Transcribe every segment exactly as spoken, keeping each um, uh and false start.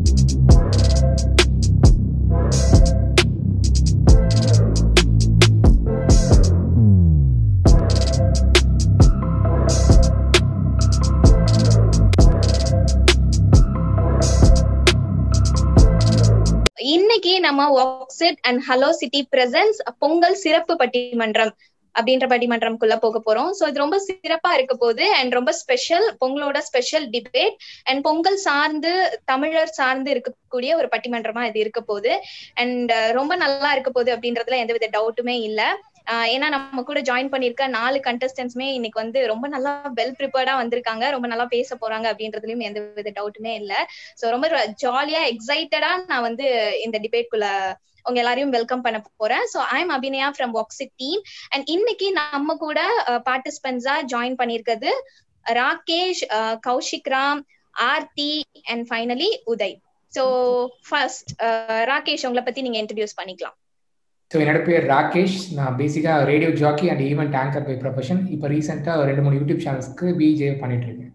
இன்னைக்கு நம்ம வாக்ஸிட் and hello city presents Pongal சிறப்பு பட்டிமன்றம் அப்படின்ற பட்டிமன்றம்குள்ள போக போறோம். சோ இது ரொம்ப சிறப்பா இருக்க போகுது அண்ட் ரொம்ப ஸ்பெஷல், பொங்கலோட ஸ்பெஷல் டிபேட் அண்ட் பொங்கல் சார்ந்து தமிழர் சார்ந்து இருக்கக்கூடிய ஒரு பட்டிமன்றமா இது இருக்க போகுது. அண்ட் ரொம்ப நல்லா இருக்க போகுது அப்படின்றதுல எந்தவித டவுட்டுமே இல்ல. ஆஹ் ஏன்னா நம்ம கூட ஜாயின் பண்ணிருக்க நாலு கண்டஸ்டன்ட்ஸுமே இன்னைக்கு வந்து ரொம்ப நல்லா வெல் ப்ரிப்பேர்டா வந்திருக்காங்க, ரொம்ப நல்லா பேச போறாங்க அப்படின்றதுலயும் எந்த வித டவுட்டுமே இல்ல. சோ ரொம்ப ஜாலியா எக்ஸைட்டடா நான் வந்து இந்த டிபேட்குள்ள உங்க எல்லாரையும் வெல்கம் பண்ண போறேன். So I am Abhinaya from வாக்ஸிட் டீம் அண்ட் இன்னைக்கு நம்ம கூட பார்ட்டிசிபென்ட்ஸா ஜாயின் பண்ணிருக்கிறது Rakesh, Kaushik Ram, Aarthi and finally Uday. So first Rakesh, உங்களை பத்தி நீங்க இன்ட்ரடியூஸ் பண்ணிக்கலாம். ஸோ என்னோட பேர் ராகேஷ். நான் பேசிக்காக radio jockey and event anchor by profession. இப்போ ரீசெண்டாக ரெண்டு மூணு யூடியூப் சேனல்ஸ்க்கு பிஜே பண்ணிட்டு இருக்கேன்.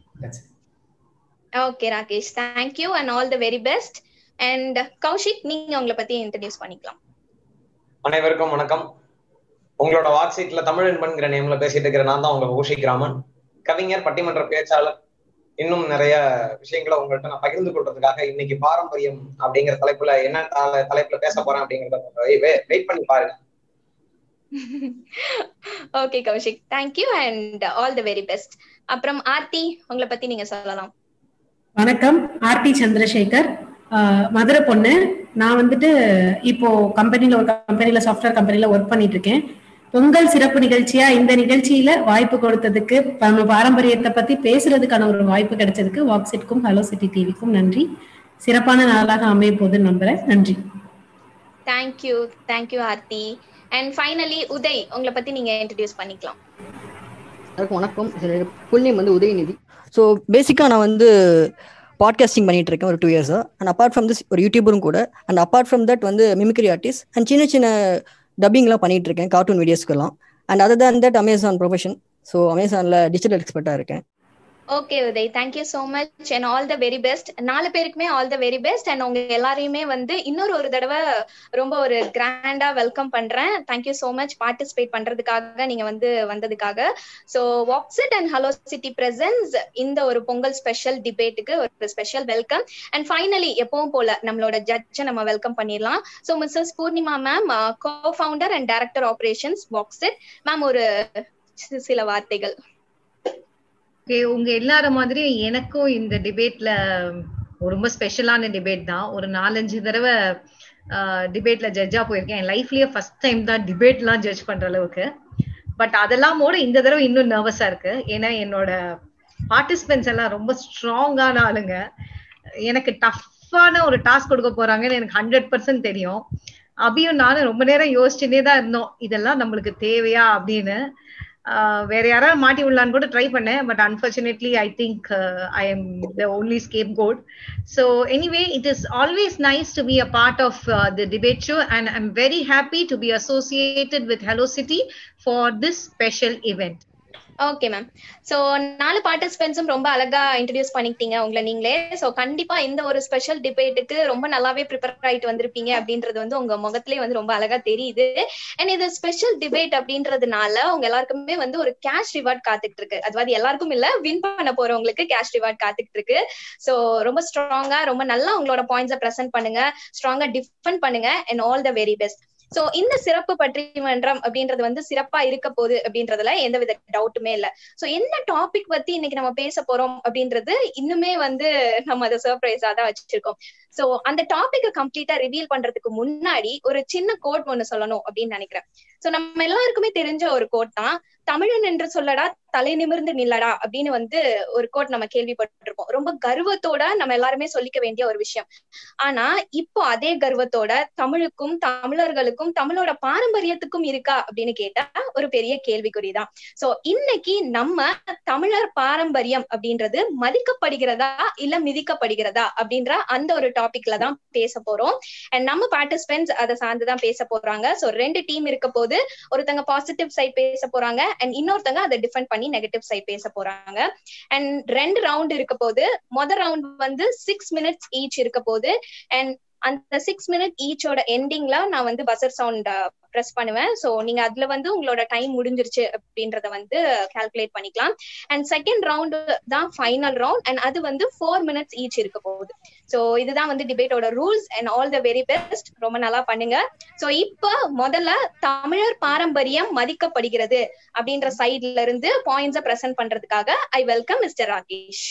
Okay Rakesh, thank you and all the very best. And Kaushik, நீங்க உங்களை பத்தி இன்ட்ரடியூஸ் பண்ணிக்கலாம். அனைவருக்கும் வணக்கம். உங்களோட வாட்ஸ்அப்ல தமிழ் என்பன்கிற நேம்ல பேசிட்டு இருக்கிற நான் தான் உங்க கௌஷிக் ராமன், கவிஞர், பட்டிமன்ற பேச்சாளர். இன்னும் நிறைய விஷயங்களை உங்கள்கிட்ட நான் பகிர்ந்து கொள்றதுக்காக இன்னைக்கு பாரம்பரியம் அப்படிங்கிற தலைப்புல என்ன தலைப்புல பேச போறேன் அப்படிங்கறத வெயிட் பண்ணி பாருங்க. Okay Kaushik, thank you and all the very best. அப்புறம் ஆர்த்தி, உங்களை பத்தி நீங்க சொல்லலாம். வணக்கம், ஆர்த்தி சந்திரசேகர், மதுரை பொண்ணு. நான் வந்துட்டு இப்போ கம்பெனில ஒரு கம்பெனில சாஃப்ட்வேர் கம்பெனில ஒர்க் பண்ணிட்டு இருக்கேன். பொங்கல் சிறப்பு நிகழ்ச்சியா இந்த நிகழ்ச்சியில வாய்ப்பு கொடுத்ததுக்கு, நம்ம பாரம்பரியத்தை பத்தி பேசுறதுக்கான ஒரு வாய்ப்பு கிடைச்சதுக்கு வாக்ஸிட்க்கும் ஹலோ சிட்டி டிவிக்கும் நன்றி. சிறப்பான நாளாக அமைய போகுதுன்னு நம்புறேன். நன்றி. Thank you thank you Aarthi. And finally Uday, உங்களை பத்தி நீங்க இன்ட்ரடியூஸ் பண்ணிக்கலாம். வணக்கம், ஃபுல் நேம் வந்து உதயநிதி. ஸோ பேசிக்காக நான் வந்து பாட்காஸ்டிங் பண்ணிட்டு இருக்கேன் ஒரு டூ இயர்ஸா. அண்ட் அப்பார்ட் ஃப்ரம் திஸ் ஒரு யூடியூபரும் கூட. அண்ட் அப்பார்ட் ஃப்ரம் தட் வந்து மிமிக்ரி ஆர்டிஸ்ட் அண்ட் சின்ன சின்ன டப்பிங்லாம் பண்ணிட்டு இருக்கேன், கார்ட்டூன் வீடியோஸ்க்கெல்லாம். And other than that Amazon profession. So அமேசானில் டிஜிட்டல் எக்ஸ்பர்ட்டாக இருக்கேன். Okay Uday, thank you so much and all the very best. நாலு பேருக்குமே all the very best. And உங்க எல்லாரையுமே வந்து இன்னொரு ஒரு தடவை ரொம்ப ஒரு கிராண்டா வெல்கம் பண்றேன். தேங்க்யூ சோ மச் பார்ட்டிசிபேட் பண்றதுக்காக, நீங்க வந்து வந்ததுக்காக. ஸோ வாக்ஸிட் அண்ட் ஹலோ சிட்டி பிரசன்ஸ் இந்த ஒரு பொங்கல் ஸ்பெஷல் டிபேட்டுக்கு ஒரு ஸ்பெஷல் வெல்கம். அண்ட் ஃபைனலி எப்பவும் போல நம்மளோட ஜட்ஜை நம்ம வெல்கம் பண்ணிடலாம். So Mrs Poornima ma'am, co founder and director operations வாக்ஸிட். மேம், ஒரு சில வார்த்தைகள். உங்க எல்லார மாதிரி எனக்கும் இந்த டிபேட்ல ரொம்ப ஸ்பெஷலான டிபேட் தான். ஒரு நாலஞ்சு தடவை டிபேட்ல ஜட்ஜா போயிருக்கேன். என் லைஃப்லயே ஃபர்ஸ்ட் டைம் தான் டிபேட்லாம் ஜட்ஜ் பண்ற அளவுக்கு. பட் அதெல்லாம் கூட இந்த தடவை இன்னும் நர்வஸா இருக்கு. ஏன்னா என்னோட பார்ட்டிசிபென்ட்ஸ் எல்லாம் ரொம்ப ஸ்ட்ராங்கான ஆளுங்க. எனக்கு டஃப்பான ஒரு டாஸ்க் கொடுக்க போறாங்கன்னு எனக்கு ஹண்ட்ரட் பர்சன்ட் தெரியும். அபியும் நானும் ரொம்ப நேரம் யோசிச்சுட்டே தான் இருந்தோம், இதெல்லாம் நம்மளுக்கு தேவையா அப்படின்னு. வேற யாராவது மாட்டி விடலான்னு கூட ட்ரை பண்ணேன். But unfortunately I think I am the only scapegoat. So anyway, it is always nice to be a part of the debate show and I am very happy to be associated with hello city for this special event. Okay ma'am. So நாலு பார்ட்டிசிபென்ட்ஸும் ரொம்ப அழகா introduce பண்ணிக்கிட்டீங்க உங்களை நீங்களே. So கண்டிப்பா இந்த ஒரு ஸ்பெஷல் டிபேட்டுக்கு ரொம்ப நல்லாவே ப்ரிப்பேர் ஆயிட்டு வந்திருப்பீங்க அப்படின்றது வந்து உங்க முகத்திலே வந்து ரொம்ப அழகா தெரியுது. அண்ட் இது ஸ்பெஷல் டிபேட் அப்படின்றதுனால உங்க எல்லாருக்குமே வந்து ஒரு கேஷ் ரிவார்ட் காத்துக்கிட்டு இருக்கு. அதாவது எல்லாருக்கும் இல்ல, வின் பண்ண போறவங்களுக்கு கேஷ் ரிவார்ட் காத்துக்கிட்டு இருக்கு. சோ ரொம்ப ஸ்ட்ராங்கா, ரொம்ப நல்லா உங்களோட பாயிண்ட்ஸை பிரசன்ட் பண்ணுங்க, ஸ்ட்ராங்கா டிஃபெண்ட் பண்ணுங்க and all the very best. So இந்த சிறப்பு பட்டிமன்றம் அப்படின்றது வந்து சிறப்பா இருக்க போகுது அப்படின்றதுல எந்த வித டவுட்டுமே இல்ல. சோ என்ன டாபிக் பத்தி இன்னைக்கு நம்ம பேச போறோம் அப்படின்றது இன்னுமே வந்து நம்ம அதை சர்ப்ரைஸா தான் வச்சிருக்கோம். சோ அந்த டாபிக்கை கம்ப்ளீட்டா ரிவீல் பண்றதுக்கு முன்னாடி ஒரு சின்ன கோட் ஒண்ணு சொல்லணும் அப்படின்னு நினைக்கிறேன். சோ நம்ம எல்லாருக்குமே தெரிஞ்ச ஒரு கோட் தான், தமிழன் என்று சொல்லடா தலை நிமிர்ந்து நில்லடா அப்படின்னு வந்து ஒரு கோட் நம்ம கேள்விப்பட்டிருப்போம். ரொம்ப கர்வத்தோட நம்ம எல்லாருமே சொல்லிக்க வேண்டிய ஒரு விஷயம். ஆனா இப்போ அதே கர்வத்தோட தமிழுக்கும் தமிழர்களுக்கும் தமிழோட பாரம்பரியத்துக்கும் இருக்கா அப்படின்னு கேட்டா ஒரு பெரிய கேள்விக்குறிதான். சோ இன்னைக்கு நம்ம தமிழர் பாரம்பரியம் அப்படின்றது மதிக்கப்படுகிறதா இல்ல மிதிக்கப்படுகிறதா அப்படின்ற அந்த ஒரு டாபிக்ல தான் பேச போறோம். அண்ட் நம்ம பார்ட்டிசிபென்ட்ஸ் அதை சார்ந்துதான் பேச போறாங்க. சோ ரெண்டு டீம் இருக்க போது. போது ஒருத்தங்க பாசிட்டிவ் சைட் பேச போறாங்க அண்ட் இன்னொருத்தங்க அதை டிஃபெண்ட் பண்ணி நெகட்டிவ் சைட் பேச போறாங்க. அண்ட் ரெண்டு ரவுண்ட் இருக்க போது, மொதல் ரவுண்ட் வந்து சிக்ஸ் மினிட்ஸ் ஈச் இருக்க போது அண்ட் அந்த சிக்ஸ் மினிட் ஈச்சோட எண்டிங்ல நான் வந்து பசர் சவுண்ட் ப்ரெஸ் பண்ணுவேன். ஸோ நீங்க அதுல வந்து உங்களோட டைம் முடிஞ்சிருச்சு அப்படின்றத வந்து கால்குலேட் பண்ணிக்கலாம். அண்ட் செகண்ட் ரவுண்ட் தான் ஃபைனல் ரவுண்ட் அண்ட் அது வந்து ஃபோர் மினிட்ஸ் ஈச் இருக்க போகுது. ஸோ இதுதான் வந்து டிபேட்டோட rules and all the very best. ரொம்ப நல்லா பண்ணுங்க. ஸோ இப்போ முதல்ல தமிழர் பாரம்பரியம் மதிக்கப்படுகிறது அப்படின்ற சைட்ல இருந்து பாயிண்ட்ஸை பிரசன்ட் பண்றதுக்காக I welcome mister Rakesh.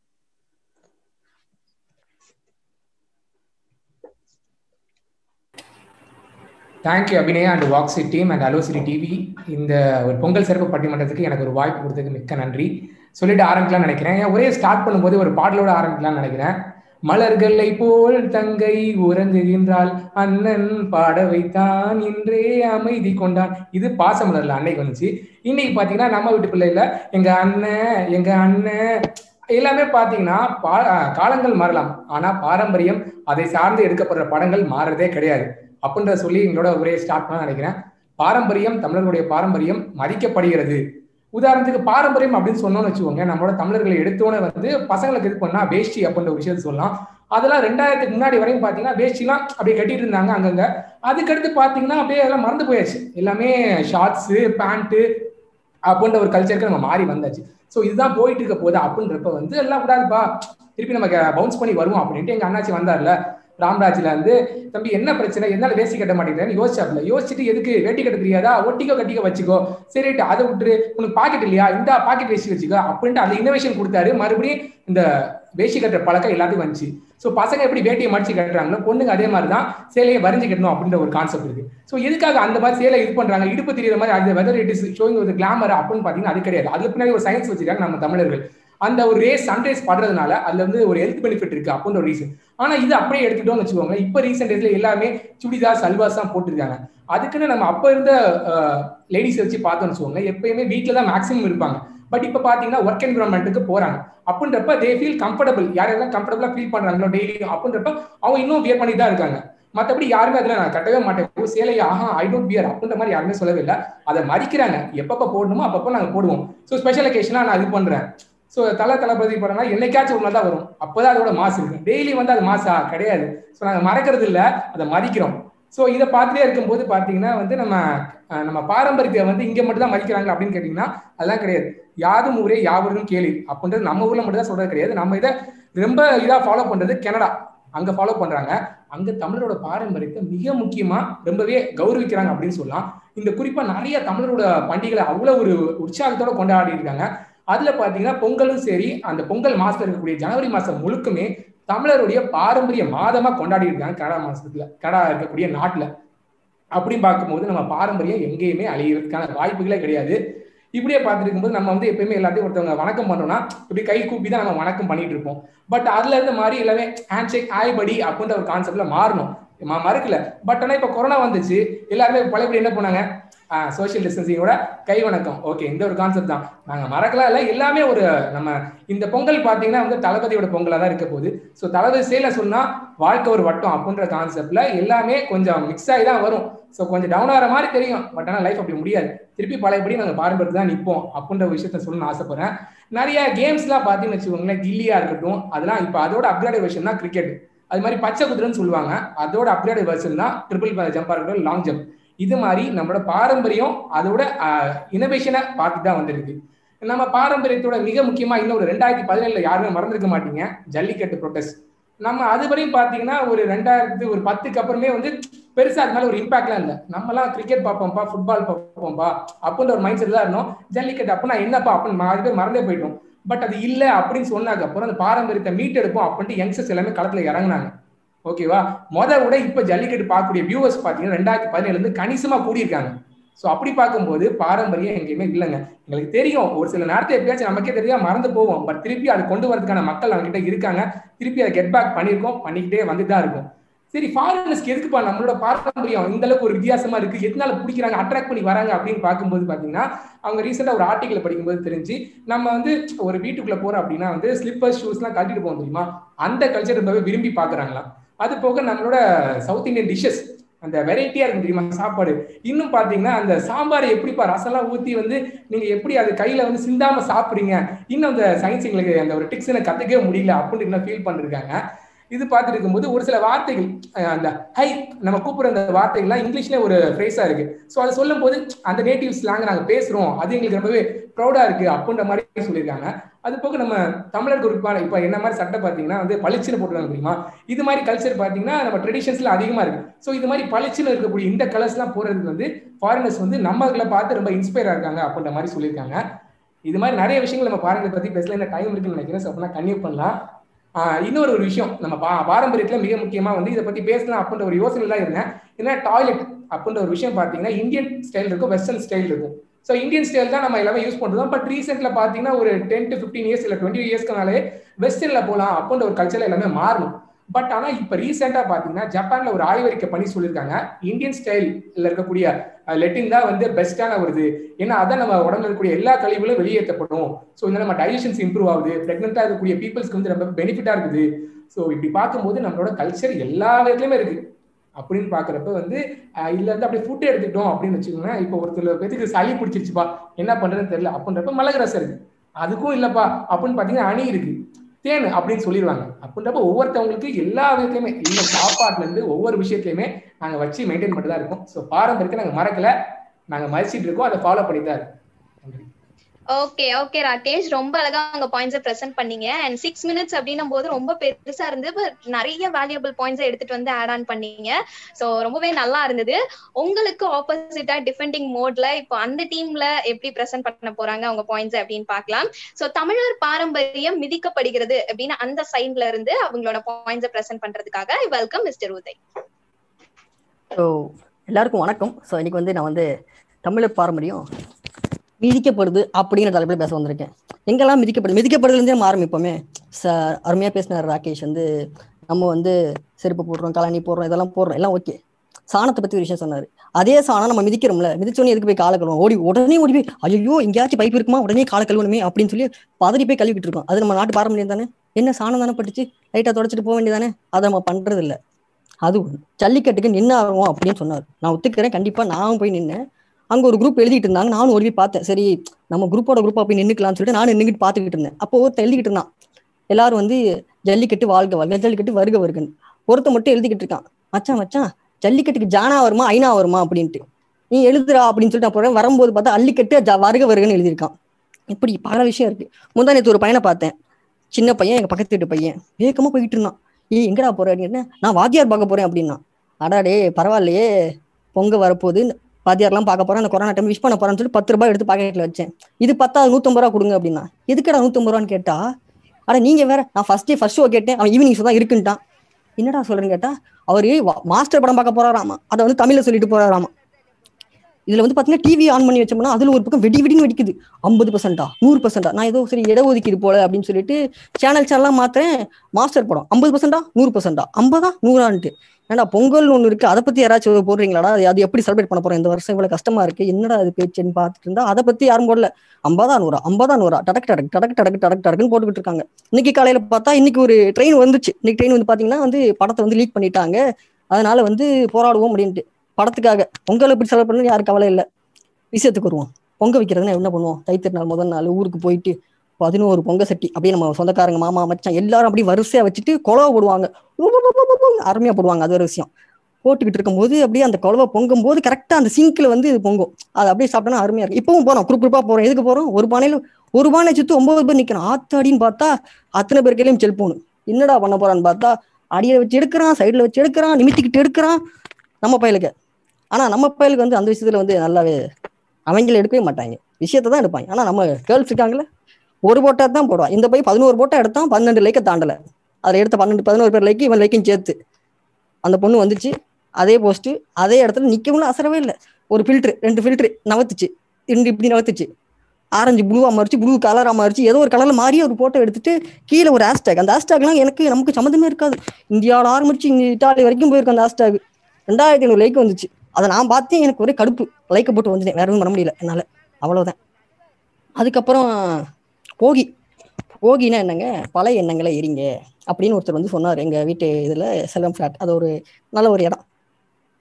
Thank you Abhinaya and வாக்ஸி டீம் அண்ட் அலோசிட்டி டிவி. இந்த ஒரு பொங்கல் சிறப்பு பட்டிமன்றத்துக்கு எனக்கு ஒரு வாய்ப்பு கொடுத்ததுக்கு மிக்க நன்றி சொல்லிட்டு ஆரம்பிக்கலாம்னு நினைக்கிறேன். ஏன் ஒரே ஸ்டார்ட் பண்ணும்போது ஒரு பாடலோட ஆரம்பிக்கலாம்னு நினைக்கிறேன். மலர்களை போல் தங்கை உறங்குகின்றாள், அண்ணன் பாட வைத்தான் இன்றே அமைதி கொண்டான். இது பாசமலர்ல அன்னைக்கு வந்துச்சு. இன்னைக்கு பாத்தீங்கன்னா நம்ம வீட்டு பிள்ளைல எங்க அண்ணன் எங்க அண்ணன் எல்லாமே பாத்தீங்கன்னா பா காலங்கள் மாறலாம், ஆனா பாரம்பரியம் அதை சார்ந்து எடுக்கப்படுற படங்கள் மாறுறதே கிடையாது அப்படின்ற சொல்லி எங்களோட ஒரே ஸ்டார்ட் பண்ண நினைக்கிறேன். பாரம்பரியம், தமிழர்களுடைய பாரம்பரியம் மதிக்கப்படுகிறது. உதாரணத்துக்கு பாரம்பரியம் அப்படின்னு சொன்னோம்னு வச்சுக்கோங்க, நம்மளோட தமிழர்களை எடுத்தோன்னே வந்து பசங்களுக்கு இது பண்ணா வேஷ்டி அப்படின்ற ஒரு விஷயத்த சொல்லலாம். அதெல்லாம் ரெண்டாயிரத்துக்கு முன்னாடி வரையும் பாத்தீங்கன்னா வேஷ்டிலாம் அப்படியே கட்டிட்டு இருந்தாங்க அங்கங்க. அதுக்கடுத்து பாத்தீங்கன்னா அப்படியே எல்லாம் மறந்து போயாச்சு. எல்லாமே ஷார்ட்ஸு பேண்ட்டு அப்படின்ற ஒரு கல்ச்சருக்கு நம்ம மாறி வந்தாச்சு. ஸோ இதுதான் போயிட்டு இருக்க போதா அப்படின்றப்ப வந்து எல்லாம் விடாதுப்பா, திருப்பி நம்ம பவுன்ஸ் பண்ணி வருவோம் அப்படின்ட்டு எங்க அண்ணாச்சி வந்தார்ல ராம்ராஜ்ல இருந்து, தம்பி என்ன பிரச்சனை, என்னால வேஷ்டி கட்ட மாட்டேங்கிறேன்னு யோசிச்சாப்ல. யோசிச்சுட்டு எதுக்கு வேட்டி கட்ட தெரியாதா, ஒட்டிக்கோ கட்டிக்க வச்சுக்கோ, சரிட்டு அதை விட்டுரு, உனக்கு பாக்கெட் இல்லையா, இந்த பாக்கெட் வேஷ்டி வச்சுக்கோ அப்படின்ட்டு அந்த இனோவேஷன் கொடுத்தாரு. மறுபடியும் இந்த வேஷ்டி கட்டுற பழக்கம் எல்லாத்தையும் வந்துச்சு. ஸோ பசங்க எப்படி வேட்டியை மடிச்சு கட்டுறாங்களோ பொண்ணுங்க அதே மாதிரி தான் சேலையை வரைஞ்சு கட்டணும் அப்படின்ற ஒரு கான்செப்ட் இருக்கு. ஸோ எதுக்காக அந்த மாதிரி சேலை இது பண்றாங்க, இடுப்பு தெரியுற மாதிரி அது வெதர் இட் இஸ் ஷோயிங் ஒரு கிளாமர் அப்படின்னு பாத்தீங்கன்னா அது கிடையாது. அதுக்கு பின்னாடி ஒரு சயின்ஸ் வச்சிருக்காங்க நம்ம தமிழர்கள். அந்த ஒரு ரேஸ் சன்ரைஸ் படுறதுனால அதுல வந்து ஒரு ஹெல்த் பெனிஃபிட் இருக்கு அப்படின்ற ஒரு ரீசன். ஆனா இது அப்படியே எடுத்துட்டோம்னு வச்சுக்கோங்க, இப்ப ரீசெண்ட் டேஸ்ல எல்லாமே சுடிதார் சல்வாஸ் தான் போட்டிருக்காங்க. அதுக்குன்னு நம்ம அப்ப இருந்த லேடிஸ் வச்சு பார்த்தோம்னு வச்சுக்கோங்க, எப்பயுமே வீட்டுல தான் மேக்ஸிமம் இருப்பாங்க. பட் இப்ப பாத்தீங்கன்னா ஒர்க் என்விரான்மெண்ட்டுக்கு போறாங்க அப்படின்றப்ப தே ஃபீல் கம்ஃபர்டபுள். யார் யாரெல்லாம் கம்ஃபர்டபுளா ஃபீல் பண்றாங்களோ டெய்லியும் அப்படின்றப்ப அவங்க இன்னும் வியர் பண்ணி தான் இருக்காங்க. மற்றபடி யாருமே அதுல நான் கட்டவே மாட்டேன் சேலை, ஆஹா ஐ டோன்ட் வியர் அப்படின்ற மாதிரி யாருமே சொல்லவே இல்லை. அதை மதிக்கிறாங்க. எப்பப்ப போடணுமோ அப்பப்போ நாங்க போடுவோம். ஸோ ஸ்பெஷல் அகேஷனா நான் இது பண்றேன். ஸோ தலை தளபதி படம்னா என்னைக்காச்சும் ஒரு நாள் தான் வரும், அப்போதான் அதோட மாசு இருக்கு. டெய்லி வந்து அது மாசா கிடையாது. ஸோ நாங்கள் மறக்கிறது இல்லை, அதை மதிக்கிறோம். ஸோ இதை பார்த்துட்டே இருக்கும்போது பார்த்தீங்கன்னா வந்து நம்ம நம்ம பாரம்பரியத்தை வந்து இங்கே மட்டும் தான் மதிக்கிறாங்க அப்படின்னு கேட்டிங்கன்னா அதெல்லாம் கிடையாது. யாரும் ஊரே யாவரும் கேள்வி அப்படின்றது நம்ம ஊர்ல மட்டும் தான் சொல்றது கிடையாது. நம்ம இதை ரொம்ப இதாக ஃபாலோ பண்றது கனடா, அங்க ஃபாலோ பண்றாங்க. அங்க தமிழரோட பாரம்பரியத்தை மிக முக்கியமா ரொம்பவே கௌரவிக்கிறாங்க அப்படின்னு சொல்லலாம். இந்த குறிப்பா நிறைய தமிழரோட பண்டிகைகளை அவ்வளவு ஒரு உற்சாகத்தோட கொண்டாடி இருக்காங்க. அதுல பாத்தீங்கன்னா பொங்கலும் சரி, அந்த பொங்கல் மாசத்துல இருக்கக்கூடிய ஜனவரி மாசம் முழுக்குமே தமிழருடைய பாரம்பரிய மாதமா கொண்டாடி இருக்காங்க கனடா மாசத்துல, கனடா இருக்கக்கூடிய நாட்டுல. அப்படின்னு பார்க்கும்போது நம்ம பாரம்பரியம் எங்கேயுமே அழியறதுக்கான வாய்ப்புகளே கிடையாது. இப்படியே பார்த்துட்டு இருக்கும்போது நம்ம வந்து எப்பயுமே எல்லாத்தையும் ஒருத்தவங்க வணக்கம் பண்றோம்னா இப்படி கை கூப்பி தான் நம்ம வணக்கம் பண்ணிட்டு இருப்போம். பட் அதுல இருந்து மாதிரி எல்லாமே ஹேண்ட் ஷேக் ஆய் படி அப்படின்ற ஒரு கான்செப்ட்ல மாறணும், மறுக்கல. பட் ஆனா இப்ப கொரோனா வந்துச்சு, எல்லாருமே பழையபடி என்ன பண்ணாங்க, ஆஹ் சோசியல் டிஸ்டன்சிங்கோட கை வணக்கம், ஓகே இந்த ஒரு கான்செப்ட் தான். நாங்க மறக்கலாம் இல்லை, எல்லாமே ஒரு நம்ம இந்த பொங்கல் பாத்தீங்கன்னா வந்து தளபதியோட பொங்கலா தான் இருக்க போகுது. ஸோ தளபதி சேல சொன்னா வாழ்க்கை ஒரு வட்டம் அப்படின்ற கான்செப்ட்ல எல்லாமே கொஞ்சம் மிக்ஸ் ஆகி தான் வரும். ஸோ கொஞ்சம் டவுன் ஆகிற மாதிரி தெரியும், பட் ஆனால் லைஃப் அப்படி முடியாது. திருப்பி பழையபடி நாங்கள் பாரம்பரியத்தை தான் நிற்போம் அப்படின்ற விஷயத்த சொல்லணும்னு ஆசைப்படுறேன். நிறைய கேம்ஸ்லாம் பார்த்தீங்கன்னு வச்சுக்கோங்களேன், கில்லியா இருக்கட்டும், அதெல்லாம் இப்போ அதோட அப்கிரேட் வெர்ஷன் தான் கிரிக்கெட். அது மாதிரி பச்சை குதிரைன்னு சொல்லுவாங்க, அதோட அப்கிரேட் வெர்ஷன் தான் ட்ரிபிள் ஜம்பா இருக்கட்டும், லாங் ஜம்ப். இது மாதிரி நம்மளோட பாரம்பரியம் அதோட இனோவேஷனை பார்த்து தான் வந்திருக்கு. நம்ம பாரம்பரியத்தோட மிக முக்கியமா இன்னொரு ரெண்டாயிரத்தி பதினேழுல யாருமே மறந்துருக்க மாட்டீங்க, ஜல்லிக்கட்டு ப்ரொடெஸ்ட். நம்ம அது வரையும் பாத்தீங்கன்னா ஒரு ரெண்டாயிரத்து ஒரு பத்துக்கு அப்புறமே வந்து பெருசா அதனால ஒரு இம்பாக்ட்லாம் இல்லை. நம்ம எல்லாம் கிரிக்கெட் பார்ப்போம்ப்பா, ஃபுட்பால் பார்ப்போம்ப்பா அப்படின்ற ஒரு மைண்ட் செட் தான் இருந்தோம். ஜல்லிக்கட்டு அப்படின்னா என்னப்பா அப்படின்னு அது பேர் மறந்தே போயிட்டோம். பட் அது இல்லை அப்படின்னு சொன்னாக்க அப்புறம் அந்த பாரம்பரியத்தை மீட்டெடுப்போம் அப்படின்ட்டு யங்ஸ்டர்ஸ் எல்லாமே களத்துல இறங்கினாங்க. ஓகேவா, முத விட இப்ப ஜல்லிக்கட்டு பார்க்கக்கூடிய வியூவர்ஸ் பாத்தீங்கன்னா ரெண்டாயிரத்தி பதினேழுல இருந்து கணிசமா கூடியிருக்காங்க. ஸோ அப்படி பார்க்கும்போது பாரம்பரியம் எங்கேயுமே இல்லைங்க. எங்களுக்கு தெரியும் ஒரு சில நேரத்தை எப்படியாச்சும் நமக்கே தெரியாம மறந்து போவோம். பட் திருப்பி அதை கொண்டு வரதுக்கான மக்கள் நம்ம கிட்ட இருக்காங்க. திருப்பி அதை கெட் பேக் பண்ணியிருக்கோம், பண்ணிக்கிட்டே வந்துட்டு தான் இருக்கும். சரி, ஃபாரினர்ஸ்க்கு எதுக்குப்பா நம்மளோட பாரம்பரியம் இந்த அளவுக்கு ஒரு வித்தியாசமா இருக்கு, எதனால பிடிக்கிறாங்க, அட்ராக்ட் பண்ணி வராங்க அப்படின்னு பார்க்கும்போது பாத்தீங்கன்னா அவங்க ரீசெண்டா ஒரு ஆர்டிகல் படிக்கும்போது தெரிஞ்சு, நம்ம வந்து ஒரு வீட்டுக்குள்ள போறோம் அப்படின்னா வந்து ஸ்லிப்பர் ஷூஸ் எல்லாம் கட்டிட்டு போவோம் தெரியுமா, அந்த கல்ச்சர் ரொம்பவே விரும்பி பாக்குறாங்களாம். அது போக நம்மளோட சவுத் இந்தியன் டிஷ்ஷஸ், அந்த வெரைட்டியா இருக்கும் தெரியுமா சாப்பாடு. இன்னும் பாத்தீங்கன்னா அந்த சாம்பார் எப்படிப்பா ரசம்லாம் ஊத்தி வந்து நீங்க எப்படி அது கையில வந்து சிந்தாம சாப்பிடுறீங்க, இன்னும் அந்த சயின்ஸ் எங்களுக்கு அந்த ஒரு டிக்ஸ் கத்துக்கவே முடியல அப்படின்னு இன்னும் ஃபீல் பண்ணிருக்காங்க. இது பார்த்துட்டு இருக்கும்போது ஒரு சில வார்த்தைகள் அந்த ஹை நம்ம கூப்பிடுற அந்த வார்த்தைகள்லாம் இங்கிலீஷ்ல ஒரு ஃப்ரேஸா இருக்கு. ஸோ அதை சொல்லும் போது அந்த நேட்டிவ் ஸ்லாங் நாங்கள் பேசுறோம், அது எங்களுக்கு ரொம்பவே ப்ரௌடா இருக்கு அப்படின்ற மாதிரி சொல்லியிருக்காங்க. அது போக நம்ம தமிழர் குறிப்பான இப்ப என்ன மாதிரி சட்டை பார்த்தீங்கன்னா வந்து பளிச்சுன்னு போட்டுருவாங்க தெரியுமா, இது மாதிரி கல்ச்சர் பார்த்தீங்கன்னா நம்ம ட்ரெடிஷன்ஸ்ல அதிகமா இருக்கு. ஸோ இது மாதிரி பளிச்சுன்னு இருக்கக்கூடிய இந்த கலர்ஸ் எல்லாம் போடுறதுக்கு வந்து ஃபாரினர்ஸ் வந்து நம்மளை பார்த்து ரொம்ப இன்ஸ்பயர் ஆயிருக்காங்க அப்படின்ற மாதிரி சொல்லியிருக்காங்க. இது மாதிரி நிறைய விஷயங்கள் நம்ம பாரம்பரிய பத்தி பேசல, என்ன டைம் இருக்குன்னு நினைக்கிறேன். ஸோ அப்படின்னா கன்டினியூ பண்ணலாம். ஆஹ் இன்னொரு ஒரு விஷயம், நம்ம பா பாரம்பரியத்துல மிக முக்கியமா வந்து இதை பத்தி பேசலாம் அப்படின்ற ஒரு யோசனை தான் இருந்தேன். ஏன்னா டாய்லெட் அப்படின்ற ஒரு விஷயம் பார்த்தீங்கன்னா இந்தியன் ஸ்டைல் இருக்கும், வெஸ்டர்ன் ஸ்டைல் இருக்கும். ஸோ இந்தியன் ஸ்டைல் தான் நம்ம எல்லாமே யூஸ் பண்றோம். பட் ரீசெண்ட்ல பாத்தீங்கன்னா ஒரு டென் டு பிப்டீன் இயர்ஸ் இல்லை டுவெண்ட்டி இயர்ஸ்க்குனாலே வெஸ்டர்ன்ல போகலாம் அப்படின்ற ஒரு கல்ச்சர்ல எல்லாமே மாறணும். பட் ஆனா இப்ப ரீசெண்டா பாத்தீங்கன்னா ஜப்பான்ல ஒரு ஆய்வறிக்கை பண்ணி சொல்லியிருக்காங்க, இந்தியன் ஸ்டைல்ல இருக்கக்கூடிய லெட்டின் தான் வந்து பெஸ்டான ஒரு இது. ஏன்னா அதான் நம்ம உடம்புல இருக்கக்கூடிய எல்லா கழிவுகளும் வெளியேற்றப்படும். ஸோ இந்த நம்ம டைஜஷன்ஸ் இம்ப்ரூவ் ஆகுது, பிரெக்னெண்டா இருக்கக்கூடிய பீப்புள்ஸ்க்கு வந்து ரொம்ப பெனிஃபிட்டா இருக்குது. ஸோ இப்படி பார்க்கும்போது நம்மளோட கல்ச்சர் எல்லா விதத்துலயுமே இருக்கு அப்படின்னு பாக்குறப்ப வந்து இதுல இருந்து அப்படி ஃபுட் எடுத்துக்கிட்டோம் அப்படின்னு வச்சுக்கோங்க. இப்போ ஒரு சில பேருக்கு சளி பிடிச்சிருச்சுப்பா, என்ன பண்றதுன்னு தெரியல அப்படின்றப்ப மிளகு ரசம் இருக்கு. அதுக்கும் இல்லப்பா அப்படின்னு பாத்தீங்கன்னா அணி இருக்கு, தேன் அப்படின்னு சொல்லிடுவாங்க. அப்படின்றப்ப ஒவ்வொருத்தவங்களுக்கு எல்லா விதத்துலயுமே இந்த சாப்பாட்டுல இருந்து ஒவ்வொரு விஷயத்துலயுமே நாங்க வச்சு மெயின்டைன் பண்ணிட்டு தான் இருக்கோம். ஸோ பாரம்பரியத்தை நாங்க மறக்கல, நாங்க மதிச்சிட்டு இருக்கோம், அதை ஃபாலோ பண்ணி தான் இருக்கோம். ஓகே ஓகே ராகேஷ், ரொம்ப அழகா உங்க பாயிண்ட்ஸை பிரசென்ட் பண்ணீங்க. அண்ட் சிக்ஸ் மினிட்ஸ் அப்படின்னும் போது ரொம்ப பெருசா இருந்து நிறைய வேல்யூபிள் பாயிண்ட்ஸை எடுத்துட்டு வந்து ஆட் ஆன் பண்ணீங்க. ஸோ ரொம்பவே நல்லா இருந்தது. உங்களுக்கு ஆப்போசிட்டா டிஃபெண்டிங் மோட்ல இப்போ அந்த டீம்ல எப்படி பிரசென்ட் பண்ண போறாங்க அவங்க பாயிண்ட்ஸ் அப்படின்னு பார்க்கலாம். ஸோ தமிழர் பாரம்பரியம் மிதிக்கப்படுகிறது அப்படின்னு அந்த சைட்ல இருந்து அவங்களோட பாயிண்ட்ஸை பிரசென்ட் பண்றதுக்காக வெல்கம் மிஸ்டர் உதய். ஸோ எல்லாருக்கும் வணக்கம். ஸோ இன்னைக்கு வந்து நான் வந்து தமிழர் பாரம்பரியம் மிதிக்கப்படுது அப்படிங்கிற தலைப்பில் பேச வந்திருக்கேன். எங்கெல்லாம் மிதிக்கப்படுது, மிதிக்கப்படுதுலேருந்தே நம்ம ஆரம்பிப்போமே. ச அருமையாக பேசினார் ராகேஷ். வந்து நம்ம வந்து செருப்பு போடுறோம், கலாணி போடுறோம், இதெல்லாம் போடுறோம், எல்லாம் ஓகே. சாணத்தை பற்றி ஒரு விஷயம் சொன்னார். அதே சாணம் நம்ம மிதிக்கிறோம்ல, மிதிச்சோன்னே எதுக்கு போய் காலை கழுவோம், ஓடி உடனே ஓடி போய் ஐயோ எங்கேயாச்சும் பைப் இருக்குமா உடனே காலை கழுவணுமே அப்படின்னு சொல்லி பதறி போய் கழுவிட்டு இருக்கோம். அது நம்ம நாட்டு பாரம்பரியம் தானே, என்ன சாணம் தானே பட்டுச்சு லைட்டாக தொடச்சிட்டு போக வேண்டியதானே, அதை நம்ம பண்ணுறது இல்லை. அது ஜல்லிக்கட்டுக்கு நின்று ஆகும் அப்படின்னு சொன்னார். நான் ஒத்துக்கிறேன், கண்டிப்பாக நான் போய் நின்னேன். அங்கே ஒரு குரூப் எழுதிட்டு இருந்தாங்க, நானும் ஓடி போய் பார்த்தேன். சரி நம்ம குரூப்போட குரூப்பா போய் நின்றுக்கலாம்னு சொல்லிட்டு நானும் நின்றுட்டு பார்த்துக்கிட்டு இருந்தேன். அப்போ ஒருத்தர் எழுதிக்கிட்டு இருந்தான், எல்லாரும் வந்து ஜல்லிக்கட்டு வாழ்க வாழ்க, ஜல்லிக்கட்டு வருக வருகன்னு. ஒருத்த மட்டும் எழுதிக்கிட்டு இருக்கான், மச்சான் மச்சான் ஜல்லிக்கட்டுக்கு ஜானா வருமா ஐநா வருமா அப்படின்ட்டு. நீ எழுதுறா அப்படின்னு சொல்லிட்டு நான் போறேன். வரும்போது பார்த்தா அள்ளிக்கட்டு வருக வருகன்னு எழுதியிருக்கான். இப்படி பல விஷயம் இருக்கு. முந்தா நேற்று ஒரு பையனை பார்த்தேன், சின்ன பையன், எங்க பக்கத்து வீட்டு பையன், வேகமா போயிட்டு இருந்தான். ஏ எங்கடா போற அப்படின்னு, நான் வாத்தியார் பார்க்க போறேன் அப்படின்னா. அடாடே பரவாயில்லையே, பொங்க வரப்போகுது, வாத்தியார்லாம் பார்க்க போறேன், அந்த கொரோனா டைம் விஷ் பண்ண போறேன்னு சொல்லி பத்து ரூபாய் எடுத்து பாக்கெட்ல வச்சேன். இது பத்தாவது நூத்தம்பது ரூபா கொடுங்க அப்படின்னா. எதுக்கடா நூத்தம்பது ரூபான்னு கேட்டா, ஆனா நீங்க வேற, நான் ஃபர்ஸ்ட் டே ஃபர்ஸ்ட் ஷோ கேட்டேன், அவன் ஈவினிங் ஷோ தான் இருக்குன்ட்டான். என்னடா சொல்றேன்னு கேட்டா, அவரு மாஸ்டர் படம் பார்க்க போறாராமா, அதை வந்து தமிழ்ல சொல்லிட்டு போறாராமா. இதுல வந்து பாத்தீங்கன்னா டிவி ஆன் பண்ணி வச்சோம்னா அதுல ஒரு பக்கம் வெடி வெடின்னு வெடிக்குது. ஐம்பது பர்சன்டா நூறு பர்சன்டா நான் ஏதோ சரி இட ஒதுக்கீடு போல அப்படின்னு சொல்லிட்டு சேனல் சேனல்லாம் மாத்திரேன். மாஸ்டர் படம் ஐம்பது பர்சன்டா நூறு பர்சன்டா ஐம்பதா நூறான்ட்டு. ஏன்னா பொங்கல் ஒண்ணு இருக்கு, அதை பத்தி யாராச்சும் போடுறீங்களாடா, அது எப்படி செலிப்ரேட் பண்ண போறோம், இந்த வருஷம் இவ்வளவு கஷ்டமா இருக்கு, என்னடா அது பேச்சுன்னு பாத்துட்டு இருந்தா அதை பத்தி யாரும் போடல. ஐம்பதா நூறா ஐம்பதா நூறா டடக் டடக் டடக் டடக் டடக் டடக்குன்னு போட்டுக்கிட்டு இருக்காங்க. இன்னைக்கு காலையில பார்த்தா இன்னைக்கு ஒரு ட்ரெயின் வந்துச்சு. இன்னைக்கு ட்ரெயின் வந்து பாத்தீங்கன்னா வந்து படத்தை வந்து லீக் பண்ணிட்டாங்க, அதனால வந்து போராடுவோம் அப்படின்ட்டு படத்துக்காக. பொங்கல் எப்படி செலவு பண்ணு யாருக்கு கவலை இல்லை. விஷயத்துக்கு வருவோம். பொங்க வைக்கிறதுனா என்ன பண்ணுவோம், தைத்திருநாள் முதல் நாள் ஊருக்கு போயிட்டு பதினோரு பொங்க சட்டி அப்படியே நம்ம சொந்தக்காரங்க மாமா மச்சான் எல்லாரும் அப்படி வரிசையா வச்சுட்டு குழவை போடுவாங்க, அருமையா போடுவாங்க. அது ஒரு விஷயம். போட்டுக்கிட்டு இருக்கும் போது அப்படியே அந்த குழவை பொங்கும் போது கரெக்டா அந்த சிங்க்ல வந்து இது பொங்கும். அது அப்படியே சாப்பிட்டோன்னா அருமையா இருக்கு. இப்பவும் போறோம், குரூப் குரூப்பா போறோம். எதுக்கு போறோம், ஒரு பானையில ஒரு பானை சுத்து ஒன்பது பேர் நிக்கிறோம். ஆத்தாடின்னு பார்த்தா அத்தனை பேர் கையிலையும் செல்போனு. என்னடா பண்ண போறான்னு பார்த்தா அடியை வச்சு எடுக்கிறான், சைட்ல வச்சு எடுக்கிறான், நிமித்திக்கிட்டு எடுக்கிறான் நம்ம பயலுக்கு. ஆனா நம்ம பயலுக்கு வந்து அந்த விஷயத்துல வந்து நல்லாவே அவங்கள எடுக்கவே மாட்டாங்க, விஷயத்தான் எடுப்பாங்க. ஆனா நம்ம கேர்ள்ஸ் இருக்காங்களே ஒரு போட்டா தான் போடுவான். இந்த பையன் பதினோரு போட்டா எடுத்தான், பன்னெண்டு லைக்கை தாண்டல. அதை எடுத்த பன்னெண்டு பதினோரு பேர் லைக்கு இவன் லைக்கும் சேர்த்து அந்த பொண்ணு வந்துச்சு. அதே போஸ்ட் அதே இடத்துல நிக்கவும் அசரவே இல்லை. ஒரு ஃபில்ட்ரு ரெண்டு ஃபில்ட்ரு நவத்துச்சு, ரெண்டு இப்படி நவத்துச்சு, ஆரஞ்சு ப்ளூவா மாறிச்சு, ப்ளூ கலரா மாறிச்சு, ஏதோ ஒரு கலர்ல மாறி ஒரு போட்டோ எடுத்துட்டு கீழே ஒரு ஹேஷ்டேக். அந்த ஹேஷ்டேக்லாம் எனக்கு நமக்கு சம்மந்தமே இருக்காது. இந்தியாவில் ஆரம்பிச்சு இங்க இட்டாலி வரைக்கும் போயிருக்க அந்த ஹேஷ்டேக். ரெண்டாயிரத்தி ஐநூறு லைக் வந்துச்சு. அதை நான் பார்த்தேன், எனக்கு ஒரே கடுப்பு, லைக்கை போட்டு வந்துட்டேன், வேற எதுவும் பண்ண முடியல என்னால, அவ்வளவுதான். அதுக்கப்புறம் போகி போகினா என்னங்க, பழைய எண்ணங்களை எரிங்க அப்படின்னு ஒருத்தர் வந்து சொன்னார் எங்க வீட்டு இதுல செல்லம் ஃபிளாட். அது ஒரு நல்ல ஒரு இடம்.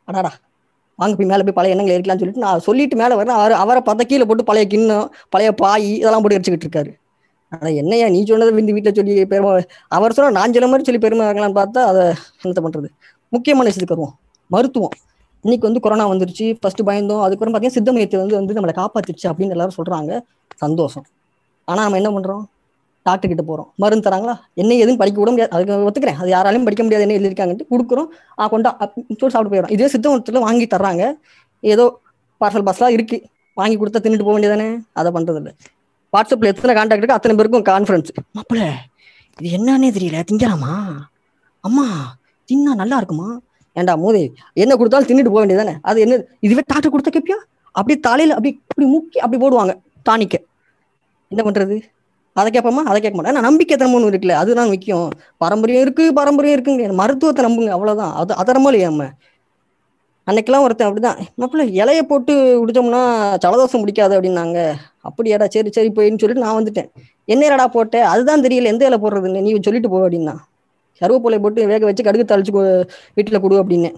அடாடா வாங்க போய் மேலே போய் பழைய எண்ணங்களை இருக்கலாம்னு சொல்லிட்டு நான் சொல்லிட்டு மேலே வரேன். அவர் அவரை பார்த்தா கீழே போட்டு பழைய கிண்ணம் பழைய பாய் இதெல்லாம் போட்டு அடிச்சுக்கிட்டு இருக்காரு. ஆனால் என்னையா நீ சொன்னதை இந்த வீட்டில் சொல்லி பெருமை அவர் சொன்னால் நான் சொல்ல மாதிரி சொல்லி பெருமை வாங்கலான்னு பார்த்தா அதை என்னத்தை பண்ணுறது. முக்கியமான விஷயத்துக்கு வருவோம். மருத்துவம். இன்னைக்கு வந்து கொரோனா வந்துருச்சு, ஃபர்ஸ்ட் பயந்தோம், அதுக்கப்புறம் பார்த்தீங்கன்னா சித்த மையத்தை வந்து வந்து நம்மளை காப்பாற்றிடுச்சு அப்படின்னு எல்லாரும் சொல்கிறாங்க. சந்தோஷம். ஆனால் நம்ம என்ன பண்ணுறோம், டாக்டர் கிட்ட போகிறோம், மருந்து தராங்களா, என்ன எதுவும் படிக்க கூட முடியாது, அதுக்கு ஒத்துக்கிறேன், அது யாராலையும் படிக்க முடியாது, என்ன எழுதிருக்காங்கன்ட்டு கொடுக்குறோம், ஆ கொண்டா சொல்லி சாப்பிட்டு போயிடும். இதே சித்த மருத்துவத்தில் வாங்கி தர்றாங்க, ஏதோ பார்சல் பாஸ்லாம் இருக்குது, வாங்கி கொடுத்தா தின்னுட்டு போக வேண்டியதானே, அதை பண்ணுறதில்ல. வாட்ஸ்அப்பில் எத்தனை கான்டாக்ட் இருக்குது அத்தனை பேருக்கும் கான்ஃபரன்ஸ். மாப்பிள்ள இது என்னன்னே தெரியல, திங்கலாமா, அம்மா தின்னா நல்லா இருக்குமா, ஏண்டா மோதி என்ன கொடுத்தாலும் தின்னுட்டு போக வேண்டியதானே, அது என்ன இதுவே டாக்டர் கொடுத்தா கேப்பியா, அப்படி தலையில் அப்படி இப்படி முக்கி அப்படி போடுவாங்க டானிக்க. என்ன பண்ணுறது, அதை கேட்போமா, அதை கேட்க மாட்டேன். நான் நம்பிக்கை திறமன்னு இருக்குல்ல, அதுதான் முக்கியம். பாரம்பரியம் இருக்குது, பாரம்பரியம் இருக்குங்க, மருத்துவத்தை நம்புங்க, அவ்வளோதான். அது அதரமா இல்லையா நம்ம அன்னைக்கெல்லாம் ஒருத்தன் அப்படிதான், மாப்பிள்ள இலைய போட்டு குடிச்சோம்னா ஜலதோஷம் பிடிக்காது அப்படின்னாங்க. அப்படியாடா, சரி சரி போயின்னு சொல்லிட்டு நான் வந்துட்டேன். என்ன இலடா போட்டேன், அதுதான் தெரியல எந்த இலை போடுறதுன்னு, நீ சொல்லிட்டு போ அப்படின்னா. கருவேப்பிலை போட்டு வேக வச்சு கடுகு தாளிச்சு வீட்டில் கொடு அப்படின்னேன்.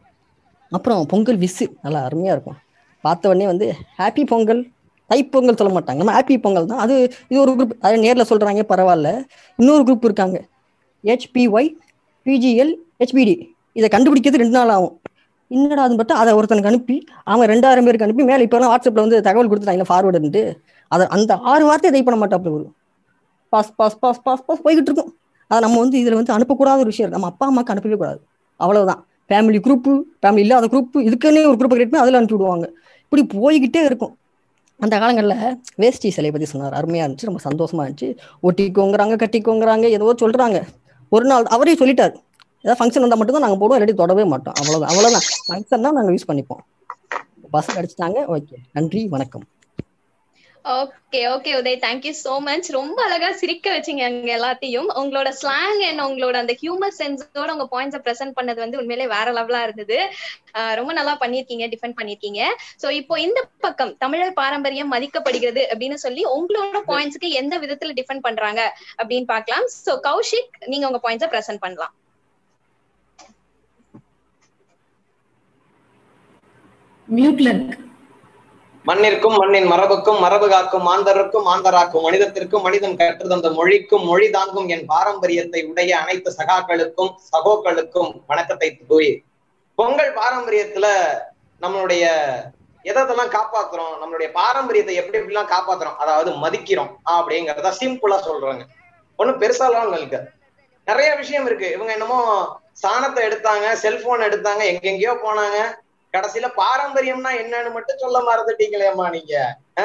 அப்புறம் பொங்கல் விசு நல்லா அருமையாக இருக்கும். பார்த்த உடனே வந்து ஹாப்பி பொங்கல், தைப்பொங்கல் சொல்ல மாட்டாங்க, நம்ம ஹாப்பி பொங்கல் தான். அது இது ஒரு குரூப், அதை நேரில் சொல்கிறாங்க, பரவாயில்ல. இன்னொரு குரூப் இருக்காங்க, ஹெச்பிஒய் பிஜிஎல் ஹெச்பிடி. இதை கண்டுபிடிக்கிறது ரெண்டு நாள் ஆகும். என்னடா அது மட்டும் அதை ஒருத்தனுக்கு அனுப்பி அவன் ரெண்டாயிரம் பேருக்கு அனுப்பி மேலே இப்போலாம் வாட்ஸ்அப்பில் வந்து தகவல் கொடுத்துட்டாங்க ஃபார்வர்டுன்ட்டு. அதை அந்த ஆறு வார்த்தையை டைப் பண்ண மாட்டாப்புல வரும், pass pass pass pass pass போய்கிட்டு இருக்கும். அதை நம்ம வந்து இதில் வந்து அனுப்பக்கூடாத ஒரு விஷயம், நம்ம அப்பா அம்மாவுக்கு அனுப்பவே கூடாது, அவ்வளவுதான். ஃபேமிலி குரூப்பு, ஃபேமிலி இல்லாத குரூப்பு, இதுக்குன்னே ஒரு குரூப்பை கிரியேட் பண்ணி அதில் அனுப்பி விடுவாங்க. இப்படி போய்கிட்டே இருக்கும். அந்த காலங்களில் வேஷ்டி சிலையை பற்றி சொன்னார், அருமையாக இருந்துச்சு, ரொம்ப சந்தோஷமா இருந்துச்சு. ஒட்டிக்கோங்கிறாங்க, கட்டிக்கோங்கிறாங்க, ஏதோ சொல்கிறாங்க. ஒரு நாள் அவரே சொல்லிட்டார், ஏதாவது ஃபங்க்ஷன் வந்தால் மட்டும்தான் நாங்கள் போடுவோம், இல்லாட்டி தொடவே மாட்டோம், அவ்வளோதான். அவ்வளோதான் ஃபங்க்ஷன் தான் நாங்கள் யூஸ் பண்ணிப்போம். பஸ் அடிச்சிட்டாங்க, ஓகே, நன்றி, வணக்கம். Okay okay Uday, thank you so much. ரொம்ப அழகா சிரிக்க வச்சிங்க அங்க எல்லாத்தையும். உங்களோட ஸ்லாங் அண்ட் உங்களோட அந்த ஹியூமர் சென்ஸோட உங்க பாயிண்ட்ஸை பிரசென்ட் பண்ணது வந்து உண்மையிலே வேற லெவலா இருந்தது. ரொம்ப நல்லா பண்ணிருக்கீங்க, டிஃபெண்ட் பண்ணிருக்கீங்க. சோ இப்போ இந்த பக்கம் தமிழர் பாரம்பரியம் மதிக்கப்படுகிறது அப்படின்னு சொல்லி உங்களோட பாயிண்ட்ஸ்க்கு எந்த விதத்துல டிஃபெண்ட் பண்றாங்க அப்படின்னு பார்க்கலாம். சோ கௌஷிக், நீங்க உங்க பாயிண்ட்ஸை பிரசென்ட் பண்ணலாம். மியூட்ல இருக்கு. மண்ணிற்கும் மண்ணின் மரபுக்கும் மரபு காக்கும் மாந்தருக்கும் மாந்தராக்கும் மனிதத்திற்கும் மனிதன் கற்றுத்தந்த மொழிக்கும் மொழி தாங்கும் என் பாரம்பரியத்தை உடைய அனைத்து சகாக்களுக்கும் சகோக்களுக்கும் வணக்கத்தை தூய். பொங்கல் பாரம்பரியத்துல நம்மளுடைய எதெல்லாம் காப்பாத்துறோம், நம்மளுடைய பாரம்பரியத்தை எப்படி எப்படிலாம் காப்பாத்துறோம், அதாவது மதிக்கிறோம் அப்படிங்கறத சிம்பிளா சொல்றாங்க. ஒண்ணும் பெருசாலாம் இருக்கு, நிறைய விஷயம் இருக்கு. இவங்க என்னமோ சாணத்தை எடுத்தாங்க, செல்போன் எடுத்தாங்க, எங்கெங்கயோ போனாங்க, கடைசியில பாரம்பரியம்னா என்னன்னு மட்டும் சொல்ல மறந்துட்டீங்களேம்மா நீங்க.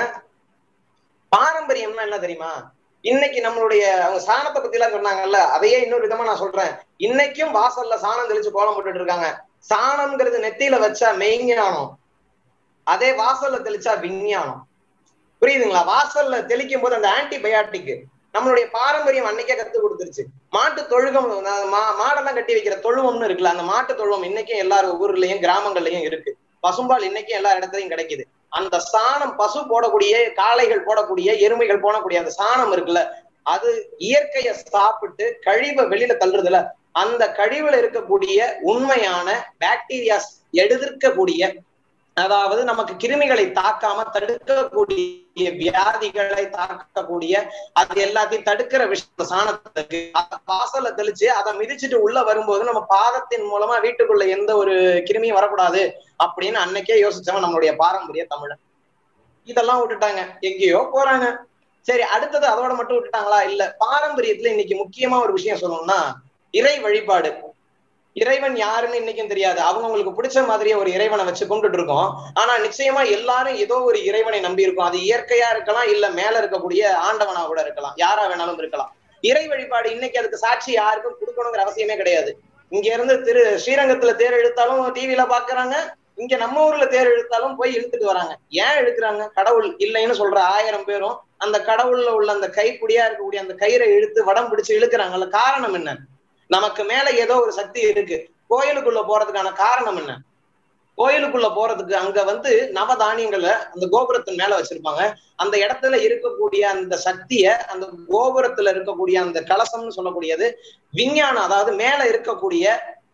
பாரம்பரியம்னா என்ன தெரியுமா, இன்னைக்கு நம்மளுடைய அவங்க சாணத்தை பத்தி எல்லாம் சொன்னாங்கல்ல, அதையே இன்னொரு விதமா நான் சொல்றேன். இன்னைக்கும் வாசல்ல சாணம் தெளிச்சு கோலம் போட்டுட்டு இருக்காங்க. சாணம்ங்கிறது நெத்தியில வச்சா மெய்ஞானம், அதே வாசல்ல தெளிச்சா விஞ்ஞானம். புரியுதுங்களா? வாசல்ல தெளிக்கும் போது அந்த ஆன்டிபயாட்டிக் நம்மளுடைய பாரம்பரியம் அன்னைக்கே கத்து கொடுத்துருச்சு. மாட்டு தொழுகம், மாடெல்லாம் கட்டி வைக்கிற தொழுவம்னு இருக்குல்ல, அந்த மாட்டு தொழுவம் இன்னைக்கும் எல்லாரும் ஊர்லயும் கிராமங்கள்லயும் இருக்கு. பசும்பால் இன்னைக்கும் எல்லா இடத்துலயும் கிடைக்குது. அந்த சாணம், பசு போடக்கூடிய, காளைகள் போடக்கூடிய, எருமைகள் போடக்கூடிய அந்த சாணம் இருக்குல்ல, அது இயற்கையை சாப்பிட்டு கழிவை வெளியில தள்ளுறதுல, அந்த கழிவுல இருக்கக்கூடிய உண்மையான பாக்டீரியாஸ் எதிர்க்கக்கூடிய, அதாவது நமக்கு கிருமிகளை தாக்காம தடுக்கக்கூடிய, வியாதிகளை தாக்கக்கூடிய, அது எல்லாத்தையும் தடுக்கிற விஷயம் சாணத்துக்கு. வாசல்ல தெளிச்சு அதை மிதிச்சுட்டு உள்ள வரும்போது நம்ம பாதத்தின் மூலமா வீட்டுக்குள்ள எந்த ஒரு கிருமியும் வரக்கூடாது அப்படின்னு அன்னைக்கே யோசிச்சவன் நம்மளுடைய பாரம்பரிய தமிழன். இதெல்லாம் விட்டுட்டாங்க, எங்கேயோ போறாங்க. சரி, அடுத்தது அதோட மட்டும் விட்டுட்டாங்களா? இல்ல, பாரம்பரியத்துல இன்னைக்கு முக்கியமா ஒரு விஷயம் சொல்லணும்னா இறை வழிபாடு. இறைவன் யாருன்னு இன்னைக்கும் தெரியாது, அவங்களுக்கு பிடிச்ச மாதிரியே ஒரு இறைவனை வச்சு கும்பிட்டு இருக்கோம். ஆனா நிச்சயமா எல்லாரும் ஏதோ ஒரு இறைவனை நம்பி இருக்கும். அது இயற்கையா இருக்கலாம், இல்ல மேல இருக்கக்கூடிய ஆண்டவனா கூட இருக்கலாம், யாரா வேணாலும் இருக்கலாம். இறை வழிபாடு இன்னைக்கு அதுக்கு சாட்சி யாருக்கும் கொடுக்கணுங்கிற அவசியமே கிடையாது. இங்க இருந்து திரு ஸ்ரீரங்கத்துல தேர் இழுத்தாலும் டிவில பாக்குறாங்க, இங்க நம்ம ஊர்ல தேர் இழுத்தாலும் போய் இழுத்துட்டு வராங்க. ஏன் இழுக்கிறாங்க? கடவுள் இல்லைன்னு சொல்ற ஆயிரம் பேரும் அந்த கடவுள்ல உள்ள அந்த கைப்பிடியா இருக்கக்கூடிய அந்த கயிறை இழுத்து வடம் பிடிச்சு இழுக்கிறாங்கல்ல, காரணம் என்ன? நமக்கு மேல ஏதோ ஒரு சக்தி இருக்கு. கோயிலுக்குள்ள போறதுக்கான காரணம் என்ன? கோயிலுக்குள்ள போறதுக்கு அங்க வந்து நவதானியங்களை அந்த கோபுரத்தின் மேல வச்சிருப்பாங்க. அந்த இடத்துல இருக்கக்கூடிய அந்த சக்திய, அந்த கோபுரத்துல இருக்கக்கூடிய அந்த கலசம்னு சொல்லக்கூடியது விஞ்ஞானம், அதாவது மேல இருக்கக்கூடிய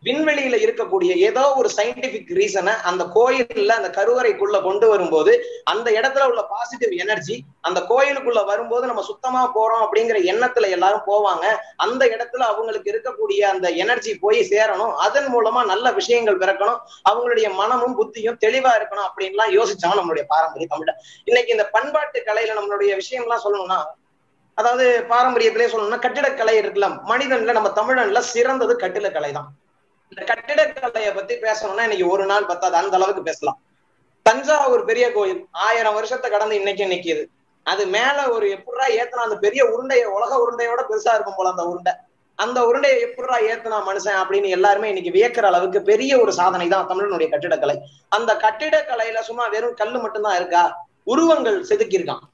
விண்வெளியில இருக்கக்கூடிய ஏதோ ஒரு சயின்டிபிக் ரீசனை அந்த கோயில்ல அந்த கருவறைக்குள்ள கொண்டு வரும்போது அந்த இடத்துல உள்ள பாசிட்டிவ் எனர்ஜி அந்த கோயிலுக்குள்ள வரும்போது நம்ம சுத்தமா போறோம் அப்படிங்கிற எண்ணத்துல எல்லாரும் போவாங்க. அந்த இடத்துல அவங்களுக்கு இருக்கக்கூடிய அந்த எனர்ஜி போய் சேரணும், அதன் மூலமா நல்ல விஷயங்கள் பிறக்கணும், அவங்களுடைய மனமும் புத்தியும் தெளிவா இருக்கணும் அப்படின்லாம் யோசிச்சாங்க நம்மளுடைய பாரம்பரிய தமிழ. இன்னைக்கு இந்த பண்பாட்டு கலையில நம்மளுடைய விஷயம்லாம் சொல்லணும்னா, அதாவது பாரம்பரியத்திலே சொல்லணும்னா கட்டிடக்கலை இருக்குல்ல, மனிதன்ல நம்ம தமிழன்ல சிறந்தது கட்டிடக்கலை தான். இந்த கட்டிடக்கலையை பத்தி பேசணும்னா இன்னைக்கு ஒரு நாள் பத்தாது, அந்த அளவுக்கு பேசலாம். தஞ்சாவூர் பெரிய கோயில் ஆயிரம் வருஷத்தை கடந்து இன்னைக்கு நிக்கிது. அது மேல ஒரு எப்படா ஏத்தனா அந்த பெரிய உருண்டைய உலக உருண்டையோட பெருசா இருக்கும் போல அந்த உருண்டை, அந்த உருண்டையை எப்படா ஏத்தனா மனுஷன் அப்படின்னு எல்லாருமே இன்னைக்கு வியக்கிற அளவுக்கு பெரிய ஒரு சாதனை தான் தமிழனுடைய கட்டிடக்கலை. அந்த கட்டிடக்கலையில சும்மா வெறும் கல்லு மட்டும்தான் இருக்கா, உருவங்கள் செதுக்கியிருக்கான்,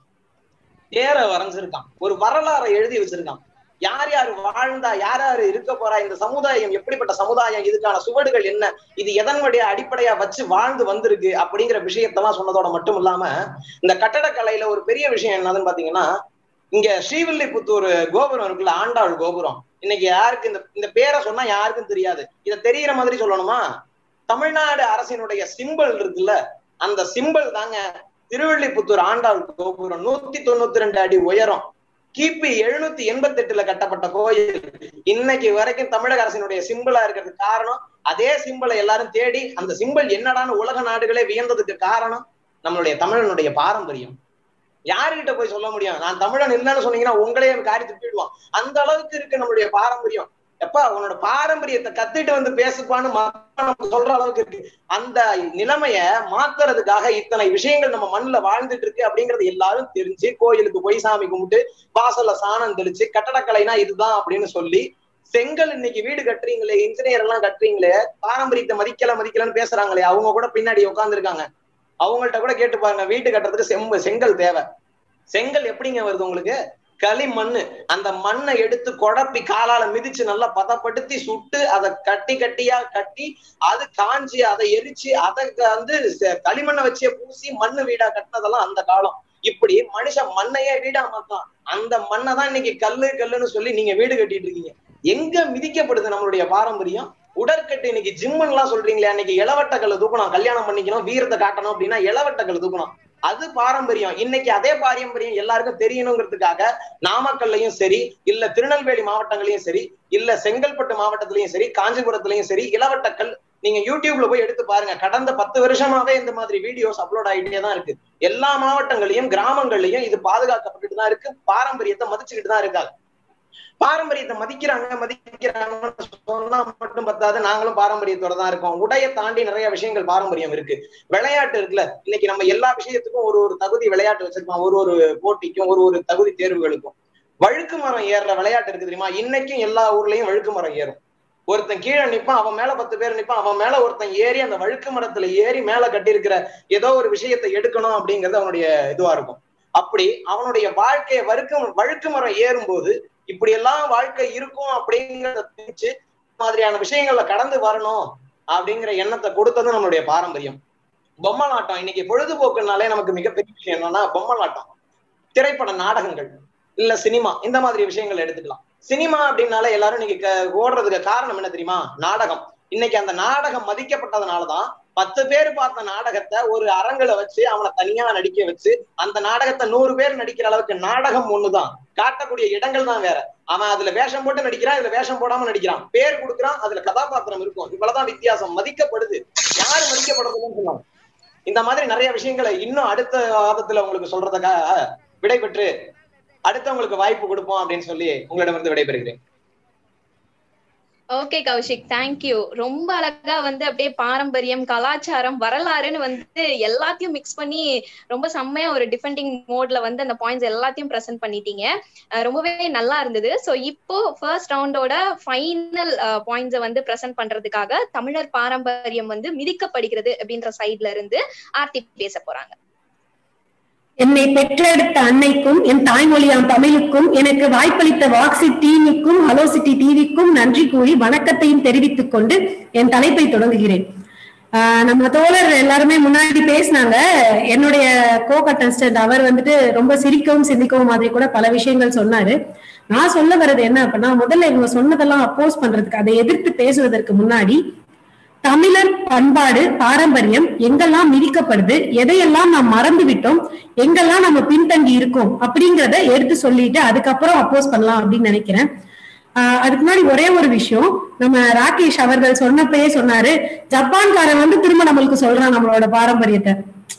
தேர வரைஞ்சிருக்கான், ஒரு வரலாறை எழுதி வச்சிருக்கான், யார் யார் வாழ்ந்தா, யார் யாரு இருக்க போறா, இந்த சமுதாயம் எப்படிப்பட்ட சமுதாயம், இதுக்கான சுவடுகள் என்ன, இது எதனுடைய அடிப்படையா வச்சு வாழ்ந்து வந்திருக்கு அப்படிங்கிற விஷயத்தெல்லாம் சொன்னதோட மட்டும் இல்லாம இந்த கட்டடக்கலையில ஒரு பெரிய விஷயம் என்னதுன்னு பாத்தீங்கன்னா, இங்க ஸ்ரீவில்லிபுத்தூர் கோபுரம் இருக்குல்ல, ஆண்டாள் கோபுரம், இன்னைக்கு யாருக்கு இந்த இந்த பேரை சொன்னா யாருக்கும் தெரியாது. இதை தெரிகிற மாதிரி சொல்லணுமா, தமிழ்நாடு அரசினுடைய சிம்பல் இருக்குல்ல, அந்த சிம்பல் தாங்க திருவில்லிபுத்தூர் ஆண்டாள் கோபுரம். நூத்தி தொண்ணூத்தி ரெண்டு அடி உயரம், கிபி எழுநூத்தி எண்பத்தி எட்டுல கட்டப்பட்ட கோயில். இன்னைக்கு வரைக்கும் தமிழக அரசினுடைய சிம்பிளா இருக்கிறதுக்கு காரணம், அதே சிம்பிளை எல்லாரும் தேடி அந்த சிம்பிள் என்னடான்னு உலக நாடுகளே வியந்ததுக்கு காரணம் நம்மளுடைய தமிழனுடைய பாரம்பரியம். யாருகிட்ட போய் சொல்ல முடியும், நான் தமிழன் இல்லைன்னு சொன்னீங்கன்னா உங்களே காரி துப்பிடுவான். அந்த அளவுக்கு இருக்கு நம்மளுடைய பாரம்பரியம். எப்பா உன்னோட பாரம்பரியத்தை கத்துட்டு வந்து பேசுப்பான்னு சொல்ற அளவுக்கு இருக்கு. அந்த நிலைமைய மாத்துறதுக்காக இத்தனை விஷயங்கள் நம்ம மண்ணுல வாழ்ந்துட்டு இருக்கு அப்படிங்கறது எல்லாரும் தெரிஞ்சு கோயிலுக்கு போய் சாமி கும்பிட்டு வாசல்ல சாணம் தெளிச்சு கட்டடக்கலைனா இதுதான் அப்படின்னு சொல்லி, செங்கல் இன்னைக்கு வீடு கட்டுறீங்களே, இன்ஜினியர் எல்லாம் கட்டுறீங்களே, பாரம்பரியத்தை மதிக்கல மதிக்கலன்னு பேசுறாங்களே, அவங்க கூட பின்னாடி உட்கார்ந்து இருக்காங்க. அவங்கள்ட்ட கூட கேட்டு பாருங்க, வீட்டு கட்டுறதுக்கு செம்பு செங்கல் தேவை. செங்கல் எப்படிங்க வருது உங்களுக்கு, களி மண்ணு, அந்த மண்ணை எடுத்து குழப்பி காலால மிதிச்சு நல்லா பதப்படுத்தி சுட்டு அதை கட்டி கட்டியா கட்டி அது காஞ்சி அதை எரிச்சு அதை வந்து களிமண்ணை வச்சே பூசி மண்ணு வீடா கட்டினதெல்லாம் அந்த காலம். இப்படி மனுஷன் மண்ணையே வீடா மாத்தான். அந்த மண்ணை தான் இன்னைக்கு கல்லு கல்லுன்னு சொல்லி நீங்க வீடு கட்டிட்டு இருக்கீங்க. எங்க மிதிக்கப்படுது நம்மளுடைய பாரம்பரியம்? உடற்கட்டு இன்னைக்கு ஜிம்முன்னு எல்லாம் சொல்றீங்களே, அன்னைக்கு இளவட்ட கல்லு தூக்கணும், கல்யாணம் பண்ணிக்கணும், வீரத்தை காட்டணும் அப்படின்னா இளவட்ட கல்லு தூக்கணும், அது பாரம்பரியம். இன்னைக்கு அதே பாரம்பரியம் எல்லாருக்கும் தெரியணுங்கிறதுக்காக நாமக்கல்லையும் சரி, இல்ல திருநெல்வேலி மாவட்டங்களையும் சரி, இல்ல செங்கல்பட்டு மாவட்டத்திலையும் சரி, காஞ்சிபுரத்திலையும் சரி, இளவட்டக்கல் நீங்க யூடியூப்ல போய் எடுத்து பாருங்க. கடந்த பத்து வருஷமாவே இந்த மாதிரி வீடியோஸ் அப்லோட் ஆகிட்டே தான் இருக்கு. எல்லா மாவட்டங்களையும் கிராமங்கள்லயும் இது பாதுகாக்கப்பட்டுட்டு தான் இருக்கு. பாரம்பரியத்தை மதிச்சுக்கிட்டு தான் இருக்காங்க. பாரம்பரியத்தை மதிக்கிறாங்க மதிக்கிறாங்கன்னு சொன்னா மட்டும் பத்தாது, நாங்களும் பாரம்பரியத்தோட தான் இருக்கோம். உடைய தாண்டி நிறைய விஷயங்கள் பாரம்பரியம் இருக்கு. விளையாட்டு இருக்குல்ல, இன்னைக்கு நம்ம எல்லா விஷயத்துக்கும் ஒரு ஒரு தகுதி விளையாட்டு வச்சிருக்கோம், ஒரு ஒரு போட்டிக்கும் ஒரு ஒரு தகுதி தேர்வுகளுக்கும். வழுக்கு மரம் ஏறுற விளையாட்டு இருக்கு தெரியுமா? இன்னைக்கும் எல்லா ஊர்லயும் வழுக்கு மரம் ஏறும். ஒருத்தன் கீழே நிப்பான், அவன் மேல பத்து பேர் நிப்பான், அவன் மேல ஒருத்தன் ஏறி அந்த வழுக்கு மரத்துல ஏறி மேல கட்டி இருக்கிற ஏதோ ஒரு விஷயத்தை எடுக்கணும் அப்படிங்கிறது அவனுடைய இதுவா இருக்கும். அப்படி அவனுடைய வாழ்க்கையை வழுக்கு வழுக்கு மரம் ஏறும் போது இப்படி எல்லாம் வாழ்க்கை இருக்கும் அப்படிங்கிறத தெரிஞ்சு மாதிரியான விஷயங்கள்ல கடந்து வரணும் அப்படிங்கிற எண்ணத்தை கொடுத்தது நம்மளுடைய பாரம்பரியம். பொம்மலாட்டம் இன்னைக்கு பொழுதுபோக்குனாலே நமக்கு மிகப்பெரிய விஷயம் என்னன்னா பொம்மலாட்டம். திரைப்பட நாடகங்கள் இல்ல சினிமா, இந்த மாதிரி விஷயங்கள் எடுத்துக்கலாம். சினிமா அப்படின்னாலே எல்லாரும் இன்னைக்கு ஓடுறதுக்கு காரணம் என்ன தெரியுமா? நாடகம். இன்னைக்கு அந்த நாடகம் மதிக்கப்பட்டதுனாலதான் பத்து பேர் பார்த்த நாடகத்தை ஒரு அரங்குல வச்சு அவனை தனியா நடிக்க வச்சு அந்த நாடகத்தை நூறு பேர் நடிக்கிற அளவுக்கு நாடகம் ஒண்ணுதான், காட்டக்கூடிய இடங்கள் தான் வேற. அவன் அதுல வேஷம் போட்டு நடிக்கிறான், இதுல வேஷம் போடாம நடிக்கிறான், பேர் கொடுக்குறான், அதுல கதாபாத்திரம் இருக்கும், இவ்வளவுதான் வித்தியாசம். மதிக்கப்படுது. யாரு மதிக்கப்படுறதுன்னு சொன்னாங்க. இந்த மாதிரி நிறைய விஷயங்களை இன்னும் அடுத்த வாதத்துல உங்களுக்கு சொல்றதுக்காக விடைபெற்று அடுத்தவங்களுக்கு வாய்ப்பு கொடுப்போம் அப்படின்னு சொல்லி உங்களிடமிருந்து விடைபெறுகிறேன். Okay Kaushik, thank you. ரொம்ப அழகா வந்து அப்படியே பாரம்பரியம், கலாச்சாரம், வரலாறுன்னு வந்து எல்லாத்தையும் மிக்ஸ் பண்ணி ரொம்ப செம்மையா ஒரு டிஃபெண்டிங் மோட்ல வந்து அந்த பாயிண்ட்ஸ் எல்லாத்தையும் பிரசன்ட் பண்ணிட்டீங்க. ரொம்பவே நல்லா இருந்தது. ஸோ இப்போ ஃபர்ஸ்ட் ரவுண்டோட ஃபைனல் பாயிண்ட்ஸை வந்து பிரசன்ட் பண்றதுக்காக தமிழர் பாரம்பரியம் வந்து மிதிக்கப்படுகிறது அப்படின்ற சைட்ல இருந்து ஆர்த்தி பேச போறாங்க. என்னை பெற்றெடுத்த அன்னைக்கும் என் தாய்மொழியாம் தமிழுக்கும் எனக்கு வாய்ப்பளித்த வாக்ஸி டிவிக்கும் ஹலோ சிட்டி டிவிக்கும் நன்றி கூறி வணக்கத்தையும் தெரிவித்துக் கொண்டு என் தலைப்பை தொடங்குகிறேன். ஆஹ் நம்ம தோழர் எல்லாருமே முன்னாடி பேசினாங்க. என்னுடைய கோ கண்டஸ்டன்ட் அவர் வந்துட்டு ரொம்ப சிரிக்கவும் சிந்திக்கவும் மாதிரி கூட பல விஷயங்கள் சொன்னாரு. நான் சொல்ல வர்றது என்ன அப்படின்னா, முதல்ல இவங்க சொன்னதெல்லாம் அப்போஸ் பண்றதுக்கு, அதை எதிர்த்து பேசுவதற்கு முன்னாடி தமிழர் பண்பாடு பாரம்பரியம் எங்கெல்லாம் மிதிக்கப்படுது, எதையெல்லாம் நாம் மறந்து விட்டோம், எங்கெல்லாம் நம்ம பின்தங்கி இருக்கோம் அப்படிங்கிறத எடுத்து சொல்லிட்டு அதுக்கப்புறம் அப்போஸ் பண்ணலாம் அப்படின்னு நினைக்கிறேன். ஆஹ் அதுக்கு முன்னாடி ஒரே ஒரு விஷயம், நம்ம ராகேஷ் அவர்கள் சொன்னப்பயே சொன்னாரு, ஜப்பான்காரன் வந்து திரும்ப நம்மளுக்கு சொல்றான் நம்மளோட பாரம்பரியத்தை.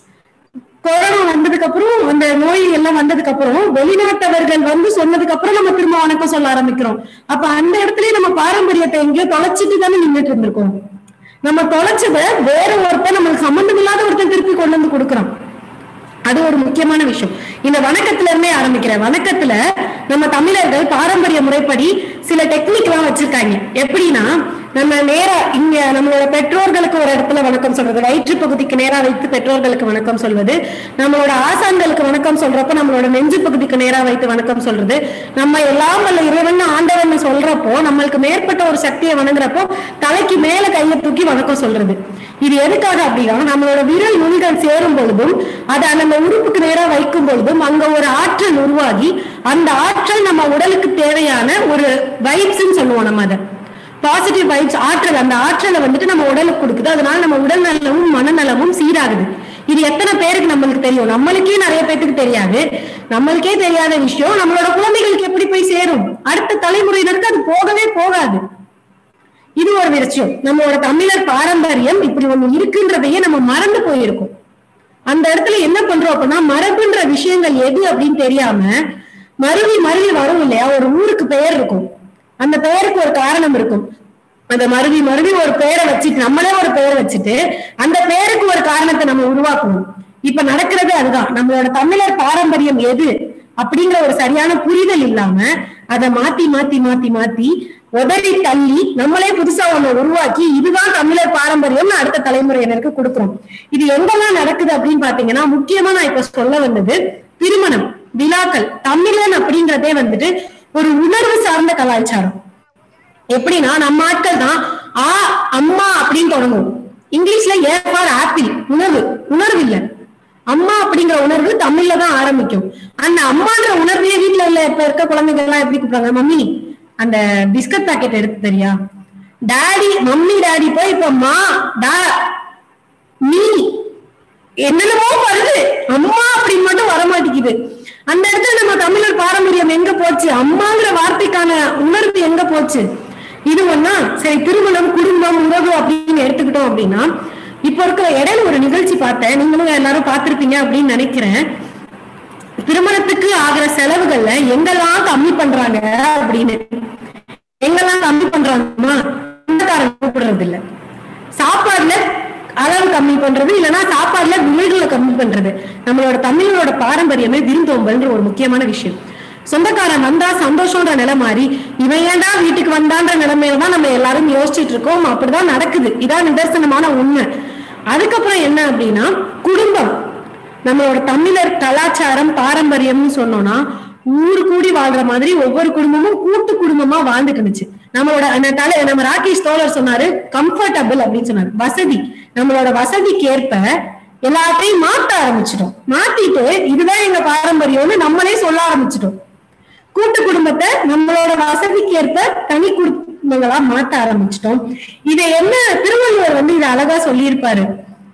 கொரோனா வந்ததுக்கு அப்புறம், அந்த நோய் எல்லாம் வந்ததுக்கு அப்புறம் வெளிநாட்டவர்கள் வந்து சொன்னதுக்கு அப்புறம் நம்ம திரும்ப வணக்கம் சொல்ல ஆரம்பிக்கிறோம். அப்ப அந்த இடத்துலயே நம்ம பாரம்பரியத்தை எங்கேயோ தொலைச்சிட்டு தானே நின்றுட்டு இருந்திருக்கோம். நம்ம தொலைச்சத வேற ஒருத்தர் நம்மளுக்கு சம்பந்தம் இல்லாத ஒருத்தர் திருப்பி கொண்டு வந்து கொடுக்குறோம். அது ஒரு முக்கியமான விஷயம். இந்த வணக்கத்துல இருந்தே ஆரம்பிக்கிறேன். வணக்கத்துல நம்ம தமிழர்கள் பாரம்பரிய முறைப்படி சில டெக்னிக் எல்லாம் வச்சிருக்காங்க. எப்படின்னா, நம்ம நேரா இங்க நம்மளோட பெற்றோர்களுக்கு ஒரு இடத்துல வணக்கம் சொல்றது, வயிற்று பகுதிக்கு நேரா வைத்து பெற்றோர்களுக்கு வணக்கம் சொல்வது, நம்மளோட ஆசான்களுக்கு வணக்கம் சொல்றப்போ நம்மளோட நெஞ்சு பகுதிக்கு நேரா வைத்து வணக்கம் சொல்றது, நம்ம எல்லாம் வல்ல இறைவன் ஆண்டவன் சொல்றப்போ நம்மளுக்கு மேற்பட்ட ஒரு சக்தியை வணங்குறப்போ தலைக்கு மேல கையை தூக்கி வணக்கம் சொல்றது. இது எதுக்காக அப்படின்னா, நம்மளோட விரல் நுனிகள் சேரும் பொழுதும் அதை நம்ம உறுப்புக்கு நேரா வைக்கும் பொழுதும் அங்க ஒரு ஆற்றல் உருவாகி, அந்த ஆற்றல் நம்ம உடலுக்கு தேவையான ஒரு வைப்ஸ் சொல்லுவோம். நம்ம அதை பாசிட்டிவ் வைப்ஸ், ஆற்றல், அந்த ஆற்றலை வந்துட்டு நம்ம உடலுக்கு கொடுக்குது. அதனால நம்ம உடல் நலமும் மனநலமும் சீராகுது. இது எத்தனை பேருக்கு நம்மளுக்கு தெரியும்? நம்மளுக்கே நிறைய பேருக்கு தெரியாது. நம்மளுக்கே தெரியாத விஷயம் நம்மளோட குழந்தைகளுக்கு எப்படி போய் சேரும்? அடுத்த தலைமுறையினருக்கு அது போகவே போகாது. இது ஒரு விஷயம். நம்மளோட தமிழர் பாரம்பரியம் இப்படி ஒண்ணு இருக்குன்றதையே நம்ம மறந்து போயிருக்கோம். அந்த இடத்துல என்ன பண்றோம் அப்படின்னா, மரபுன்ற விஷயங்கள் எது அப்படின்னு தெரியாம மருவி மருவி வரும் இல்லையா? ஒரு ஊருக்கு பெயர் இருக்கும், அந்த பெயருக்கு ஒரு காரணம் இருக்கும். அந்த மருவி மருவி ஒரு பெயரை வச்சுட்டு, நம்மளே ஒரு பெயர் வச்சுட்டு அந்த பெயருக்கு ஒரு காரணத்தை நம்ம உருவாக்கணும். இப்ப நடக்கிறது அதுதான். நம்மளோட தமிழர் பாரம்பரியம் எது அப்படிங்கிற ஒரு சரியான புரிதல் இல்லாம அதை மாத்தி மாத்தி மாத்தி மாத்தி உதறி தள்ளி நம்மளே புதுசா ஒண்ணு உருவாக்கி இதுதான் தமிழர் பாரம்பரியம் அடுத்த தலைமுறையினருக்கு கொடுக்கிறோம். இது எங்கெல்லாம் நடக்குது அப்படின்னு பாத்தீங்கன்னா, முக்கியமா நான் இப்ப சொல்ல வந்தது திருமணம், விழாக்கள். தமிழன் அப்படிங்கிறதே வந்துட்டு ஒரு உணர்வு சார்ந்த கலாச்சாரம். எப்படின்னா, நம்ம ஆட்கள் தான் ஆ அம்மா அப்படின்னு தொடங்கும். இங்கிலீஷ்ல ஏ ஃபார் ஆப்பிள், உணர்வு. உணர்வு இல்ல, அம்மா அப்படிங்கிற உணர்வு தமிழ்ல தான் ஆரம்பிக்கும். அந்த அம்மான்ற உணர்வையே வீட்டுல உள்ள இப்ப இருக்க குழந்தைகள் எல்லாம் எப்படி கூப்பிடுறாங்க? மம்மி அந்த பிஸ்கட் பாக்கெட் எடுத்து தெரியா, டாடி மம்மி டாடி போய் இப்ப மா டா மீ என்னென்னமோ வருது, அம்மா அப்படின்னு மட்டும் வரமாட்டேங்குது. அந்த இடத்துல நம்ம தமிழர் பாரம்பரியம் எங்க போச்சு? அம்மாங்கிற வார்த்தைக்கான உணர்வு எங்க போச்சு? இது ஒண்ணா. சரி, திருமணம், குடும்பம், உறவு அப்படின்னு எடுத்துக்கிட்டோம் அப்படின்னா, இப்ப இருக்கிற இடையில ஒரு நிகழ்ச்சி பார்த்தேன், நீங்களும் எல்லாரும் பார்த்திருப்பீங்க அப்படின்னு நினைக்கிறேன். திருமணத்துக்கு ஆகிற செலவுகள்ல எங்கெல்லாம் கம்மி பண்றாங்க அப்படின்னு, எங்கெல்லாம் கம்மி பண்றாங்கம்மா, சொந்தக்காரங்க கூப்பிடுறது இல்ல, சாப்பாடுல அளவு கம்மி பண்றது, இல்லைன்னா சாப்பாடுல விலைகளை கம்மி பண்றது. நம்மளோட தமிழோட பாரம்பரியமே விருந்தோம்பல்ன்ற ஒரு முக்கியமான விஷயம். சொந்தக்காரன் வந்தா சந்தோஷம்ன்ற நிலை மாறி இவன் ஏன்டா வீட்டுக்கு வந்தான்ற நிலைமையில தான் நம்ம எல்லாரும் யோசிச்சுட்டு இருக்கோம். அப்படிதான் நடக்குது. இதான் நிதர்சனமான உண்மை. அதுக்கப்புறம் என்ன அப்படின்னா, குடும்பம். நம்மளோட தமிழர் கலாச்சாரம் பாரம்பரியம்னு சொன்னோம்னா, ஊரு கூடி வாழ்ற மாதிரி ஒவ்வொரு குடும்பமும் கூட்டு குடும்பமா வாழ்ந்துட்டு இருந்துச்சு. நம்மளோட தலை நம்ம ராகேஷ் தோழர் சொன்னாரு கம்ஃபர்டபிள் அப்படின்னு சொன்னாரு, வசதி. நம்மளோட வசதிக்கு ஏற்ப எல்லாத்தையும் மாத்த ஆரம்பிச்சிட்டோம். மாத்திட்டு இதுதான் எங்க பாரம்பரியம்னு நம்மளே சொல்ல ஆரம்பிச்சிட்டோம். கூட்டு குடும்பத்தை நம்மளோட வசதிக்கு ஏற்ப தனி குடும்பங்களா மாத்த ஆரம்பிச்சிட்டோம். இதை என்ன திருவள்ளுவர் வந்து இதை அழகா சொல்லியிருப்பாரு,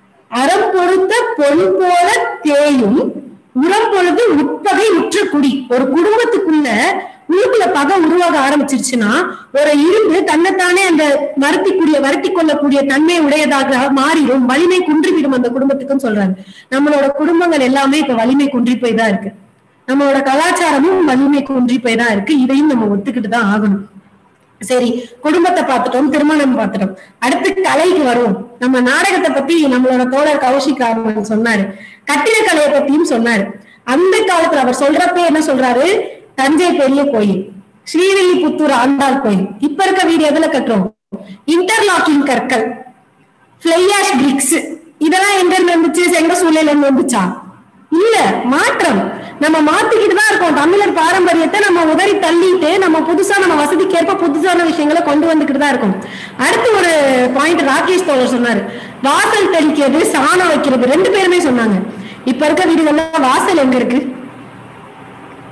அறம் பொறுத்த பொன் போல தேயும் உரம் பொழுது உட்பகை உற்ற குடி. ஒரு குடும்பத்துக்குள்ள உருக்குல பகை உருவாக ஆரம்பிச்சிருச்சுன்னா, ஒரு இரும்பு தன்னைத்தானே அந்த வருத்திக்கூடிய வருத்தி கொள்ளக்கூடிய தன்மை உடையதாக மாறிடும், வலிமை குன்றிவிடும் அந்த குடும்பத்துக்குன்னு சொல்றாங்க. நம்மளோட குடும்பங்கள் எல்லாமே இப்ப வலிமை குன்றி போய் தான் இருக்கு. நம்மளோட கலாச்சாரமும் வலிமை குன்றி போய் தான் இருக்கு. இதையும் நம்ம ஒத்துக்கிட்டு தான் ஆகணும். சரி, குடும்பத்தை பார்த்துட்டோம், திருமணம் பார்த்துட்டோம். அடுத்து கலைக்கு வருவோம். நம்ம நாடகத்தை பத்தி நம்மளோட தோழர் கௌஷிக் ராமன் சொன்னாரு, கட்டிடக்கலையை பத்தியும் சொன்னாரு. அந்த காலத்துல அவர் சொல்றப்ப என்ன சொல்றாரு, தஞ்சை பெரிய கோயில், ஸ்ரீவில்லிபுத்தூர் ஆண்டாள் கோயில். இப்ப இருக்க வீடு எதுல கட்டுறோம்? இன்டர்லாக்கிங் கற்கள், பிளையாஷ் பிரிக்ஸ். இதெல்லாம் எங்க இருந்து வந்துச்சு? செங்க சூழல இருந்து வந்துச்சா? இல்ல, மாற்றம். நம்ம மாத்திக்கிட்டு தான் இருக்கோம். தமிழர் பாரம்பரியத்தை நம்ம உதறி தள்ளிட்டு நம்ம புதுசா நம்ம வசதிக்கு ஏற்ப புதுசான விஷயங்களை கொண்டு வந்துகிட்டு தான் இருக்கோம். அடுத்து ஒரு பாயிண்ட் ராகேஷ் தோழர் சொன்னாரு, வாசல் தெளிக்கிறது, சாணம் வைக்கிறது. ரெண்டு பேருமே சொன்னாங்க. இப்ப இருக்க வீடுகள்ல வாசல் எங்க இருக்கு?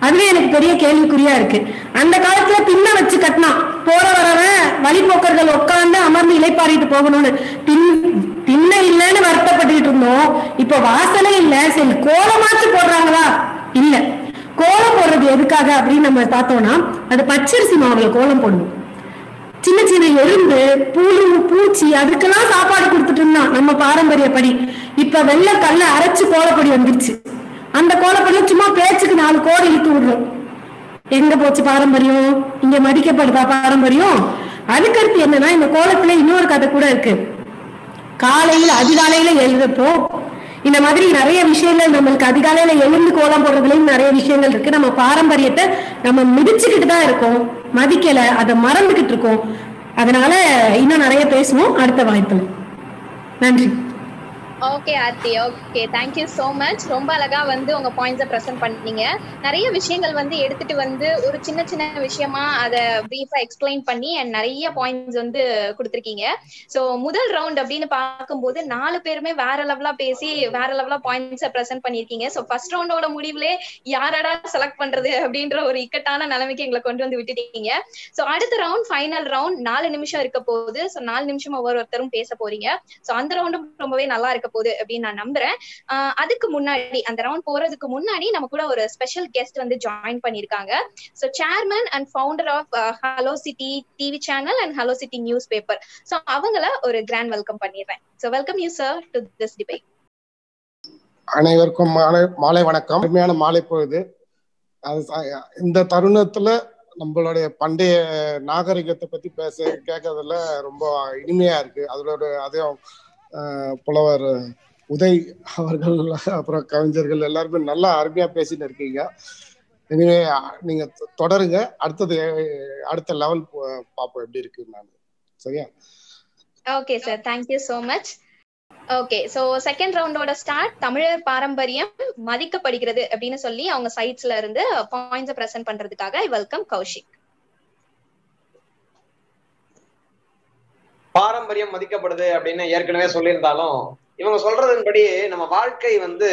அதுவே எனக்கு பெரிய கேள்விக்குறியா இருக்கு. அந்த காலத்துல பின்ன வச்சு கட்டினா போற வரவன் வழிபோக்கர்கள் உட்கார்ந்து அமர்ந்து இலைப்பாரிட்டு போகணும்னு பின் பின்ன இல்லைன்னு வருத்தப்பட்டுக்கிட்டு இருந்தோம். இப்ப வாசலே இல்ல, சரி கோலமாச்சு போடுறாங்களா? இல்ல. கோலம் போடுறது எதுக்காக அப்படின்னு நம்ம பார்த்தோம்னா, அது பச்சரிசி மாவுல கோலம் போடுவோம். சின்ன சின்ன எறும்பு, புழு, பூச்சி அதுக்கெல்லாம் சாப்பாடு கொடுத்துட்டு இருந்தான் நம்ம பாரம்பரியப்படி. இப்ப வெள்ளை கல்ல அரைச்சு கோலப்பொடி வந்துருச்சு. அந்த கோலப்பொடியில சும்மா பேச்சுக்கு நாலு கோடி இழுத்து விடுறோம். எங்க போச்சு பாரம்பரியம்? இங்க மதிக்கப்படுதா பாரம்பரியம்? அதுக்கடுத்து என்னன்னா, இந்த கோலத்துல இன்னொரு கதை கூட இருக்கு. காலையில அதிகாலையில எழுதுறப்போ இந்த மாதிரி நிறைய விஷயங்கள், நம்மளுக்கு அதிகாலையில எழுந்து கோலம் போடுறதுலயும் நிறைய விஷயங்கள் இருக்கு. நம்ம பாரம்பரியத்தை நம்ம மிதிச்சுக்கிட்டு தான் இருக்கோம், மதிக்கல, அதை மறந்துகிட்டு இருக்கோம். அதனால இன்னும் நிறைய பேசுவோம் அடுத்த வாய்ப்புல. நன்றி. Okay Aarthi, okay, thank you so much. ரொம்ப அழகா வந்து உங்க பாயிண்ட்ஸை ப்ரெசென்ட் பண்ணீங்க. நிறைய விஷயங்கள் வந்து எடுத்துட்டு வந்து ஒரு சின்ன சின்ன விஷயமா அதை பிரீஃபா எக்ஸ்பிளைன் பண்ணி அண்ட் நிறைய பாயிண்ட்ஸ் வந்து கொடுத்துருக்கீங்க. ஸோ முதல் ரவுண்ட் அப்படின்னு பார்க்கும்போது நாலு பேருமே வேற லெவலா பேசி வேற லெவலா பாயிண்ட்ஸை ப்ரெசென்ட் பண்ணியிருக்கீங்க. ஸோ ஃபர்ஸ்ட் ரவுண்டோட முடிவுலே யாரடா செலக்ட் பண்றது அப்படின்ற ஒரு இக்கட்டான நிலைமைக்கு எங்களை கொண்டு வந்து விட்டுட்டீங்க. ஸோ அடுத்த ரவுண்ட், ஃபைனல் ரவுண்ட், நாலு நிமிஷம் இருக்க போகுது. ஸோ நாலு நிமிஷம் ஒவ்வொருத்தரும் பேச போறீங்க. ஸோ அந்த ரவுண்டும் ரொம்பவே நல்லா இருக்க போகுது அப்படின்னு நான் நம்புறேன். அதுக்கு முன்னாடி, அந்த ரவுண்ட் போறதுக்கு முன்னாடி நம்ம கூட ஒரு ஸ்பெஷல் கெஸ்ட் வந்து ஜாயின் பண்ணிருக்காங்க. So chairman and founder of hello city TV channel and hello city newspaper. So அவங்கள ஒரு கிராண்ட் வெல்கம் பண்ணிடுறேன். So welcome you sir to this debate. அனைவருக்கும் மாலை மாலை வணக்கம். அருமையான மாலை பொழுது. இந்த தருணத்துல நம்மளுடைய பண்டைய நாகரிகத்தை பத்தி பேச கேட்கறதுல ரொம்ப இனிமையா இருக்கு. அதோட அதையும் புலவர் உதய் அவர்கள், அப்புறம் கவிஞர்கள் எல்லாருமே நல்லா அருமையா பேசிட்டு இருக்கீங்க. எனவே நீங்க தொடருங்க. அடுத்தது அடுத்த லெவல் பார்ப்போம் எப்படி இருக்கு. நான் சரியா? Okay sir, thank you so much. Okay, so second ரவுண்டோட ஸ்டார்ட். தமிழர் பாரம்பரியம் மதிக்கப்படுகிறது அப்படின்னு சொல்லி அவங்க சைட்ஸ்ல இருந்து பாயிண்ட்ஸ் பிரசன்ட் பண்றதுக்காக ஐ வெல்கம் கௌஷிக். பாரம்பரியம் மதிக்கப்படுது அப்படின்னு ஏற்கனவே சொல்லியிருந்தாலும், இவங்க சொல்றதன்படி நம்ம வாழ்க்கை வந்து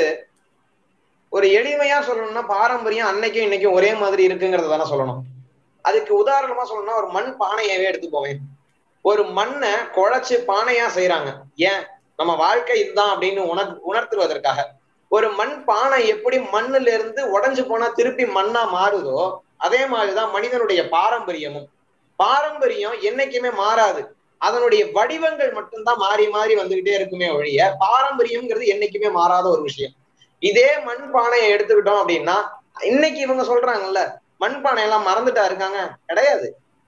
ஒரு எளிமையா சொல்லணும்னா பாரம்பரியம் அன்னைக்கும் இன்னைக்கும் ஒரே மாதிரி இருக்குங்கிறது தானே சொல்லணும். அதுக்கு உதாரணமா சொல்லணும்னா ஒரு மண் பானையவே எடுத்துக்கோங்க. ஒரு மண்ணை குழைச்சு பானையா செய்யறாங்க. ஏன்? நம்ம வாழ்க்கை இதுதான் அப்படின்னு உணர் உணர்த்துவதற்காக. ஒரு மண் பானை எப்படி மண்ணுல இருந்து உடைஞ்சு போனா திருப்பி மண்ணா மாறுதோ, அதே மாதிரிதான் மனிதனுடைய பாரம்பரியமும். பாரம்பரியம் என்னைக்குமே மாறாது. அதனுடைய வடிவங்கள் மட்டும்தான் மாறி மாறி வந்துகிட்டே இருக்குமே ஒழிய பாரம்பரியம்ங்கிறது என்னைக்குமே மாறாத ஒரு விஷயம். இதே மண் பானையை எடுத்துக்கிட்டோம் அப்படின்னா, இன்னைக்கு இவங்க சொல்றாங்கல்ல மண்பானை எல்லாம் மறந்துட்டா இருக்காங்க, கிடையாது.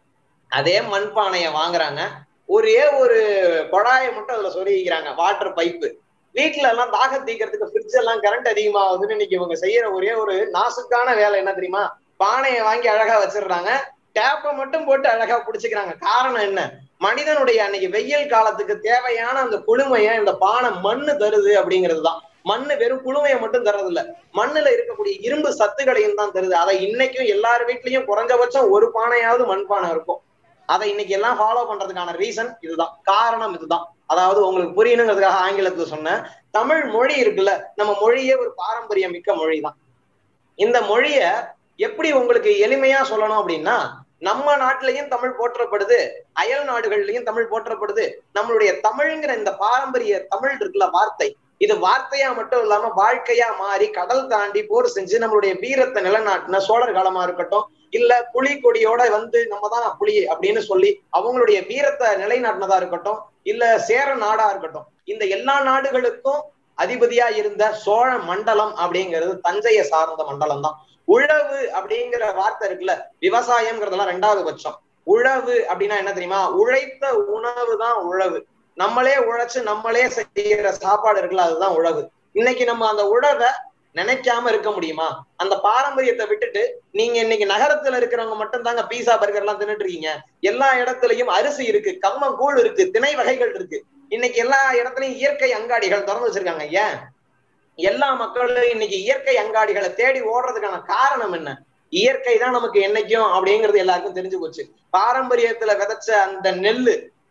அதே மண்பானைய வாங்குறாங்க, ஒரே ஒரு கொடாயை மட்டும் அதுல சொருகிக்கிறாங்க, வாட்டர் பைப்பு. வீட்டுல எல்லாம் தாக தீக்கிறதுக்கு ஃப்ரிட்ஜ் எல்லாம் கரண்ட் அதிகமாகுதுன்னு இன்னைக்கு இவங்க செய்யற ஒரே ஒரு நாசுக்கான வேலை என்ன தெரியுமா? பானையை வாங்கி அழகா வச்சிடுறாங்க, டேப்பை மட்டும் போட்டு அழகா புடிச்சுக்கிறாங்க. காரணம் என்ன? மனிதனுடைய அன்னைக்கு வெயில் காலத்துக்கு தேவையான அந்த குளுமைய இந்த பானை மண்ணு தருது அப்படிங்கிறதுதான். மண்ணு வெறும் குளுமையை மட்டும் தர்றது இல்ல, மண்ணுல இருக்கக்கூடிய இரும்பு சத்துக்களையும் தான் தருது. அதை இன்னைக்கும் எல்லார் வீட்லயும் குறைஞ்சபட்சம் ஒரு பானையாவது மண்பானை இருக்கும். அதை இன்னைக்கு எல்லாம் ஃபாலோ பண்றதுக்கான ரீசன் இதுதான், காரணம் இதுதான். அதாவது உங்களுக்கு புரியணுங்கிறதுக்காக ஆங்கிலத்துல சொன்ன தமிழ் மொழி இருக்குல்ல, நம்ம மொழியே ஒரு பாரம்பரியம் மிக்க மொழி தான். இந்த மொழிய எப்படி உங்களுக்கு எளிமையா சொல்லணும் அப்படின்னா, நம்ம நாட்டிலையும் தமிழ் போற்றப்படுது, அயல் நாடுகள்லயும் தமிழ் போற்றப்படுது. நம்மளுடைய தமிழ்ங்கிற இந்த பாரம்பரிய தமிழ் இருக்குல்ல வார்த்தை, இது வார்த்தையா மட்டும் இல்லாம வாழ்க்கையா மாறி கடல் தாண்டி போர் செஞ்சு நம்மளுடைய வீரத்தை நிலைநாட்டின சோழர் காலமா இருக்கட்டும், இல்ல புலி கொடியோட வந்து நம்ம தான் புலி அப்படின்னு சொல்லி அவங்களுடைய வீரத்தை நிலைநாட்டினதா இருக்கட்டும், இல்ல சேர நாடா இருக்கட்டும், இந்த எல்லா நாடுகளுக்கும் அதிபதியா இருந்த சோழ மண்டலம் அப்படிங்கிறது தஞ்சையை சார்ந்த மண்டலம் தான். உழவு அப்படிங்கிற வார்த்தை இருக்குல்ல, விவசாயம்ங்கிறதெல்லாம் ரெண்டாவது பட்சம். உழவு அப்படின்னா என்ன தெரியுமா? உழைத்த உணவு தான் உழவு. நம்மளே உழைச்சு நம்மளே செய்யற சாப்பாடு இருக்குல்ல, அதுதான் உழவு. இன்னைக்கு நம்ம அந்த உழவை நினைக்காம இருக்க முடியுமா? அந்த பாரம்பரியத்தை விட்டுட்டு நீங்க இன்னைக்கு நகரத்துல இருக்கிறவங்க மட்டும் தாங்க பீஸா பர்கர் எல்லாம் தின்னுட்டு இருக்கீங்க. எல்லா இடத்துலயும் அரிசி இருக்கு, கம்மங்கூழ் இருக்கு, திணை வகைகள் இருக்கு. இன்னைக்கு எல்லா இடத்துலயும் இயற்கை அங்காடிகள் திறந்து வச்சிருக்காங்க. ஏன்? எல்லா மக்களும் இன்னைக்கு இயற்கை அங்காடிகளை தேடி ஓடுறதுக்கான காரணம் என்ன? இயற்கை தான் நமக்கு என்னைக்கும் அப்படிங்கிறது எல்லாருக்கும் தெரிஞ்சு போச்சு. பாரம்பரியத்துல விதைச்ச அந்த நெல்லு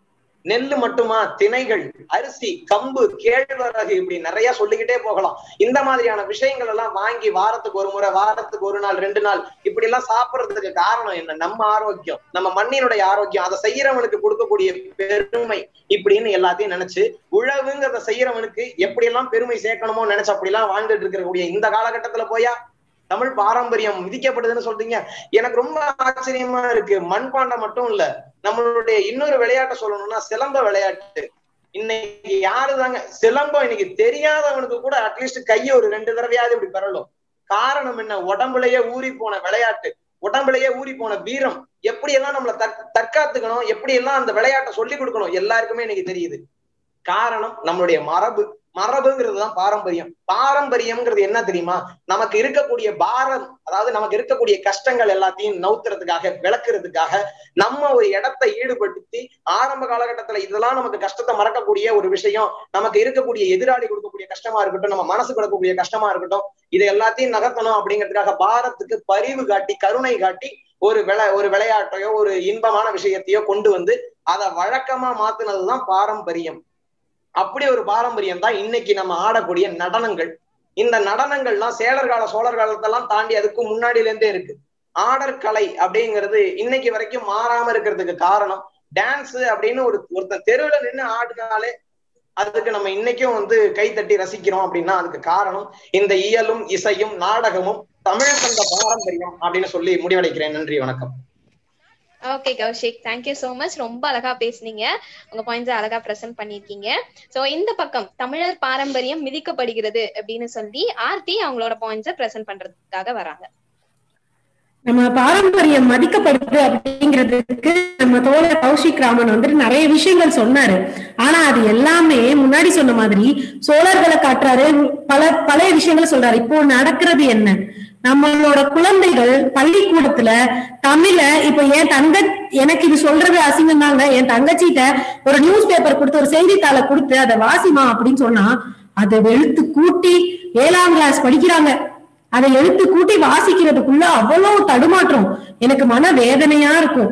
நெல்லு மட்டுமா, திணைகள், அரிசி, கம்பு, கேழ்வரகு, இப்படி நிறைய சொல்லிக்கிட்டே போகலாம். இந்த மாதிரியான விஷயங்கள் எல்லாம் வாங்கி வாரத்துக்கு ஒரு முறை, வாரத்துக்கு ஒரு நாள், ரெண்டு நாள் இப்படி எல்லாம் சாப்பிடுறதுக்கு காரணம் என்ன? நம்ம ஆரோக்கியம், நம்ம மண்ணினுடைய ஆரோக்கியம், அதை செய்யறவனுக்கு கொடுக்கக்கூடிய பெருமை இப்படின்னு எல்லாத்தையும் நினைச்சு உழவுங்கிறத செய்யறவனுக்கு எப்படி எல்லாம் பெருமை சேர்க்கணுமோ நினைச்சு அப்படி எல்லாம் வாழ்ந்துட்டு இருக்கக்கூடிய இந்த காலகட்டத்துல போயா தமிழ் பாரம்பரியம் விதிக்கப்படுதுன்னு சொல்றீங்க? எனக்கு ரொம்ப ஆச்சரியமா இருக்கு. மண்பாண்டம் மட்டும் இல்ல, நம்மளுடைய இன்னொரு விளையாட்டை சொல்லணும்னா சிலம்ப விளையாட்டு. இன்னைக்கு யாருதாங்க சிலம்பம் இன்னைக்கு தெரியாதவனுக்கு கூட அட்லீஸ்ட் கையை ஒரு ரெண்டு தடவையாவது இப்படி பெறலும். காரணம் என்ன? உடம்புலயே ஊறி போன விளையாட்டு, உடம்புலயே ஊறி போன வீரம். எப்படி எல்லாம் நம்மளை தற் தற்காத்துக்கணும், எப்படி எல்லாம் அந்த விளையாட்டை சொல்லி கொடுக்கணும் எல்லாருக்குமே இன்னைக்கு தெரியுது. காரணம் நம்மளுடைய மரபு. மரபுங்கிறது தான் பாரம்பரியம். பாரம்பரியம்ங்கிறது என்ன தெரியுமா? நமக்கு இருக்கக்கூடிய பாரம், அதாவது நமக்கு இருக்கக்கூடிய கஷ்டங்கள் எல்லாத்தையும் நவுத்துறதுக்காக, விளக்குறதுக்காக நம்ம ஒரு இடத்தை ஈடுபடுத்தி ஆரம்ப காலகட்டத்துல இதெல்லாம் நமக்கு கஷ்டத்தை மறக்கக்கூடிய ஒரு விஷயம், நமக்கு இருக்கக்கூடிய எதிராளி கொடுக்கக்கூடிய கஷ்டமா இருக்கட்டும், நம்ம மனசு கொடுக்கக்கூடிய கஷ்டமா இருக்கட்டும், இது எல்லாத்தையும் நகர்த்தணும் அப்படிங்கிறதுக்காக பாரத்துக்கு பரிவு காட்டி, கருணை காட்டி ஒரு விளை ஒரு விளையாட்டையோ ஒரு இன்பமான விஷயத்தையோ கொண்டு வந்து அதை வழக்கமா மாத்துனதுதான் பாரம்பரியம். அப்படி ஒரு பாரம்பரியம் தான் இன்னைக்கு நம்ம ஆடக்கூடிய நடனங்கள். இந்த நடனங்கள்லாம் சேலர் கால சோழர் காலத்தெல்லாம் தாண்டி அதுக்கு முன்னாடியில இருந்தே இருக்கு. ஆடற்கலை அப்படிங்கிறது இன்னைக்கு வரைக்கும் மாறாம இருக்கிறதுக்கு காரணம், டான்ஸ் அப்படின்னு ஒரு ஒருத்தர் தெருவுல நின்று ஆடினாலே அதுக்கு நம்ம இன்னைக்கும் வந்து கை தட்டி ரசிக்கிறோம் அப்படின்னா அதுக்கு காரணம் இந்த இயலும் இசையும் நாடகமும் தமிழ் தந்த பாரம்பரியம் அப்படின்னு சொல்லி முடிவடைக்கிறேன். நன்றி, வணக்கம். Okay Kaushik, thank you so much. ரொம்ப அழகா பேசுனீங்க, உங்க பாயிண்ட்ஸ் அழகா பிரசன்ட் பண்ணிருக்கீங்க. சோ இந்த பக்கம் தமிழர் பாரம்பரியம் மிதிக்கப்படுகிறது அப்படின்னு சொல்லி ஆர்த்தி அவங்களோட பாயிண்ட்ஸை பிரசன்ட் பண்றதுக்காக வராங்க. நம்ம பாரம்பரியம் மதிக்கப்படுது அப்படிங்கிறதுக்கு நம்ம தோழர் கௌஷிக் ராமன் வந்துட்டு நிறைய விஷயங்கள் சொன்னாரு. ஆனா அது எல்லாமே முன்னாடி சொன்ன மாதிரி சோழர்களை காட்டுறாரு, பல பழைய விஷயங்களை சொல்றாரு. இப்போ நடக்கிறது என்ன? நம்மளோட குழந்தைகள் பள்ளிக்கூடத்துல தமிழ, இப்ப என் தங்க எனக்கு இது சொல்றது அசிங்கம் தாங்க, என் தங்கச்சிட்ட ஒரு நியூஸ் பேப்பர் கொடுத்து ஒரு செய்தித்தாளை கொடுத்து அதை வாசிமா அப்படின்னு சொன்னா அதை எழுத்து கூட்டி ஏழாம் கிளாஸ் படிக்கிறாங்க. அதை எழுத்து கூட்டி வாசிக்கிறதுக்குள்ள அவ்வளவு தடுமாற்றம், எனக்கு மன வேதனையா இருக்கும்.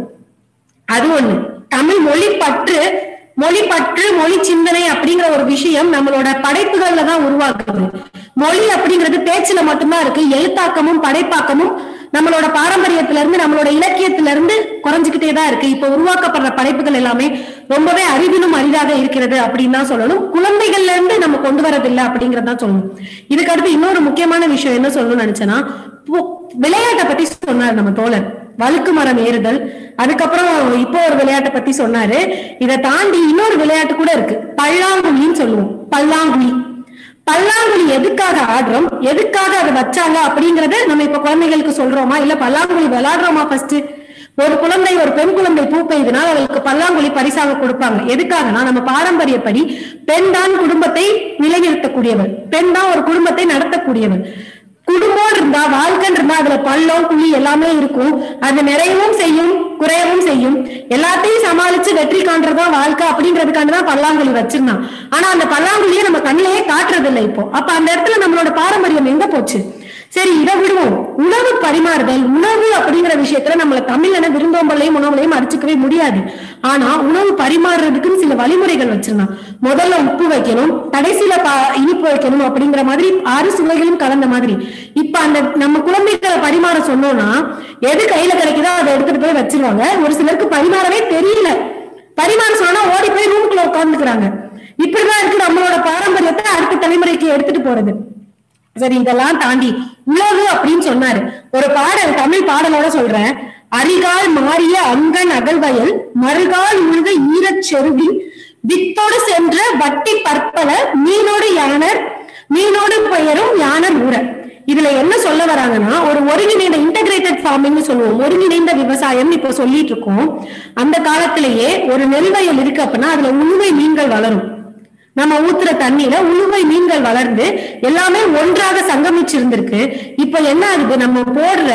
அது ஒண்ணு. தமிழ் மொழி பற்று, மொழி பற்று, மொழி சிந்தனை அப்படிங்கிற ஒரு விஷயம் நம்மளோட படைப்புகள்ல தான் உருவாக்குது. மொழி அப்படிங்கிறது பேச்சுல மட்டும்தான் இருக்கு. எழுத்தாக்கமும் படைப்பாக்கமும் நம்மளோட பாரம்பரியத்துல இருந்து, நம்மளோட இலக்கியத்துல இருந்து குறைஞ்சுக்கிட்டே தான் இருக்கு. இப்ப உருவாக்கப்படுற படைப்புகள் எல்லாமே ரொம்பவே அரிதிலும் அரிதாக இருக்கிறது அப்படின்னு தான் சொல்லணும். குழந்தைகள்ல இருந்து நம்ம கொண்டு வரதில்லை அப்படிங்கறதான் சொல்லணும். இதுக்கு அடுத்து இன்னொரு முக்கியமான விஷயம் என்ன சொல்லணும்னு நினைச்சேன்னா, விளையாட்டை பத்தி சொன்னார் நம்ம தோழர், வழுக்கு மரம் ஏறுதல். அதுக்கப்புறம் இப்போ ஒரு விளையாட்டை பத்தி சொன்னாரு. இதை தாண்டி இன்னொரு விளையாட்டு கூட இருக்கு, பல்லாங்குழின்னு சொல்லுவோம். பல்லாங்குழி பல்லாங்குழி எதுக்காக ஆடுறோம், எதுக்காக அதை வச்சாங்க அப்படிங்கறத நம்ம இப்ப குழந்தைகளுக்கு சொல்றோமா, இல்ல பல்லாங்குழி விளையாடுறோமா? ஃபர்ஸ்ட் ஒரு குழந்தை, ஒரு பெண் குழந்தை பூ பெய்யுதுன்னா அவளுக்கு பல்லாங்குழி பரிசாக கொடுப்பாங்க. எதுக்காகனா நம்ம பாரம்பரியப்படி பெண் தான் குடும்பத்தை நிலைநிறுத்தக்கூடியவள், பெண் தான் ஒரு குடும்பத்தை நடத்தக்கூடியவள். குடும்பம் இருந்தா, வாழ்க்கைன்னு இருந்தா அதுல பள்ளம் குழி எல்லாமே இருக்கும். அது நிறையவும் செய்யும், குறையவும் செய்யும். எல்லாத்தையும் சமாளிச்சு வெற்றி காண்றதுதான் வாழ்க்கை அப்படிங்கிறதுக்காண்டுதான் பல்லாங்குழி வச்சிருந்தான். ஆனா அந்த பல்லாங்குழியை நம்ம கண்ணிலேயே காட்டுறது இல்லை இப்போ. அப்ப அந்த இடத்துல நம்மளோட பாரம்பரியம் எங்க போச்சு? சரி, இதை விடுவோம். உணவு பரிமாறுதல், உணவு அப்படிங்கிற விஷயத்துல நம்மள தமிழ்ல விருந்தோம்பலையும் உணவுலையும் அடிச்சுக்கவே முடியாது. ஆனா உணவு பரிமாறுறதுக்குன்னு சில வழிமுறைகள் வச்சிருந்தான். முதல்ல உப்பு வைக்கணும், கடைசியில இனிப்பு வைக்கணும் அப்படிங்கிற மாதிரி ஆறு சுவைகளும் கலந்த மாதிரி. இப்ப அந்த நம்ம குழந்தைகளை பரிமாற சொன்னோம்னா எது கையில கிடைக்குதோ அதை எடுத்துட்டு போய் வச்சிருவாங்க. ஒரு சிலருக்கு பரிமாறவே தெரியல, பரிமாற சொன்னா ஓடி போய் ரூமுக்குள்ள உட்கார்ந்துக்கிறாங்க. இப்படிதான் இருக்கு நம்மளோட பாரம்பரியத்தை அடுத்த தலைமுறைக்கு எடுத்துட்டு போறது. சரி, இதெல்லாம் தாண்டி உழவு அப்படின்னு சொன்னாரு. ஒரு பாடல், தமிழ் பாடலோட சொல்றேன். அரிகால் மாறிய அங்கன் அகழ்வயல் மறுகால் உழுத ஈரச் செருவில் வித்தோடு சென்ற வட்டி பற்பல மீனோடு யானர் மீனோடு பெயரும் யானர் ஊர. இதுல என்ன சொல்ல வராங்கன்னா, ஒரு ஒருங்கிணைந்த இன்டகிரேட்டட் ஃபார்மிங் சொல்லுவோம், ஒருங்கிணைந்த விவசாயம் இப்ப சொல்லிட்டு இருக்கோம். அந்த காலத்திலேயே ஒரு நெல்வயல் இருக்கு அப்படின்னா அதுல உழுவை மீன்கள் வளரும். நம்ம ஊத்துற தண்ணியில உழுவை மீன்கள் வளர்ந்து எல்லாமே ஒன்றாக சங்கமிச்சு இருந்திருக்கு. இப்ப என்ன ஆகுது, நம்ம போடுற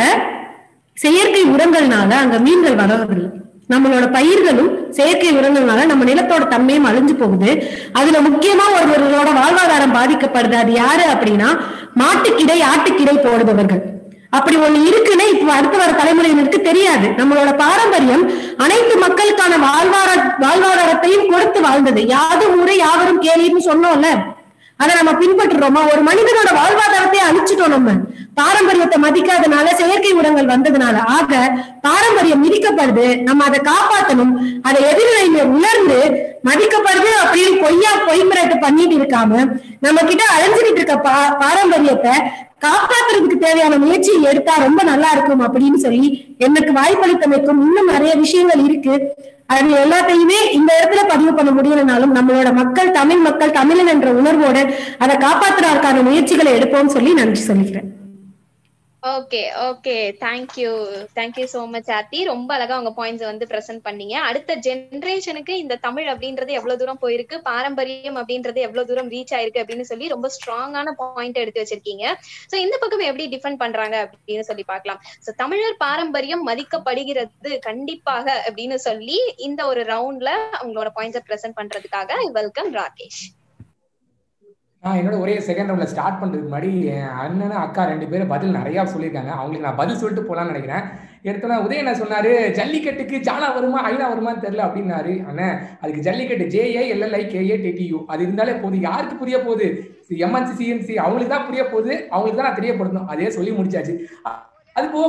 செயற்கை உரங்கள்னால அங்க மீன்கள் வளர்றதில்லை. நம்மளோட பயிர்களும் செயற்கை உரங்கள்னால நம்ம நிலத்தோட தன்மையும் அழிஞ்சு போகுது. அதுல முக்கியமா ஒருவர்களோட வாழ்வாதாரம் பாதிக்கப்படுது. அது யாரு அப்படின்னா, மாட்டுக்கிடை ஆட்டுக்கிடை போடுபவர்கள். அப்படி ஒண்ணு இருக்குன்னு இப்ப அடுத்து வர தலைமுறையினருக்கு தெரியாது. நம்மளோட பாரம்பரியம் அனைத்து மக்களுக்கான வாழ்வார வாழ்வாதாரத்தையும் கொடுத்து வாழ்ந்தது. யாதும் ஊரே யாவரும் கேள்வின்னு சொன்னோம்ல, அதை நம்ம பின்பற்றுறோமா? ஒரு மனிதனோட வாழ்வாதாரத்தை அழிச்சிட்டோம் நம்ம, பாரம்பரியத்தை மதிக்காதனால, செயற்கை உரங்கள் வந்ததுனால. ஆக பாரம்பரியம் மிதிக்கப்படுது, நம்ம அதை காப்பாற்றணும். அதை எதிர்நிலையில உணர்ந்து மதிக்கப்படுது அப்படின்னு பொய்யா பொய்முறைட்டு பண்ணிட்டு இருக்காம நம்ம கிட்ட அழிஞ்சுக்கிட்டு இருக்க பா பாரம்பரியத்தை காப்பாற்றுறதுக்கு தேவையான முயற்சியை எடுத்தா ரொம்ப நல்லா இருக்கும் அப்படின்னு சொல்லி எனக்கு வாய்ப்பளித்தமைக்கும் இன்னும் நிறைய விஷயங்கள் இருக்கு. அது எல்லாத்தையுமே இந்த இடத்துல பதிவு பண்ண முடியலனாலும் நம்மளோட மக்கள், தமிழ் மக்கள், தமிழன் என்ற உணர்வோட அதை காப்பாற்றுறதுக்கான முயற்சிகளை எடுப்போம்னு சொல்லி நன்றி சொல்லிக்கிறேன். Okay okay thank you thank you so much Aarthi. ரொம்ப அழகா உங்க பாயிண்ட்ஸ் வந்து பிரசன்ட் பண்ணீங்க. அடுத்த ஜெனரேஷனுக்கு இந்த தமிழ் அப்படின்றது எவ்வளவு தூரம் போயிருக்கு, பாரம்பரியம் அப்படின்றது எவ்வளவு தூரம் ரீச் ஆயிருக்கு அப்படின்னு சொல்லி ரொம்ப ஸ்ட்ராங்கான பாயிண்ட் எடுத்து வச்சிருக்கீங்க. சோ இந்த பக்கம் எப்படி டிஃபெண்ட் பண்றாங்க அப்படின்னு சொல்லி பார்க்கலாம். சோ தமிழர் பாரம்பரியம் மதிக்கப்படுகிறது கண்டிப்பாக அப்படின்னு சொல்லி இந்த ஒரு ரவுண்ட்ல உங்களோட பாயிண்ட்ஸை பிரசன்ட் பண்றதுக்காக வெல்கம் ராகேஷ். நான் என்னோட ஒரே செகண்ட் ரவுண்ட்ல ஸ்டார்ட் பண்றதுக்கு முன்னாடி என் அண்ணன் அக்கா ரெண்டு பேரும் பதில் நிறைய சொல்லியிருக்காங்க. அவங்களுக்கு நான் பதில் சொல்லிட்டு போலான்னு நினைக்கிறேன். எடுத்தோன்னா உதய என்ன சொன்னாரு, ஜல்லிக்கட்டுக்கு ஜானா வருமா ஐநா வருமானு தெரியல அப்படின்னாரு. அண்ணன் அதுக்கு Jallikattu J A L L I K A T T U அது இருந்தாலே போகுது. யாருக்கு புரிய போகுது? எம்என்சி சிஎன்சி அவங்களுக்கு தான் புரிய போகுது, அவங்களுக்கு தான் நான் தெரியப்படுத்தணும். அதே சொல்லி முடிச்சாச்சு. அது போக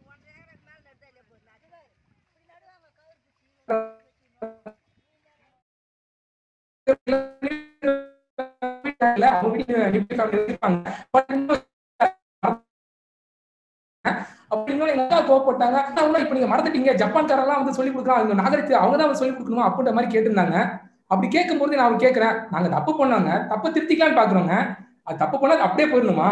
கோவப்பட்டாங்க. இப்ப நீங்க மறந்துட்டீங்க, ஜப்பான்காரெல்லாம் வந்து சொல்லி கொடுக்குறாங்க, நாகரிகத்தை அவங்க தான் சொல்லி கொடுக்கணுமா அப்படின்ற மாதிரி கேட்டிருந்தாங்க. அப்படி கேட்கும் போது நான் கேட்கிறேன், நாங்க தப்பு பண்ணாங்க, தப்பு திருத்திக்கலான்னு பாக்குறோங்க, அது தப்பு பண்ணா அப்படியே போயிடணுமா?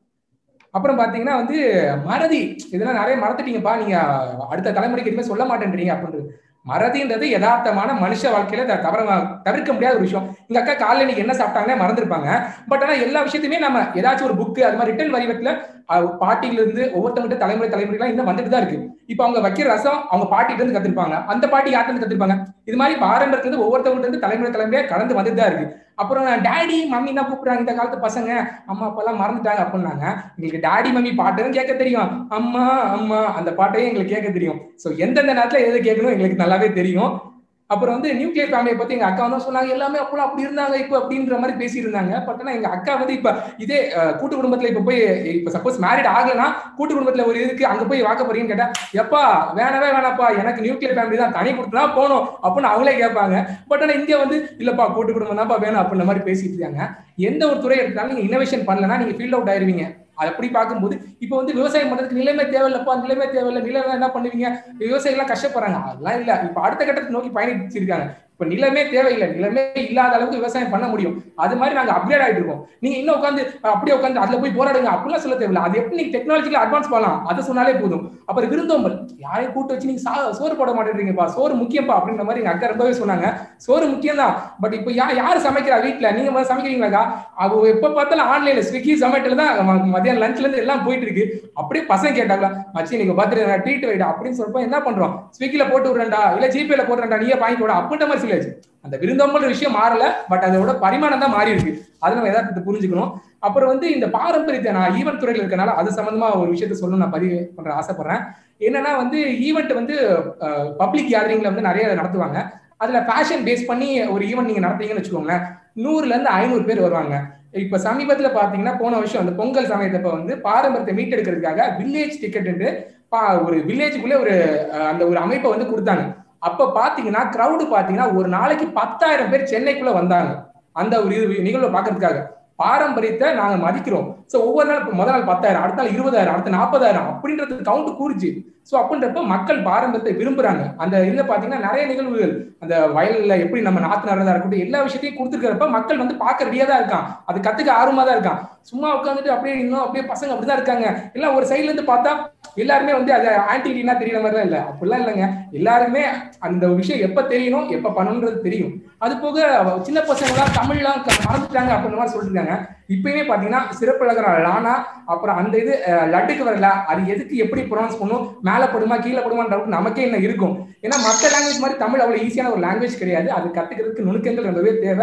அப்புறம் பாத்தீங்கன்னா வந்து மறதி, இதெல்லாம் நிறைய மறந்துட்டீங்கப்பா, நீங்க அடுத்த தலைமுறைக்கு எதுவுமே சொல்ல மாட்டேன்றீங்க அப்படின்றது. மறதின்றது யதார்த்தமான மனுஷ வாழ்க்கையில தவிர தவிர்க்க முடியாத ஒரு விஷயம். எங்க அக்கா காலையில இன்னைக்கு என்ன சாப்பிட்டாங்கன்னு மறந்துருப்பாங்க. பட் ஆனா எல்லா விஷயத்தையுமே நம்ம ஏதாச்சும் ஒரு புக்கு அது மாதிரி ரிட்டன் வடிவத்துல பாட்டியில இருந்து ஒவ்வொருத்தவங்கிட்ட தலைமுறை தலைமுறைலாம் இன்னும் வந்துட்டு தான் இருக்கு. இப்ப அவங்க வைக்கிற ரசம் அவங்க பாட்டிட்டு இருந்து கத்திருப்பாங்க, அந்த பாட்டி யார்ட்டு இருந்து கத்திருப்பாங்க. இது மாதிரி பாரம்பரியத்துல இருந்து ஒவ்வொருத்தவங்கிட்ட இருந்து தலைமுறை தலைமுறையா கடந்து வந்துட்டு தான் இருக்கு. அப்புறம் டேடி மம்மி தான் கூப்பிடுறாங்க, இந்த காலத்து பசங்க அம்மா அப்பா எல்லாம் மறந்துட்டாங்க அப்படின்னாங்க. எங்களுக்கு டேடி மம்மி பாட்டுன்னு கேட்க தெரியும், அம்மா அம்மா அந்த பாட்டையும் எங்களுக்கு கேட்க தெரியும். ஸோ எந்தெந்த நேரத்துல எது கேட்கணும் எங்களுக்கு நல்லாவே தெரியும். அப்புறம் வந்து நியூக்ளியர் ஃபேமிலியை பத்தி எங்க அக்கா வந்து சொன்னாங்க, எல்லாமே அப்பெல்லாம் அப்படி இருந்தாங்க இப்போ அப்படின்ற மாதிரி பேசி இருந்தாங்க. பட் ஆனா எங்க அக்கா வந்து இப்ப இதே கூட்டு குடும்பத்துல இப்ப போய் இப்ப சப்போஸ் மேரிட் ஆகலன்னா கூட்டு குடும்பத்துல ஒரு இதுக்கு அங்க போய் வாக்க போறீங்கன்னு கேட்டா, எப்பா வேணவே வேணாப்பா, எனக்கு நியூக்ளியர் ஃபேமிலி தான், தனி கொடுத்தா போகணும் அப்படின்னு அவங்களே கேட்பாங்க. பட் ஆனா இங்க வந்து இல்லப்பா கூட்டு குடும்பம் தான்ப்பா வேணும் அப்படின்ற மாதிரி பேசிட்டு இருக்காங்க. எந்த ஒரு துறை எடுத்தாலும் நீங்க இன்னோவேஷன் பண்ணலன்னா நீங்க ஃபீல்ட் அவுட் ஆயிருவீங்க. அது அப்படி பார்க்கும்போது இப்ப வந்து விவசாயம் பண்றதுக்கு நிலைமை தேவையில்லப்பா, நிலைமை தேவையில்லை, நிலைமை என்ன பண்ணுவீங்க, விவசாயிகள் கஷ்டப்படுறாங்க, அதெல்லாம் இல்ல. இப்ப அடுத்த கட்டத்தை நோக்கி பயணிச்சிருக்காங்க. இப்ப நிலமே தேவையில்லை, நிலமே இல்லாத அளவுக்கு விவசாயம் பண்ண முடியும். அது மாதிரி நாங்க அப்கிரேட் ஆயிட்டு இருக்கோம். நீங்க இன்னும் உட்காந்து அப்படியே உட்காந்து அதுல போய் போராடுங்க அப்படிலாம் சொல்ல தேவையில்லை. அது எப்படி நீங்க டெக்னாலஜிக்கல அட்வான்ஸ் பண்ணலாம் அதை சொன்னாலே போதும். அப்புறம் விருந்தோம்பல், யாரையும் கூட்டு வச்சு நீங்க சோறு போட மாட்டேன்றீங்கப்பா, சோறு முக்கியப்பா அப்படின்ற மாதிரி எங்க அக்கா ரொம்பவே சொன்னாங்க. சோறு முக்கியம் தான், பட் இப்ப யா யாரு சமைக்கிறா வீட்டுல? நீங்க முதல்ல சமைக்கிறீங்களாக்கா? அவ எப்ப பார்த்தாலும் ஆன்லைன்ல ஸ்விக்கி ஜொமேட்டோல தான் மதியம் லஞ்ச்ல இருந்து எல்லாம் போயிட்டு இருக்கு. அப்படியே பசங்க கேட்டாங்களா, மச்சி நீங்க பாத்துட்டு ட்ரீட் வைடா அப்படின்னு சொல்றப்ப என்ன பண்றோம், ஸ்விக்கில போட்டு விடுறேன்டா இல்ல ஜிபேல போடுறேன்டா, நீயே வாங்கி போட அப்படின்ற மாதிரி சொல்லியாச்சு. அந்த விருந்தோம்பல் விஷயம் மாறல, பட் அதோட பரிமாணம் தான் மாறி இருக்கு. அதை நம்ம எதார்த்தத்தை புரிஞ்சுக்கணும். அப்புறம் வந்து இந்த பாரம்பரியத்தை நான் ஈவென்ட் துறையில இருக்கனால அது சம்பந்தமா ஒரு விஷயத்த சொல்லணும் நான் பதிவு பண்ற ஆசைப்படுறேன். என்னன்னா வந்து ஈவெண்ட் வந்து பப்ளிக் கேதரிங்ல வந்து நிறைய நடத்துவாங்க. அதுல ஃபேஷன் பேஸ் பண்ணி ஒரு ஈவெண்ட் நீங்க நடத்தீங்கன்னு வச்சுக்கோங்களேன், நூறுல இருந்து ஐநூறு பேர் வருவாங்க. இப்ப சமீபத்துல பாத்தீங்கன்னா போன வருஷம் அந்த பொங்கல் சமயத்தப்ப வந்து பாரம்பரியத்தை மீட்டெடுக்கிறதுக்காக வில்லேஜ் டிக்கெட் ஒரு வில்லேஜுக்குள்ளே ஒரு அந்த ஒரு அமைப்பை வந்து கொடுத்தாங்க. அப்ப பாத்தீங்கன்னா கிரௌடு பாத்தீங்கன்னா ஒரு நாளைக்கு பத்தாயிரம் பேர் சென்னைக்குள்ள வந்தாங்க அந்த ஒரு நிகழ்வை பாக்குறதுக்காக. பாரம்பரியத்தை நாங்க மதிக்கிறோம். சோ ஒவ்வொரு நாள் முதல் நாள் பத்தாயிரம், அடுத்த நாள் இருபதாயிரம், அடுத்த நாற்பதாயிரம் அப்படின்றது கவுண்ட் கூறிச்சு. சோ அப்படின்றப்ப மக்கள் பாரம்பரியத்தை விரும்புறாங்க. அந்த இதுல பாத்தீங்கன்னா நிறைய நிகழ்வுகள், அந்த வயல்ல எப்படி நம்ம நாத்து நடந்தா இருக்கட்டும், எல்லா விஷயத்தையும் கொடுத்துருக்கிறப்ப மக்கள் வந்து பார்க்க ரெடியா தான் இருக்கான், அது கத்துக்க ஆர்வமா தான் இருக்கான். சும்மா உட்காந்துட்டு அப்படியே இன்னும் அப்படியே பசங்க அப்படிதான் இருக்காங்க. எல்லாம் ஒரு சைட்ல இருந்து பார்த்தா எல்லாருமே வந்து அதை ஆன்டினா தெரியற மாதிரிலாம் இல்ல, அப்படிலாம் இல்லைங்க. எல்லாருமே அந்த விஷயம் எப்ப தெரியணும் எப்ப பண்ணணும்ன்றது தெரியும். அது போக சின்ன பசங்க எல்லாம் தமிழ்லாம் மறந்துட்டாங்க அப்படின்ற மாதிரி சொல்லிருக்காங்க. இப்பயுமே பாத்தீங்கன்னா சிறப்பழகிற லானா, அப்புறம் அந்த இது லட்டுக்கு வரல, அது எதுக்கு எப்படி ப்ரொனவுன்ஸ் பண்ணும், மேல படுமா கீழே படுமான்ற டவுட் நமக்கே என்ன இருக்கும். ஏன்னா மற்ற லாங்குவேஜ் மாதிரி தமிழ் அவ்வளவு ஈஸியான ஒரு லாங்குவேஜ் கிடையாது. அது கத்துக்கிறதுக்கு நுணுக்கங்கள் ரொம்பவே தேவை.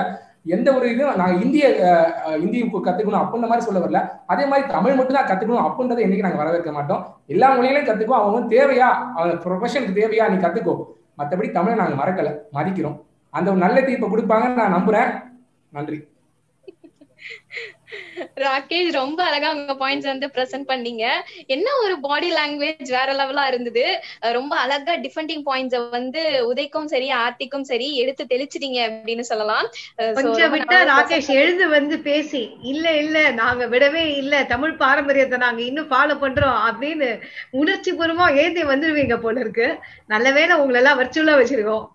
எந்த ஒரு இதுவும் நாங்க இந்திய இந்தி கத்துக்கணும் அப்படின்ற மாதிரி சொல்ல வரல. அதே மாதிரி தமிழ் மட்டும் தான் கத்துக்கணும் அப்படின்றத என்னைக்கு நாங்க வரவேற்க மாட்டோம். எல்லா மொழிகளையும் கத்துக்குவோம். அவங்க தேவையா, அவங்க ப்ரொஃபஷனுக்கு தேவையா நீ கத்துக்கோ, மற்றபடி தமிழை நாங்க மறக்கல, மதிக்கிறோம். அந்த ஒரு நல்ல தீர்ப்பை கொடுப்பாங்கன்னு நான் நம்புறேன். நன்றி. ராகேஷ், ரொம்ப அழகா உங்க பாயிண்ட்ஸ் வந்து பிரசன்ட் பண்ணீங்க. என்ன ஒரு பாடி லாங்குவேஜ் வேற லெவலா இருந்தது. ரொம்ப அழகா டிஃபெண்டிங் பாயிண்ட்ஸ் வந்து உதய்க்கும் சரி ஆர்த்திக்கும் சரி எடுத்து தெளிச்சிட்டீங்க அப்படின்னு சொல்லலாம். கொஞ்சம் விட்டா ராகேஷ் எழுந்து வந்து பேசி இல்ல இல்ல நாங்க விடவே இல்ல, தமிழ் பாரம்பரியத்தை நாங்க இன்னும் ஃபாலோ பண்றோம் அப்படின்னு உணர்ச்சி பூர்வமா எழுதி வந்துருவீங்க போல இருக்கு. நல்ல வேளை உங்களை எல்லாம் வர்ச்சுவலா வச்சிருக்கோம்.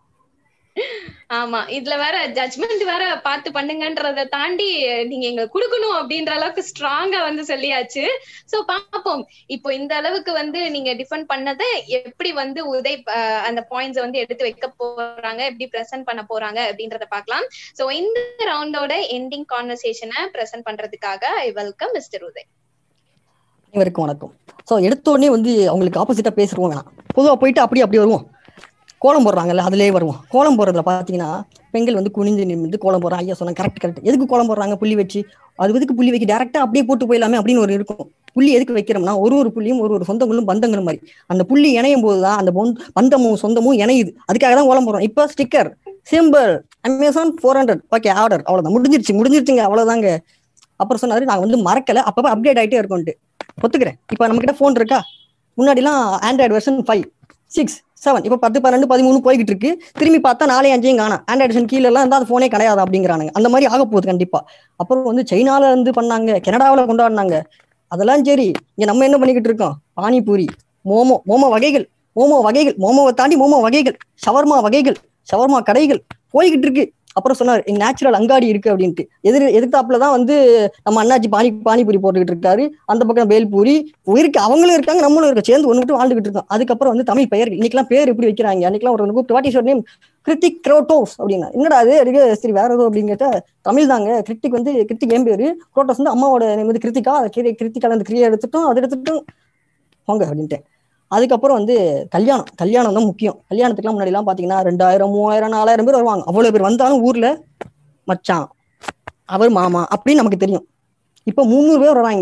ஆமா, இதுல வேற ஜட்ஜ்மெண்ட் வேற பார்த்து பண்ணுங்கன்றத தாண்டி நீங்க எங்க குடுக்கணும் அப்படின்ற அளவுக்கு ஸ்ட்ராங்கா வந்து சொல்லியாச்சு. சோ பாப்போம், இப்போ இந்த அளவுக்கு வந்து நீங்க டிஃபெண்ட் பண்ணதை எப்படி வந்து உதய் அந்த பாயிண்ட்ஸ் வந்து எடுத்து வைக்க போறாங்க, எப்படி பிரசன்ட் பண்ண போறாங்க அப்படின்றத பாக்கலாம். சோ இந்த ரவுண்டோட எண்டிங் கான்வர்சேஷனை பிரசன்ட் பண்றதுக்காக ஐ வெல்கம் மிஸ்டர் உதய். அனைவருக்கும் வணக்கம். சோ எடுத்த உடனே வந்து அவங்களுக்கு ஆப்போசிட்டா பேசுறோம் வேணாம், பொதுவா போயிட்டு அப்படி அப்படி வருவோம். கோலம் போடுறாங்கல்ல, அதுலேயே வருவோம். கோலம் போடுறதுல பார்த்தீங்கன்னா பெண்கள் வந்து குனிந்து நிமிந்து கோலம் போடுறாங்க. ஐயா சொன்னாங்க கரெக்ட் கரெக்ட். எதுக்கு கோலம் போடுறாங்க? புள்ளி வச்சு. அது எதுக்கு புள்ளி வைக்க, டேரக்டா அப்படியே போட்டு போயிடலாமே அப்படின்னு ஒரு இருக்கும். புள்ளி எதுக்கு வைக்கிறோம்னா ஒரு ஒரு புள்ளியும் ஒரு ஒரு சொந்தங்களும் பந்தங்களும் மாதிரி அந்த புள்ளி இணையும் போதுதான் அந்த பந்தமும் சொந்தமும் இணையுது. அதுக்காக தான் கோலம் போடுறோம். இப்போ sticker simple Amazon four hundred okay order, அவ்வளவுதான், முடிஞ்சிருச்சு முடிஞ்சிருச்சுங்க அவ்வளவுதாங்க. அப்புறம் சொன்னாரு நாங்க வந்து மறக்கல, அப்பப்போ அப்டேட் ஆகிட்டே இருக்கோன்ட்டு. ஒத்துக்கிறேன். இப்போ நம்ம கிட்ட போன் இருக்கா? முன்னாடிலாம் Android version five six seven இப்போ பத்து பன்னெண்டு பதிமூணு போய்கிட்டு இருக்கு. திரும்பி பார்த்தா நாலே அஞ்சையும் காணும். ஆண்ட்ராய்டு வெர்ஷன் கீழே எல்லாம் இருந்தால் அது போனே கிடையாது அப்படிங்கிறானுங்க. அந்த மாதிரி ஆக போகுது கண்டிப்பா. அப்புறம் வந்து சைனால இருந்து பண்ணாங்க, கனடாவில் கொண்டாடினாங்க. அதெல்லாம் சரி, இங்க நம்ம என்ன பண்ணிக்கிட்டு இருக்கோம்? பானிபூரி, மோமோ, மோமோ வகைகள், மோமோ வகைகள், மோமோவை தாண்டி மோமோ வகைகள், ஷவர்மா வகைகள், ஷவர்மா கடைகள் போய்கிட்டு இருக்கு. அப்புறம் சொன்னார் நேச்சுரல் அங்காடி இருக்கு அப்படின்ட்டு. எதிர் எதிர்த்தாப்புலதான் வந்து நம்ம அண்ணாச்சி பானி பானிபூரி போட்டுக்கிட்டு இருக்காரு. அந்த பக்கம் பேல்பூரி இருக்கு, அவங்களும் இருக்காங்க, நம்மளும் இருக்க, சேர்ந்து ஒன்று விட்டு வாழ்ந்துகிட்டு இருக்கோம். அதுக்கப்புறம் வந்து தமிழ் பெயர் இன்னைக்கெல்லாம் பேர் எப்படி வைக்கிறாங்க. அன்னைக்கெல்லாம் ஒரு கூப்பிட்டு what is your name? Kiruthik குரோட்டோஸ் அப்படின்னா என்னடா அது இருக்கு, சரி வேற ஏதோ அப்படின்னு கேட்டா தமிழ் தாங்க. கிருத்திக் வந்து கிருத்திக் ஏன் பேரு, குரோட்டோஸ் வந்து அம்மாவோட நேம் வந்து கிருத்திகா, அதை கிருத்திகால அந்த கிரியா எடுத்துட்டோம், அதை எடுத்துட்டோம் வாங்க அப்படின்ட்டு. அதுக்கப்புறம் வந்து கல்யாணம் கல்யாணம் தான் முக்கியம். கல்யாணத்துக்குலாம் முன்னாடி எல்லாம் பாத்தீங்கன்னா ரெண்டாயிரம் மூவாயிரம் நாலாயிரம் பேர் வருவாங்க. அவ்வளவு பேர் வந்தாலும் ஊர்ல மச்சான் அவர் மாமா அப்படின்னு நமக்கு தெரியும். இப்ப முந்நூறு பேர் வராங்க.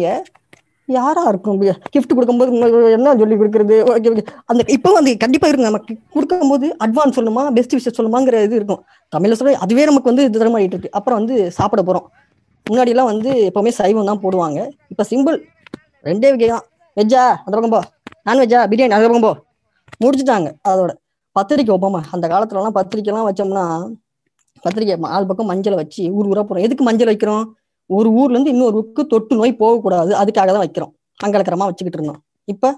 யாரா இருக்கும் கிஃப்ட் கொடுக்கும்போது என்ன சொல்லி கொடுக்குறது அந்த இப்ப வந்து கண்டிப்பா இருக்கு. நமக்கு கொடுக்கும்போது அட்வான்ஸ் சொல்லுமா பெஸ்ட் விஷயம் சொல்லுமாங்கிற இது இருக்கும். தமிழ்ல சொல்ல அதுவே நமக்கு வந்து இது தரமாயிட்டு இருக்கு. அப்புறம் வந்து சாப்பிட போறோம். முன்னாடி எல்லாம் வந்து எப்பவுமே சைவம் தான் போடுவாங்க. இப்ப சிம்பிள் ரெண்டே வகை தான். வெஜ்ஜா அந்த பக்கம் போ, நான்வெஜ்ஜா பிரியாணி அந்த பக்கம் போ, முடிச்சுட்டாங்க. அதோட பத்திரிக்கை வைப்போமா, அந்த காலத்துல எல்லாம் பத்திரிக்கை எல்லாம் வச்சோம்னா பத்திரிக்கை நாலு பக்கம் மஞ்சளை வச்சு ஊர் ஊரா போறோம். எதுக்கு மஞ்சள் வைக்கிறோம்? ஒரு ஊர்ல இருந்து இன்னொரு ஊருக்கு தொட்டு நோய் போகக்கூடாது, அதுக்காக தான் வைக்கிறோம். மங்களகரமா வச்சுக்கிட்டு இருந்தோம். இப்ப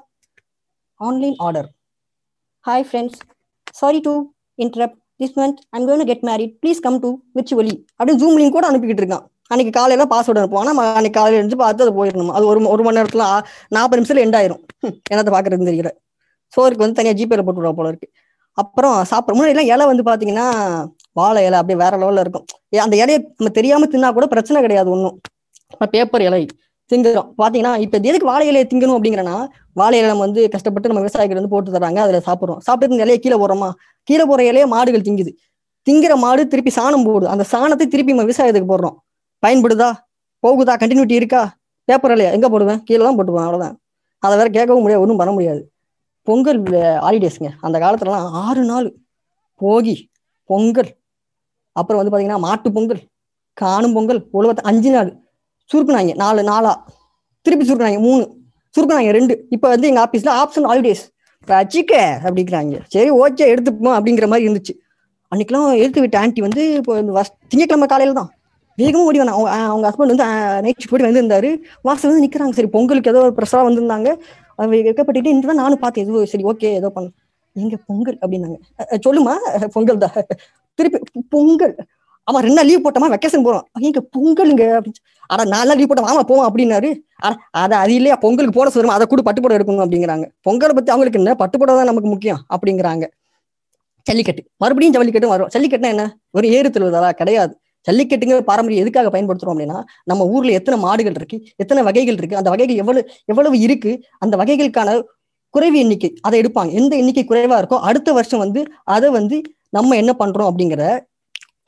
online order. Hi friends, sorry to interrupt this month I'm going to get married, please come to virtually அப்படின்னு ஜூம் லிங்க் கூட அனுப்பிக்கிட்டு இருக்கான். அன்னைக்கு காலையில பாஸ்வேர்டு அனுப்புவாங்க, நம்ம அன்னைக்கு காலையில இருந்து பார்த்து அது போயிடணும். அது ஒரு ஒரு மணி நேரத்துல நாற்பது நிமிஷத்துல எண்ட் ஆயிரும். என்னத்தை பாக்குறதுன்னு தெரியல. சோருக்கு வந்து தனியா ஜிபேல போட்டு விடுவா போல இருக்கு. அப்புறம் சாப்பிட முன்னாடி எல்லாம் இலை வந்து பாத்தீங்கன்னா வாழை இலை அப்படியே வேற லெவல்ல இருக்கும். அந்த இலையை நம்ம தெரியாம தின்னா கூட பிரச்சனை கிடையாது ஒன்றும். பேப்பர் இலை திங்குறோம் பாத்தீங்கன்னா. இப்ப எதுக்கு வாழை இலையை திங்கணும் அப்படிங்கிறனா, வாழை இலை நம்ம வந்து கஷ்டப்பட்டு நம்ம விவசாயிகள் வந்து போட்டு தராங்க, அதுல சாப்பிடுறோம். சாப்பிட்டு இந்த இலையை கீழே போறோமா, கீழே போற இலையை மாடுகள் திங்குது. திங்கிற மாடு திருப்பி சாணம் போடுது, அந்த சாணத்தை திருப்பி நம்ம விவசாயத்துக்கு போடுறோம். பயன்படுதா, போகுதா, கண்டினியூட்டி இருக்கா? பேப்பர் இல்லையா, எங்க போடுவேன்? கீழே தான் போட்டுவேன், அவ்வளவுதான். அதை வேற கேட்கவும் முடியாது, ஒன்றும் பண்ண முடியாது. பொங்கல் ஹாலிடேஸ்ங்க அந்த காலத்துலலாம் ஆறு நாள் போகி பொங்கல், அப்புறம் வந்து பாத்தீங்கன்னா மாட்டு பொங்கல், காணும் பொங்கல், உழவத்தை அஞ்சு நாள் சுருக்குனாங்க. நாலு நாளா திருப்பி சுருக்குனாங்க, மூணு சுருக்குனாங்க, ரெண்டு. இப்ப வந்து எங்க ஆபீஸ்ல ஆப்ஷன் ஹாலிடேஸ் வச்சிக்க அப்படிங்கிறாங்க. சரி ஓகே எடுத்துப்போம் அப்படிங்கிற மாதிரி இருந்துச்சு. அன்னைக்கெல்லாம் எடுத்து விட்ட ஆன்டி வந்து இப்போ திங்கக்கிழமை காலையில தான் வேகமும் ஓடி வந்தாங்க. அவங்க அவங்க ஹஸ்பண்ட் வந்து நைட் ஷிஃப்ட் போய் வந்திருந்தாரு. வாசல் வந்து நிக்கிறாங்க. சரி பொங்கலுக்கு ஏதோ ஒரு ப்ரெஷரா வந்திருந்தாங்க. அவங்க வைக்கப்பட்டு இன்றுதான் நானும் பார்த்தேன். ஏதோ சரி ஓகே ஏதோ பண்ண எங்க பொங்கல் அப்படின்னாங்க. சொல்லுமா பொங்கல் தான். திருப்பி பொங்கல், ஆமா ரெண்டு நாள் லீவ் போட்டோமா வெக்கேஷன் போறோம். எங்க பொங்கலுங்க அப்படின்னு. ஆனா நாலு நாள் லீவ் போட்டோம், ஆமா போவோம் அப்படின்னாரு. அதை அது இல்லையா பொங்கலுக்கு போட சொல்லுமா, அதை கூட பட்டுப்படம் எடுக்கணும் அப்படிங்கிறாங்க. பொங்கலை பத்தி அவங்களுக்கு என்ன, பட்டுப்படம் தான் நமக்கு முக்கியம் அப்படிங்கிறாங்க. ஜல்லிக்கட்டு, மறுபடியும் ஜல்லிக்கட்டும் வரும். ஜல்லிக்கட்டுனா என்ன, ஒரு ஏறு தழுவுதலா கிடையாது. ஜல்லிக்கட்டுங்கிற பாரம்பரியம் எதுக்காக பயன்படுத்துறோம் அப்படின்னா, நம்ம ஊர்ல எத்தனை மாடுகள் இருக்கு, எத்தனை வகைகள் இருக்கு, அந்த வகைகள் எவ்வளவு எவ்வளவு இருக்கு, அந்த வகைகளுக்கான குறைவு எண்ணிக்கை அதை எடுப்பாங்க. எந்த எண்ணிக்கை குறைவா இருக்கோ அடுத்த வருஷம் வந்து அதை வந்து நம்ம என்ன பண்றோம் அப்படிங்கிற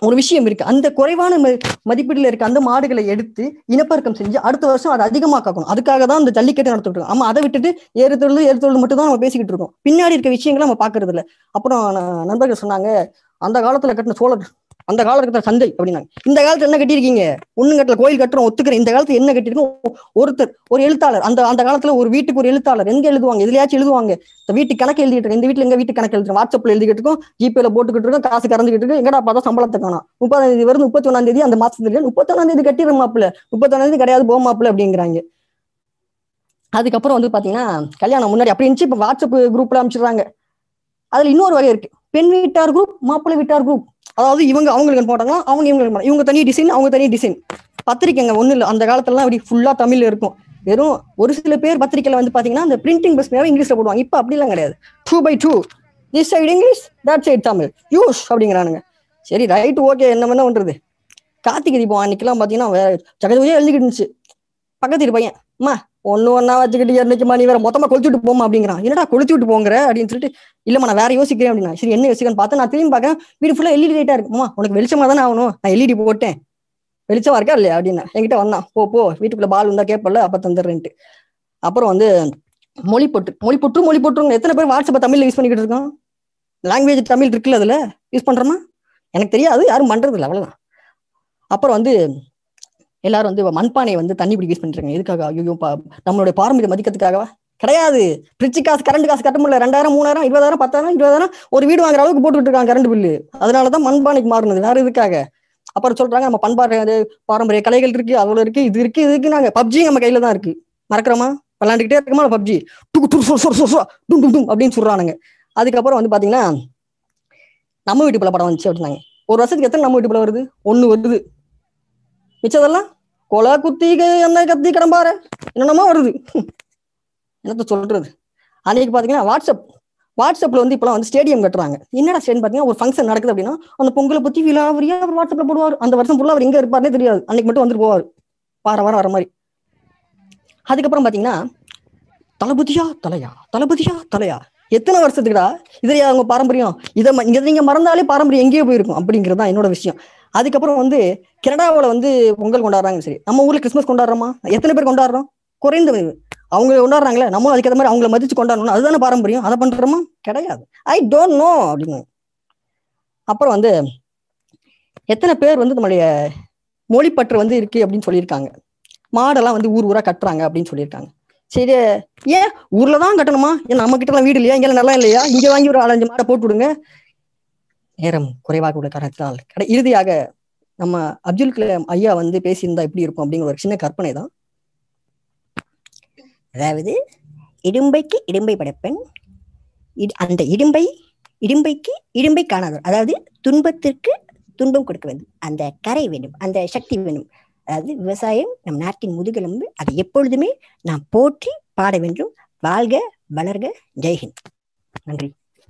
ஒரு விஷயம் இருக்கு. அந்த குறைவான மதிப்பீடுல இருக்க அந்த மாடுகளை எடுத்து இனப்பெருக்கம் செஞ்சு அடுத்த வருஷம் அதை அதிகமாக்கணும். அதுக்காக தான் அந்த ஜல்லிக்கட்டு நடத்திட்டு இருக்கோம். ஆமா, அதை விட்டுட்டு ஏறுதொழில் ஏறுதொழில் மட்டும் தான் நம்ம பேசிக்கிட்டு இருக்கோம். பின்னாடி இருக்க விஷயங்களை நம்ம பாக்குறது இல்லை. அப்புறம் நண்பர்கள் சொன்னாங்க, அந்த காலத்துல கட்டின சோழர், அந்த காலத்துல சந்தை அப்படின்னாங்க. இந்த காலத்துல என்ன கட்டியிருக்கீங்க? ஒண்ணு கட்டல, கோயில் கட்டுறோம் ஒத்துக்கிறேன். இந்த காலத்துல என்ன கட்டிருக்கோம்? ஒருத்தர் ஒரு எழுத்தாளர், அந்த அந்த காலத்துல ஒரு வீட்டுக்கு ஒரு எழுத்தாளர் எங்க எழுதுவாங்க? எதுலயாச்சும் எழுதுவாங்க. இந்த வீட்டுக்கு கணக்கு எழுதிட்டு இருக்கேன், இந்த வீட்டுல எங்க வீட்டு கணக்கு எழுதுறேன், வாட்ஸ்அப்ல எழுதிக்கிட்டு இருக்கோம், ஜிபேல போட்டுக்கிட்டு இருக்கோம், காசு கறந்துகிட்டு இருக்கு. எங்கடா பார்த்தா சம்பளத்தை காணோம். முப்பதாம் தேதி வருது, முப்பத்தி ஒன்னாம் தேதி அந்த மாசத்துல முப்பத்தி ஒன்னாம் தேதி கட்டிடுற மாப்பிள்ள, முப்பத்தி ஒன்னாம் தேதி கிடையாது போ மாப்பிள்ள அப்படிங்கிறாங்க. அதுக்கப்புறம் வந்து பாத்தீங்கன்னா கல்யாணம் முன்னாடி அப்படி இருந்துச்சு. இப்ப வாட்ஸ்அப் குரூப்ல அமைச்சிடுறாங்க. அதுல இன்னொரு வகை இருக்கு, பெண் வீட்டார் குரூப், மாப்பிள்ளை வீட்டார் குரூப். அதாவது இவங்க அவங்களுக்கு போட்டாங்களா, அவங்க இவங்களுக்கு, இவங்க தனி டிசைன், அவங்க தனி டிசைன். பத்திரிக்கைங்க ஒண்ணு இல்லை, அந்த காலத்துலாம் அப்படி ஃபுல்லா தமிழ்ல இருக்கும். வெறும் ஒரு சில பேர் பத்திரிக்கையில வந்து பாத்தீங்கன்னா அந்த பிரிண்டிங் பிரஸ் இங்கிலீஷ்ல போடுவாங்க. இப்ப அப்படி எல்லாம் கிடையாது. Two by two, this side English, that side Tamil, use அப்படிங்கிறானுங்க. சரி, ரைட், ஓகே, என்ன என்ன பண்றது. கார்த்திகை தீபம் அன்னைக்கெல்லாம் பாத்தீங்கன்னா வேற ஜகஜே எழுதிக்கிட்டு இருந்துச்சு. பக்கத்து பையன், அம்மா ஒண்ணு ஒன்னா வச்சுக்கிட்டு என்னைக்குமா நீ வேற மொத்தமா கொளுத்தி விட்டு போமா அப்படிங்கிறான். என்னடா கொளுத்தி விட்டு போங்கிற அப்படின்னு சொல்லிட்டு, இல்லம்மா நான் வேற யோசிக்கிறேன் அப்படின்னா. சரி, என்ன யோசிக்கன்னு பார்த்தா நான் திரும்பி பார்க்கறேன், வீடு ஃபுல்லா எல்இடி லைட்டா இருக்குமா, உனக்கு வெளிச்சமா தானே ஆகணும், நான் எல்இடி போட்டேன், வெளிச்சமா இருக்கா இல்லையா அப்படின்னா. என்கிட்ட வந்தான், போ போ வீட்டுக்குள்ள பால் இருந்தா கேட்பல, அப்ப தந்துடுறேன்ட்டு. அப்புறம் வந்து மொழி போட்டு மொழி போட்டு மொழி போட்டுருங்க. எத்தனை பேர் வாட்ஸ்அப்பை தமிழ்ல யூஸ் பண்ணிக்கிட்டு இருக்கோம்? லாங்குவேஜ் தமிழ் இருக்குல்ல, அதுல யூஸ் பண்றோமா? எனக்கு தெரியாது, யாரும் பண்றது இல்லை, அவ்வளவுதான். அப்புறம் வந்து எல்லாரும் வந்து மண்பானையை வந்து தண்ணி பிடிக்க யூஸ் பண்ணிருக்காங்க. எதுக்காக? ஐயோ, நம்மளுடைய பாரம்பரிய மதிக்கிறதுக்காகவா? கிடையாது. பிரிட்ஜ் காசு, கரண்ட் காசு கட்ட முடியல, ரெண்டாயிரம் மூணாயிரம் இருபதாயிரம் பத்தாயிரம் இருபதாயிரம் ஒரு வீடு வாங்குற அளவுக்கு போட்டுக்கிட்டு இருக்காங்க கரண்ட் பில்லு. அதனாலதான் மண்பானைக்கு மாறினது, வேற இதுக்காக. அப்புறம் சொல்றாங்க நம்ம பண்பாடு பாரம்பரிய கலைகள் இருக்கு, அவ்வளவு இருக்கு, இது இருக்கு, இது இருக்கு. நாங்க பப்ஜி நம்ம கையில தான் இருக்கு, மறக்கிறோமா? விளாண்டுக்கிட்டே இருக்குமா பப்ஜி, டுக்கு டும் டும் டும் அப்படின்னு சொல்றானுங்க. அதுக்கப்புறம் வந்து பாத்தீங்கன்னா நம்ம வீட்டு பிள்ளை படம் வந்துச்சு அப்படின்னாங்க. ஒரு வருஷத்துக்கு எத்தனை நம்ம வீட்டு பிள்ளை வருது? ஒண்ணு வருது. மிச்சதெல்லாம் கொலை குத்திக்கு என்ன கத்தி கிடம்பாரு என்னென்னமோ வருது. என்னத்த சொல்றது. அன்னைக்கு பாத்தீங்கன்னா வாட்ஸ்அப் வாட்ஸ்அப்ல வந்து இப்பெல்லாம் வந்து ஸ்டேடியம் கட்டுறாங்க. என்னடா ஸ்டேடியம் பாத்தீங்கன்னா, ஒரு ஃபங்க்ஷன் நடக்குது அப்படின்னா அந்த பொங்கலை பத்தி விழாவரியா அவர் வாட்ஸ்அப்ல போடுவார். அந்த வருஷம் ஃபுல்லா அவர் எங்க இருப்பாருன்னே தெரியாது, அன்னைக்கு மட்டும் வந்துட்டு போவார், வார வாரம் வர மாதிரி. அதுக்கப்புறம் பாத்தீங்கன்னா தளபதியா தலையா, தளபதியா தலையா, எத்தனை வருஷத்துக்குடா இதுல அவங்க பாரம்பரியம்? இதை இங்க நீங்க மறந்தாலே பாரம்பரியம் எங்கேயோ போயிருக்கும் அப்படிங்கிறது தான் என்னோட விஷயம். அதுக்கப்புறம் வந்து கனடாவில் வந்து பொங்கல் கொண்டாடுறாங்க. சரி, நம்ம ஊர்ல கிறிஸ்மஸ் கொண்டாடுறோமா? எத்தனை பேர் கொண்டாடுறோம்? குறைந்த. அவங்க கொண்டாடுறாங்களே, நம்மளும் அதுக்கேற்ற மாதிரி அவங்கள மதிச்சு கொண்டாடணும், அதுதானே பாரம்பரியம். அதை பண்றோமா? கிடையாது. ஐ டோன்ட் நோ அப்படின்னு. அப்புறம் வந்து எத்தனை பேர் வந்து நம்மளுடைய மொழிப்பற்று வந்து இருக்கு அப்படின்னு சொல்லியிருக்காங்க. மாடெல்லாம் வந்து ஊர் ஊரா கட்டுறாங்க அப்படின்னு சொல்லியிருக்காங்க. சரி, ஏன் ஊர்ல தான் கட்டணுமா? ஏன் நம்ம கிட்ட எல்லாம் வீடு இல்லையா? இங்க நல்லா இல்லையா? இங்க வாங்கி ஒரு நாலஞ்சு மாடை போட்டு விடுங்க. நேரம் குறைவாக உள்ள காரணத்தினால் கடை இறுதியாக நம்ம அப்துல் கலாம் ஐயா வந்து பேசியிருந்தா எப்படி இருக்கும் அப்படிங்கிற ஒரு சின்ன கற்பனை தான். அதாவது இடும்பைக்கு இடும்பை படைப்பன், அந்த இடும்பை இடும்பைக்கு இடும்பை காணாதவர். அதாவது துன்பத்திற்கு துன்பம் கொடுக்க வேண்டும், அந்த கரை வேண்டும், அந்த சக்தி வேண்டும். அதாவது விவசாயம் நம் நாட்டின் முதுகெலும்பு, அதை எப்பொழுதுமே நாம் போற்றி பாட வேண்டும். வாழ்க வளர்க, ஜெய்ஹிந்த். நன்றி.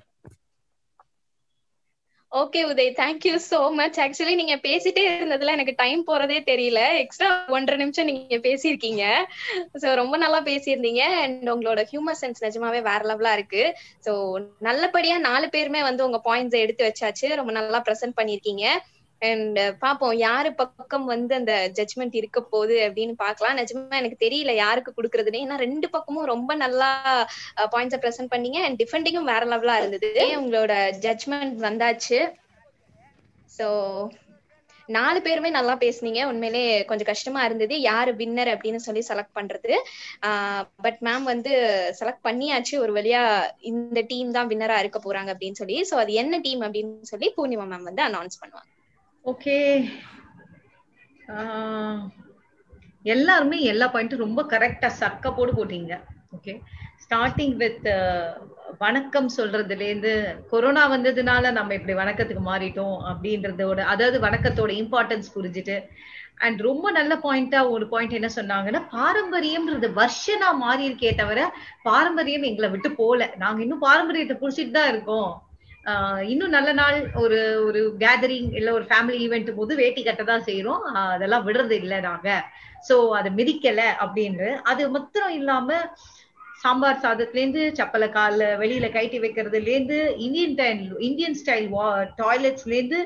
Okay Uday, thank you so much. Actually நீங்க பேசிட்டே இருந்ததுல எனக்கு டைம் போறதே தெரியல. எக்ஸ்ட்ரா ஒன்றரை நிமிஷம் நீங்க பேசியிருக்கீங்க. சோ ரொம்ப நல்லா பேசியிருந்தீங்க. அண்ட் உங்களோட ஹியூமர் சென்ஸ் நிஜமாவே வேற லெவலா இருக்கு. சோ நல்லபடியா நாலு பேருமே வந்து உங்க பாயிண்ட்ஸ் எடுத்து வச்சாச்சு, ரொம்ப நல்லா ப்ரெசென்ட் பண்ணிருக்கீங்க. அண்ட் பாப்போம் யாரு பக்கம் வந்து அந்த ஜட்ஜ்மெண்ட் இருக்க போகுது அப்படின்னு பாக்கலாம். நிஜமா எனக்கு தெரியல யாருக்கு கொடுக்கறதுன்னு. ஏன்னா ரெண்டு பக்கமும் ரொம்ப நல்லா பாயிண்ட்ஸை ப்ரெசென்ட் பண்ணீங்க. அண்ட் டிஃபெண்டிங்கும் வேற லெவலா இருந்தது. உங்களோட ஜட்ஜ்மெண்ட் வந்தாச்சு. சோ நாலு பேருமே நல்லா பேசுனீங்க. உண்மையிலே கொஞ்சம் கஷ்டமா இருந்தது யாரு வின்னர் அப்படின்னு சொல்லி செலக்ட் பண்றது. ஆஹ் பட் மேம் வந்து செலக்ட் பண்ணியாச்சு ஒரு வழியா, இந்த டீம் தான் வின்னரா இருக்க போறாங்க அப்படின்னு சொல்லி. சோ அது என்ன டீம் அப்படின்னு சொல்லி பூர்ணிமா மேம் வந்து அனௌன்ஸ் பண்ணுவாங்க. ஓகே, எல்லாருமே எல்லா பாயிண்ட்டும் ரொம்ப கரெக்டா சக்க போடு போட்டீங்க. ஓகே, ஸ்டார்டிங் வித் வணக்கம் சொல்றதுல இருந்து, கொரோனா வந்ததுனால நம்ம இப்படி வணக்கத்துக்கு மாறிட்டோம் அப்படின்றதோட, அதாவது வணக்கத்தோட இம்பார்ட்டன்ஸ் புரிஞ்சுட்டு, அண்ட் ரொம்ப நல்ல பாயிண்டா ஒரு பாயிண்ட் என்ன சொன்னாங்கன்னா, பாரம்பரியம்ன்றது வருஷனா மாறி இருக்கே தவிர பாரம்பரியம் எங்களை விட்டு போல, நாங்க இன்னும் பாரம்பரியத்தை புடிச்சிட்டு தான் இருக்கோம். ஆஹ் இன்னும் நல்ல நாள் ஒரு ஒரு கேதரிங் இல்ல ஒரு ஃபேமிலி ஈவெண்ட் போது வேட்டி கட்ட தான் செய்யறோம், அதெல்லாம் விடுறது இல்லை நாங்க. சோ அதை மிதிக்கல அப்படின்னு. அது மாத்திரம் இல்லாம சாம்பார் சாதத்துல இருந்து சப்பலை கால வெளியில கைட்டி வைக்கிறதுல இருந்து, இந்தியன் டைல் இந்தியன் ஸ்டைல் டாய்லெட்ஸ்ல இருந்து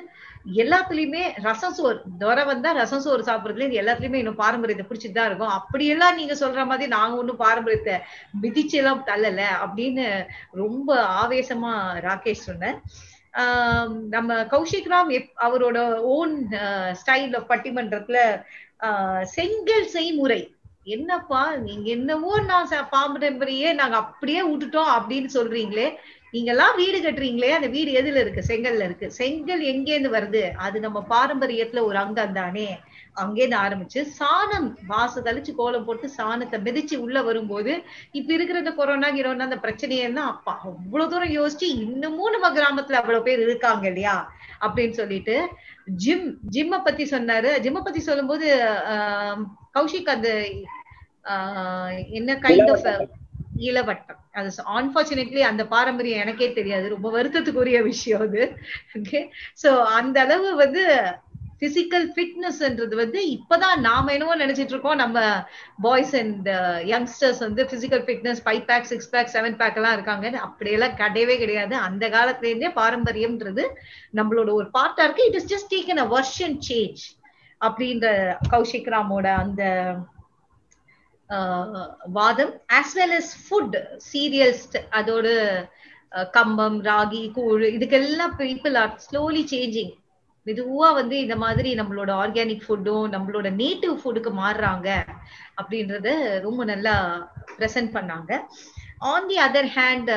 எல்லாத்துலயுமே ரசம் சோறு துறை வந்தா ரசம் சோறு சாப்பிடுறதுல இது எல்லாத்துலயுமே இன்னும் பாரம்பரியத்தை பிடிச்சிட்டு தான் இருக்கும். அப்படியெல்லாம் நீங்க சொல்ற மாதிரி நாங்க ஒன்னும் பாரம்பரியத்தை மிதிச்சு எல்லாம் தள்ளல அப்படின்னு ரொம்ப ஆவேசமா ராகேஷ் சொன்னார். ஆஹ் நம்ம கௌஷிக் ராம் அவரோட ஓன் ஸ்டைல் ஆஃப் பட்டிமன்றத்துல ஆஹ் செங்கல் செய்முறை என்னப்பா நீங்க என்னவோ நான் பாரம்பரியே நாங்க அப்படியே விட்டுட்டோம் அப்படின்னு சொல்றீங்களே, நீங்க எல்லாம் வீடு கட்டுறீங்களே அந்த வீடு எதுல இருக்கு? செங்கல்ல இருக்கு. செங்கல் எங்கேருந்து வருது? அது நம்ம பாரம்பரியத்துல ஒரு அங்கம் தானே. அங்கேருந்து ஆரம்பிச்சு சாணம் வாச தளிச்சு கோலம் போட்டு சாணத்தை மிதிச்சு உள்ள வரும்போது இப்ப இருக்கிற இந்த கொரோனா கிரோனா அந்த பிரச்சனையெல்லாம் அப்பா அவ்வளவு தூரம் யோசிச்சு இன்னமும் நம்ம கிராமத்துல அவ்வளவு பேர் இருக்காங்க இல்லையா அப்படின்னு சொல்லிட்டு ஜிம் ஜிம்ம பத்தி சொன்னாரு. ஜிம்ம பத்தி சொல்லும் போது ஆஹ் கௌஷிக் அந்த ஆஹ் என்ன கைண்ட் ஆஃப் இளவட்டம் அது அன்பார்ச்சுனேட்லி அந்த பாரம்பரியம் எனக்கே தெரியாது. ரொம்ப வருத்தத்துக்குரிய விஷயம் அது. ஓகே, சோ அந்த அளவு வந்து பிசிக்கல் ஃபிட்னஸ்ன்றது வந்து இப்பதான் நாம என்னவோ நினைச்சிட்டு இருக்கோம் நம்ம பாய்ஸ் அண்ட் யங்ஸ்டர்ஸ் வந்து physical fitness five pack six pack seven pack எல்லாம் இருக்காங்க. அப்படியெல்லாம் கிடையவே கிடையாது. அந்த காலத்துல இருந்தே பாரம்பரியம்ன்றது நம்மளோட ஒரு பார்ட்டா இருக்கு. It is just taken a version change அப்படின்ற கௌஷிக் ராமோட அந்த வாதம். as well as food cereals அதோட கம்பம் ராகி கூழ் இதுக்கெல்லாம் people are slowly changing. மெதுவா வந்து இந்த மாதிரி நம்மளோட ஆர்கானிக் ஃபுட்டும் நம்மளோட நேட்டிவ் ஃபுட்டுக்கு மாறுறாங்க அப்படின்றத ரொம்ப நல்லா பிரசன்ட் பண்ணாங்க. On the other hand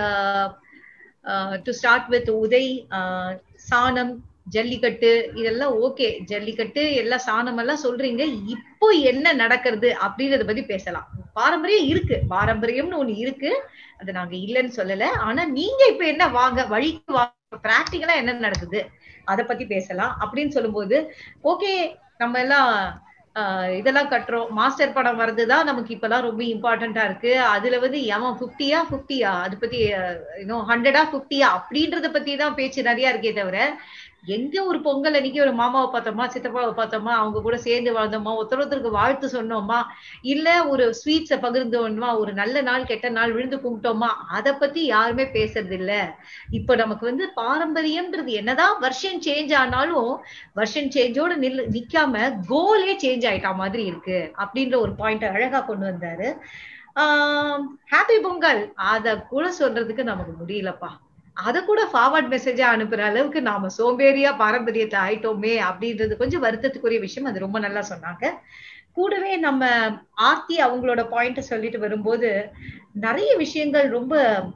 to start with Uday, சாணம், ஜல்லிக்கட்டு இதெல்லாம் ஓகே, ஜல்லிக்கட்டு எல்லாம் சாணம் எல்லாம் சொல்றீங்க, இப்போ என்ன நடக்கிறது அப்படின்றத பத்தி பேசலாம். பாரம்பரியம் இருக்கு, பாரம்பரியம்னு ஒண்ணு இருக்கு, அது நாங்க இல்லைன்னு சொல்லல. ஆனா நீங்க இப்ப என்ன வாங்க வழிக்கு வாங்க பிராக்டிகலா என்ன நடக்குது அதை பத்தி பேசலாம் அப்படின்னு சொல்லும்போது ஓகே நம்ம எல்லாம் ஆஹ் இதெல்லாம் கட்டுறோம். மாஸ்டர் படம் வர்றதுதான் நமக்கு இப்பெல்லாம் ரொம்ப இம்பார்ட்டண்டா இருக்கு. அதுல வந்து எவன் பிப்டியா பிப்டியா அதை பத்தி இன்னும் ஹண்ட்ரடா பிப்டியா அப்படின்றத பத்தி தான் பேச்சு நிறைய இருக்கே தவிர எங்க ஒரு பொங்கல் அன்னைக்கு ஒரு மாமாவை பார்த்தோமா சித்தப்பாவை பார்த்தோமா அவங்க கூட சேர்ந்து வாழ்ந்தோமா ஒருத்தர் ஒருத்தருக்கு வாழ்த்து சொன்னோமா இல்ல ஒரு ஸ்வீட்ஸை பகிர்ந்தோமா ஒரு நல்ல நாள் கெட்ட நாள் விழுந்து கும்பிட்டோமா அதை பத்தி யாருமே பேசுறது இல்ல. இப்ப நமக்கு வந்து பாரம்பரியம்ன்றது என்னதான் வருஷன் சேஞ்ச் ஆனாலும் வருஷன் சேஞ்சோட நில் நிக்காம கோலே சேஞ்ச் ஆயிட்டா மாதிரி இருக்கு அப்படின்ற ஒரு பாயிண்ட் அழகா கொண்டு வந்தாரு. ஆஹ் ஹாப்பி பொங்கல் அத கூட சொல்றதுக்கு நமக்கு முடியலப்பா. அதை கூட ஃபார்வர்ட் மெசேஜா அனுப்புற அளவுக்கு நாம சோம்பேறியா பாரம்பரியத்தை ஆயிட்டோமே அப்படின்றது கொஞ்சம் வருத்தத்துக்குரிய விஷயம். அது ரொம்ப நல்லா சொன்னாங்க. கூடவே நம்ம ஆர்த்தி அவங்களோட பாயிண்ட சொல்லிட்டு வரும்போது நிறைய விஷயங்கள் ரொம்ப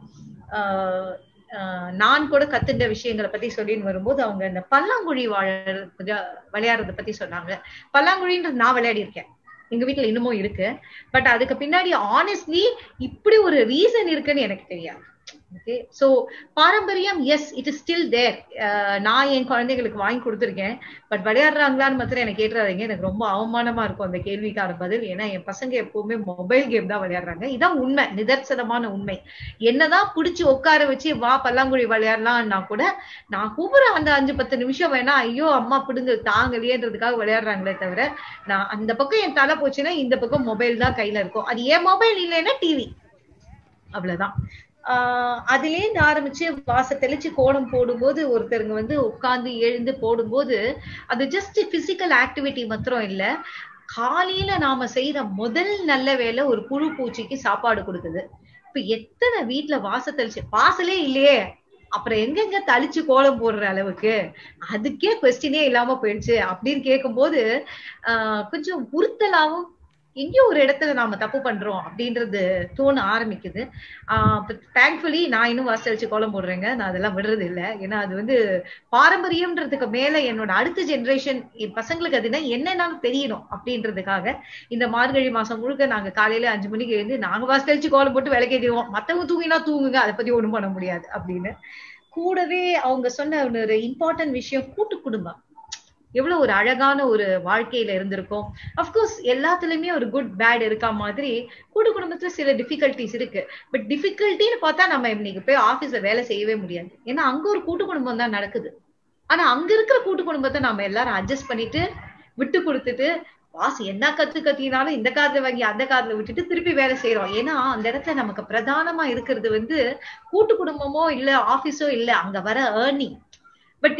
ஆஹ் நான் கூட கத்துட்ட விஷயங்களை பத்தி சொல்லின்னு வரும்போது அவங்க இந்த பல்லாங்குழி வாழ விளையாடுறத பத்தி சொன்னாங்க. பல்லாங்குழின்றது நான் விளையாடி இருக்கேன், எங்க வீட்டுல இன்னமும் இருக்கு. பட் அதுக்கு பின்னாடி ஆனஸ்ட்லி இப்படி ஒரு ரீசன் இருக்குன்னு எனக்கு தெரியாது. ஓகே, சோ பாரம்பரியம் yes it is still there. நான் என் குழந்தைகளுக்கு வாங்கி கொடுத்துருக்கேன். பட் விளையாடுறாங்களான்னு மாத்திரம் எனக்கு கேட்டுறாதீங்க, எனக்கு ரொம்ப அவமானமா இருக்கும் அந்த கேள்விக்கான பதில். ஏன்னா என் பசங்க எப்பவுமே மொபைல் கேம் தான் விளையாடுறாங்க. இதான் உண்மை, நிதர்சனமான உண்மை. என்னதான் பிடிச்சி உட்கார வச்சு வா பல்லாங்குழி விளையாடலாம்னா கூட நான் கூப்பிடுற அந்த அஞ்சு பத்து நிமிஷம் வேணா ஐயோ அம்மா பிடுங்க தாங்கலையேன்றதுக்காக விளையாடுறாங்களே தவிர நான் அந்த பக்கம் என் தலை போச்சுன்னா இந்த பக்கம் மொபைல் தான் கையில இருக்கும். அது ஏன் மொபைல் இல்லைன்னா டிவி, அவ்வளவுதான். ஆஹ் அதுலேருந்து ஆரம்பிச்சு வாச தெளிச்சு கோலம் போடும்போது ஒருத்தருங்க வந்து உட்கார்ந்து எழுந்து போடும்போது அது ஜஸ்ட் பிசிக்கல் ஆக்டிவிட்டி மாத்திரம் இல்ல, காலையில நாம செய்யற முதல் நல்ல வேலை ஒரு புழு பூச்சிக்கு சாப்பாடு கொடுக்குது. இப்ப எத்தனை வீட்டுல வாச தெளிச்சு வாசலே இல்லையே அப்புறம் எங்கெங்க தளிச்சு கோலம் போடுற அளவுக்கு அதுக்கே கொஸ்டினே இல்லாம போயிடுச்சு அப்படின்னு கேட்கும் போது ஆஹ் கொஞ்சம் உறுத்தலாவும் எங்கேயோ ஒரு இடத்துல நாம தப்பு பண்றோம் அப்படின்றது தோண ஆரம்பிக்குது. ஆஹ் தேங்க்ஃபுல்லி நான் இன்னும் வாசலிச்சு கோலம் போடுறேங்க, நான் அதெல்லாம் விடுறது இல்லை. ஏன்னா அது வந்து பாரம்பரியம்ன்றதுக்கு மேல என்னோட அடுத்த ஜென்ரேஷன் என் பசங்களுக்கு அதுனா என்னன்னாலும் தெரியணும் அப்படின்றதுக்காக இந்த மார்கழி மாசம் முழுக்க நாங்க காலையில அஞ்சு மணிக்கு எழுந்து நாங்க வாசலிச்சு கோலம் போட்டு விளக்கேற்றிடுவோம். மத்தவங்க தூங்கினா தூங்குங்க, அதை பத்தி ஒண்ணும் பண்ண முடியாது அப்படின்னு. கூடவே அவங்க சொன்ன ஒரு இம்பார்ட்டன்ட் விஷயம் கூட்டு குடும்பம் எவ்வளவு ஒரு அழகான ஒரு வாழ்க்கையில இருந்திருக்கும். அப்கோர்ஸ் எல்லாத்துலயுமே ஒரு குட் பேட் இருக்கா மாதிரி கூட்டு குடும்பத்துல சில டிஃபிகல்டிஸ் இருக்கு. பட் டிஃபிகல்ட்டின்னு பார்த்தா நம்ம இன்னைக்கு போய் ஆபீஸ்ல வேலை செய்யவே முடியாது. ஏன்னா அங்க ஒரு கூட்டு குடும்பம் தான் நடக்குது. ஆனா அங்க இருக்கிற கூட்டு குடும்பத்தை நம்ம எல்லாரும் அட்ஜஸ்ட் பண்ணிட்டு விட்டு கொடுத்துட்டு வாசி என்ன கத்து கத்தினாலும் இந்த காதுல வாங்கி அந்த காதுல விட்டுட்டு திருப்பி வேலை செய்யறோம். ஏன்னா அந்த இடத்துல நமக்கு பிரதானமா இருக்கிறது வந்து கூட்டு குடும்பமோ இல்ல ஆபீஸோ இல்ல, அங்க வர ஏர்னிங். பட்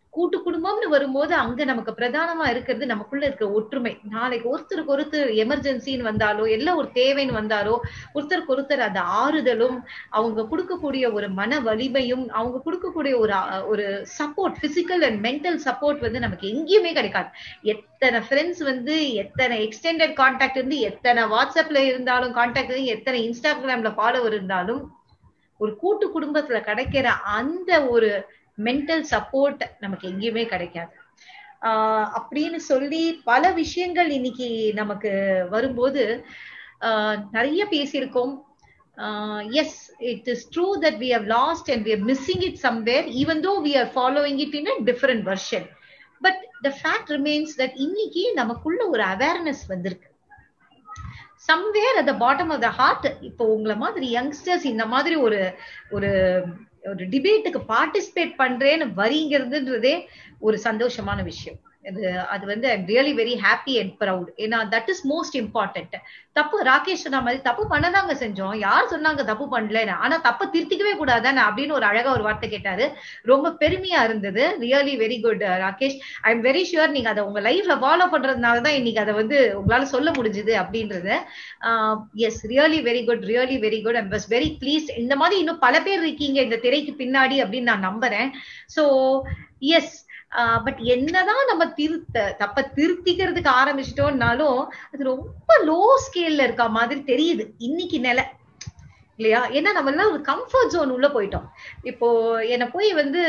கூட்டு குடும்பம்னு வரும்போது அங்க நமக்கு பிரதானமா இருக்கிறது நமக்குள்ள இருக்கிற ஒற்றுமை. நாளைக்கு ஒருத்தருக்கு ஒருத்தர் எமர்ஜென்சின்னு வந்தாலோ எல்லா ஒரு தேவைன்னு வந்தாலோ ஒருத்தருக்கு ஒருத்தர் அந்த ஆறுதலும் அவங்க கொடுக்கக்கூடிய ஒரு மன வலிமையும் அவங்க கொடுக்கக்கூடிய ஒரு ஒரு support, physical and mental support வந்து நமக்கு எங்கேயுமே கிடைக்காது. எத்தனை ஃப்ரெண்ட்ஸ் வந்து எத்தனை எக்ஸ்டெண்டட் கான்டாக்ட் இருந்து எத்தனை வாட்ஸ்அப்ல இருந்தாலும் கான்டாக்ட் இருந்து எத்தனை இன்ஸ்டாகிராம்ல ஃபாலோவர் இருந்தாலும் ஒரு கூட்டு குடும்பத்துல கிடைக்கிற அந்த ஒரு மென்டல் சப்போர்ட் நமக்கு எங்கேயுமே கிடைக்காது. ஆஹ் அப்படின்னு சொல்லி பல விஷயங்கள் இன்னைக்கு நமக்கு வரும்போது ஆஹ் நிறைய பேசியிருக்கோம். Uh, yes, it is true that we have lost and we are missing it somewhere, even though we are following it in a different version. But the fact remains that இன்னைக்கு நமக்குள்ள ஒரு அவேர்னஸ் வந்திருக்கு. somewhere at the bottom of the heart, இப்போ உங்களை மாதிரி youngsters இந்த மாதிரி ஒரு ஒரு ஒரு டிபேட்டுக்கு பார்ட்டிசிபேட் பண்றேன்னு வரீங்கிறதுன்றதே ஒரு சந்தோஷமான விஷயம். அது அது வந்து I am really very happy and proud. ஏன்னா தட் இஸ் மோஸ்ட் இம்பார்ட்டன்ட். தப்பு ராகேஷ் சொன்ன மாதிரி தப்பு பண்ணதாங்க செஞ்சோம், யார் சொன்னாங்க தப்பு பண்ணலன்னு, ஆனா தப்பை திருத்திக்கவே கூடாதானே அப்படின்னு ஒரு அழகா ஒரு வார்த்தை கேட்டாரு. ரொம்ப பெருமையா இருந்தது. Really very good Rakesh. I am very sure நீங்க அதை உங்க லைஃப்ல ஃபாலோ பண்றதுனாலதான் இன்னைக்கு அதை வந்து உங்களால சொல்ல முடிஞ்சுது அப்படின்றது. Yes, really very good, really very good. I was very pleased. இந்த மாதிரி இன்னும் பல பேர் இருக்கீங்க இந்த திரைக்கு பின்னாடி அப்படின்னு நான் நம்புறேன். சோ எஸ், பட் என்னதான் நம்ம திருத்த தப்ப திருத்திக்கிறதுக்கு ஆரம்பிச்சிட்டோம்னாலும் அது ரொம்ப லோ ஸ்கேல்ல இருக்க மாதிரி தெரியுது இன்னைக்கு நிலை இல்லையா? ஏன்னா நம்ம எல்லாம் ஒரு கம்ஃபர்ட் ஜோன் உள்ள போயிட்டோம். இப்போ என்ன போய் வந்து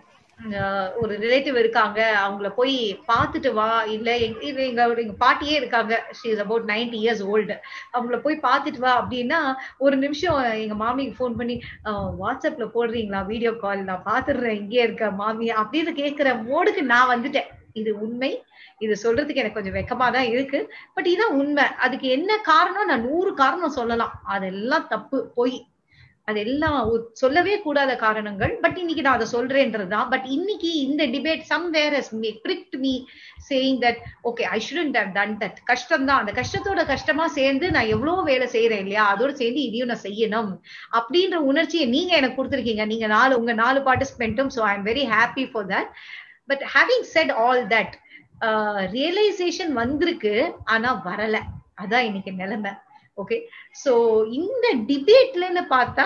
ஒரு ரிலேட்டிவ் இருக்காங்க, அவங்கள போய் பார்த்துட்டு வா, இல்ல எங்க எங்க பாட்டியே இருக்காங்க, she is about ninety years old, அவங்கள போய் பார்த்துட்டு வா அப்படின்னா ஒரு நிமிஷம் எங்க மாமிக்கு ஃபோன் பண்ணி வாட்ஸ்அப்ல போடுறீங்களா வீடியோ கால், நான் பாத்துடுறேன் இங்கே இருக்க மாமி அப்படின்னு கேட்கிற மோடுக்கு நான் வந்துட்டேன். இது உண்மை. இது சொல்றதுக்கு எனக்கு கொஞ்சம் வெக்கமா தான் இருக்கு. பட் இதான் உண்மை. அதுக்கு என்ன காரணம்? நான் நூறு காரணம் சொல்லலாம், அதெல்லாம் தப்பு, பொய், அதெல்லாம் சொல்லவே கூடாத காரணங்கள். பட் இன்னைக்கு நான் அதை சொல்றேன்றதுதான். பட் இன்னைக்கு இந்த debate somewhere has pricked me saying that okay, I shouldn't have done that. கஷ்டம் தான், அந்த கஷ்டத்தோட கஷ்டமா சேர்ந்து நான் எவ்வளவு வேலை செய்யறேன் இல்லையா, அதோட சேர்ந்து இதையும் நான் செய்யணும் அப்படின்ற உணர்ச்சியை நீங்க எனக்கு கொடுத்துருக்கீங்க, நீங்க நாலு உங்க நாலு பார்ட்டிசிபென்ட்டும். So I am very happy for that. But having said all that, realisation வந்திருக்கு ஆனா வரல, அதான் இன்னைக்கு நிலைமை. ஓகே, சோ இந்த டிபேட்லன்னு பார்த்தா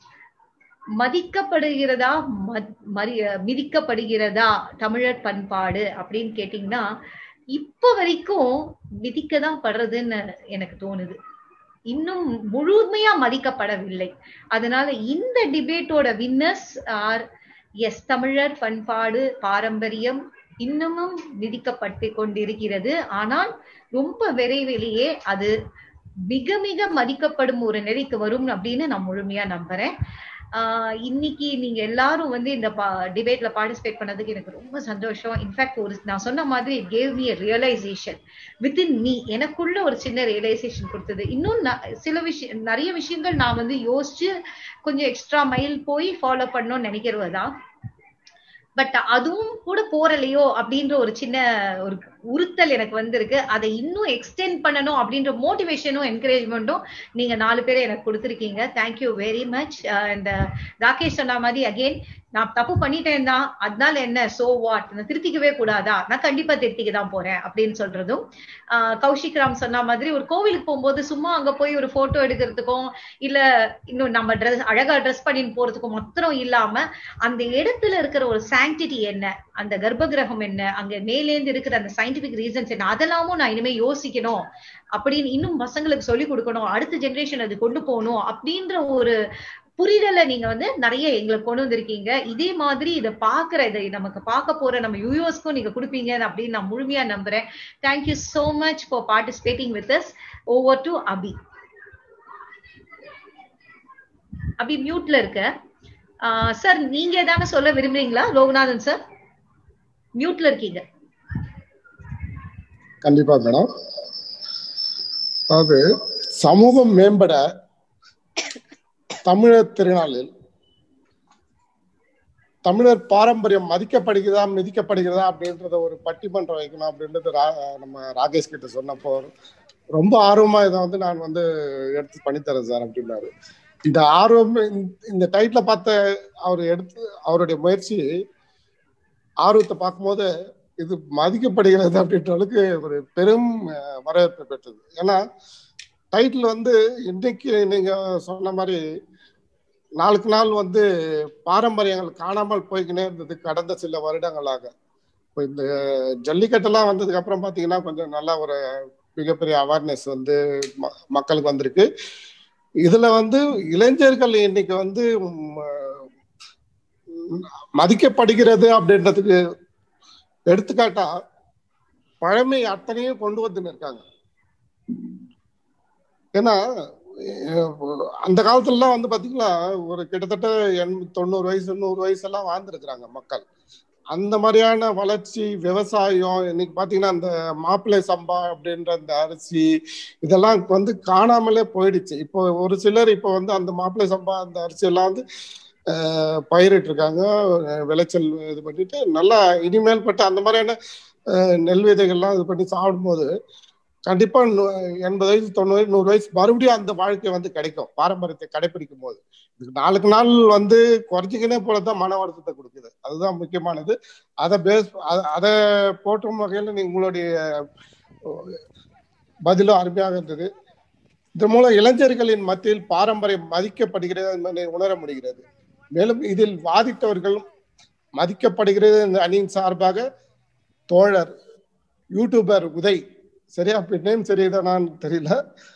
மதிக்கப்படுகிறதா மிதிக்கப்படுகிறதா தமிழர் பண்பாடு அப்படின்னு கேட்டீங்கன்னா இப்ப வரைக்கும் மிதிக்கதான் படுறதுன்னு எனக்கு தோணுது. இன்னும் முழுமையா மதிக்கப்படவில்லை. அதனால இந்த டிபேட்டோட வின்னர்ஸ் ஆர் எஸ், தமிழர் பண்பாடு பாரம்பரியம் இன்னமும் மிதிக்கப்பட்டு கொண்டிருக்கிறது. ஆனால் ரொம்ப விரைவிலேயே அது மிக மிக மதிக்கப்படும் ஒரு நிலைக்கு வரும் அப்படின்னு நான் முழுமையா நம்புறேன். ஆஹ் இன்னைக்கு நீங்க எல்லாரும் வந்து இந்த டிபேட்ல பார்ட்டிசிபேட் பண்ணதுக்கு எனக்கு ரொம்ப சந்தோஷம். இன்ஃபேக்ட் ஒரு நான் சொன்ன மாதிரி it gave me realisation within me. எனக்குள்ள ஒரு சின்ன ரியலைசேஷன் கொடுத்தது. இன்னும் சில விஷயம் நிறைய விஷயங்கள் நான் வந்து யோசிச்சு கொஞ்சம் எக்ஸ்ட்ரா மைல் போய் ஃபாலோ பண்ணணும்னு நினைக்கிறதா. பட் அதுவும் கூட போறலையோ அப்படின்ற ஒரு சின்ன ஒரு உறுத்தல் எனக்கு வந்திருக்கு. அதை இன்னும் எக்ஸ்டெண்ட் பண்ணணும் அப்படின்ற மோட்டிவேஷனும் என்கரேஜ்மெண்ட்டும் நீங்க நாலு பேரை எனக்கு கொடுத்துருக்கீங்க. Thank you very much. And Rakesh சொன்ன மாதிரி அகெயின் நான் தப்பு பண்ணிட்டேன் தான், அதனால என்ன, சோ வாட், நான் திருத்திக்கவே கூடாதா, நான் கண்டிப்பா திருத்திக்க தான் போறேன் அப்படின்னு சொல்றதும். ஆஹ் கௌஷிக் ராம் சொன்ன மாதிரி ஒரு கோவிலுக்கு போகும்போது சும்மா அங்க போய் ஒரு போட்டோ எடுக்கிறதுக்கும் இல்ல இன்னும் நம்ம ட்ரெஸ் அழகா ட்ரெஸ் பண்ணின்னு போறதுக்கும் மாத்திரம் இல்லாம அந்த இடத்துல இருக்கிற ஒரு சாங்டிட்டி என்ன, அந்த கர்ப்பகிரகம் என்ன, அங்க மேலேந்து இருக்கிற அந்த சயின்டிபிக் ரீசன்ஸ் என்ன, அதெல்லாமும் நான் இனிமே யோசிக்கணும் அப்படின்னு இன்னும் பசங்களுக்கு சொல்லி கொடுக்கணும், அடுத்த ஜெனரேஷன் அது கொண்டு போகணும் அப்படின்ற ஒரு புரிதலை நீங்க வந்து நிறைய எங்களுக்கு கொண்டு வந்திருக்கீங்க. இதே மாதிரி இதை பாக்குற இதை நமக்கு பார்க்க போற நம்ம யூஎஸ்க்கும் நீங்க கொடுப்பீங்க அப்படின்னு நான் முழுமையா நம்புறேன். Thank you so much for participating with us. Over to Abhi. Abhi மியூட்ல இருக்க சார், நீங்க ஏதாவது சொல்ல விரும்புறீங்களா? லோகநாதன் சார் மியூட்ல இருக்கீங்க. கண்டிப்பா மேடம். அதாவது சமூகம் மேம்பட தமிழர் திருநாளில் தமிழர் பாரம்பரியம் மதிக்கப்படுகிறதா மிதிக்கப்படுகிறதா அப்படின்றத ஒரு பட்டிமன்றம் வைக்கணும் அப்படின்றது நம்ம ராகேஷ் கிட்ட சொன்னப்போ ரொம்ப ஆர்வமா இதை வந்து நான் வந்து எடுத்து பண்ணித்தரேன் சார் அப்படின்னாரு. இந்த ஆர்வம் இந்த டைட்டில பார்த்த அவர் எடுத்து அவருடைய முயற்சி ஆர்வத்தை பார்க்கும்போது இது மதிக்கப்படுகிறது அப்படின்றதுக்கு ஒரு பெரும் வரவேற்பு பெற்றது. ஏன்னா டைட்டில் வந்து இன்னைக்கு நீங்க சொன்ன மாதிரி நாளுக்கு நாள் வந்து பாரம்பரியங்கள் காணாமல் போய்க்கினே இருந்தது கடந்த சில வருடங்களாக. இப்போ இந்த ஜல்லிக்கட்டெல்லாம் வந்ததுக்கு அப்புறம் பார்த்தீங்கன்னா கொஞ்சம் நல்லா ஒரு மிகப்பெரிய அவேர்னஸ் வந்து மக்களுக்கு வந்திருக்கு. இதுல வந்து இளைஞர்கள் இன்னைக்கு வந்து மதிக்கப்படுகிறது அப்படின்றதுக்கு எடுத்துக்காட்டா பழமை அத்தனையும் கொண்டு வந்துன்னு இருக்காங்க. ஏன்னா அந்த காலத்துலலாம் வந்து பாத்தீங்கன்னா ஒரு கிட்டத்தட்ட எண் தொண்ணூறு வயசு நூறு வயசு எல்லாம் வாழ்ந்துருக்குறாங்க மக்கள். அந்த மாதிரியான வளர்ச்சி விவசாயம் இன்னைக்கு பாத்தீங்கன்னா அந்த மாப்பிள்ளை சம்பா அப்படின்ற அந்த அரிசி இதெல்லாம் வந்து காணாமலே போயிடுச்சு. இப்போ ஒரு சிலர் இப்போ வந்து அந்த மாப்பிள்ளை சம்பா அந்த அரிசி எல்லாம் வந்து அஹ் பயிரிட்டு இருக்காங்க, விளைச்சல் இது பண்ணிட்டு நல்லா இனிமேல் பட்டு அந்த மாதிரியான நெல் விதைகள்லாம் இது பண்ணி சாப்பிடும்போது கண்டிப்பா எண்பது வயசு தொண்ணூறு வயசு நூறு வயசு மறுபடியும் அந்த வாழ்க்கை வந்து கிடைக்கும் பாரம்பரியத்தை கடைபிடிக்கும் போது. இதுக்கு நாளுக்கு நாள் வந்து குறைச்சிக்கினே போலதான் மன வருத்தத்தை கொடுக்குது. அதுதான் முக்கியமானது. அதை பேஸ் அதை போற்றும் வகையில் நீங்க உங்களுடைய பதிலும் அருமையாக இருந்தது. இதன் மூலம் இளைஞர்களின் மத்தியில் பாரம்பரியம் மதிக்கப்படுகிறது என்பதை உணர முடிகிறது. மேலும் இதில் வாதிட்டவர்களும் மதிக்கப்படுகிறது இந்த அணியின் சார்பாக தோழர் யூடியூபர் உதய், சரியா நேம் சரிதான் தெரியல,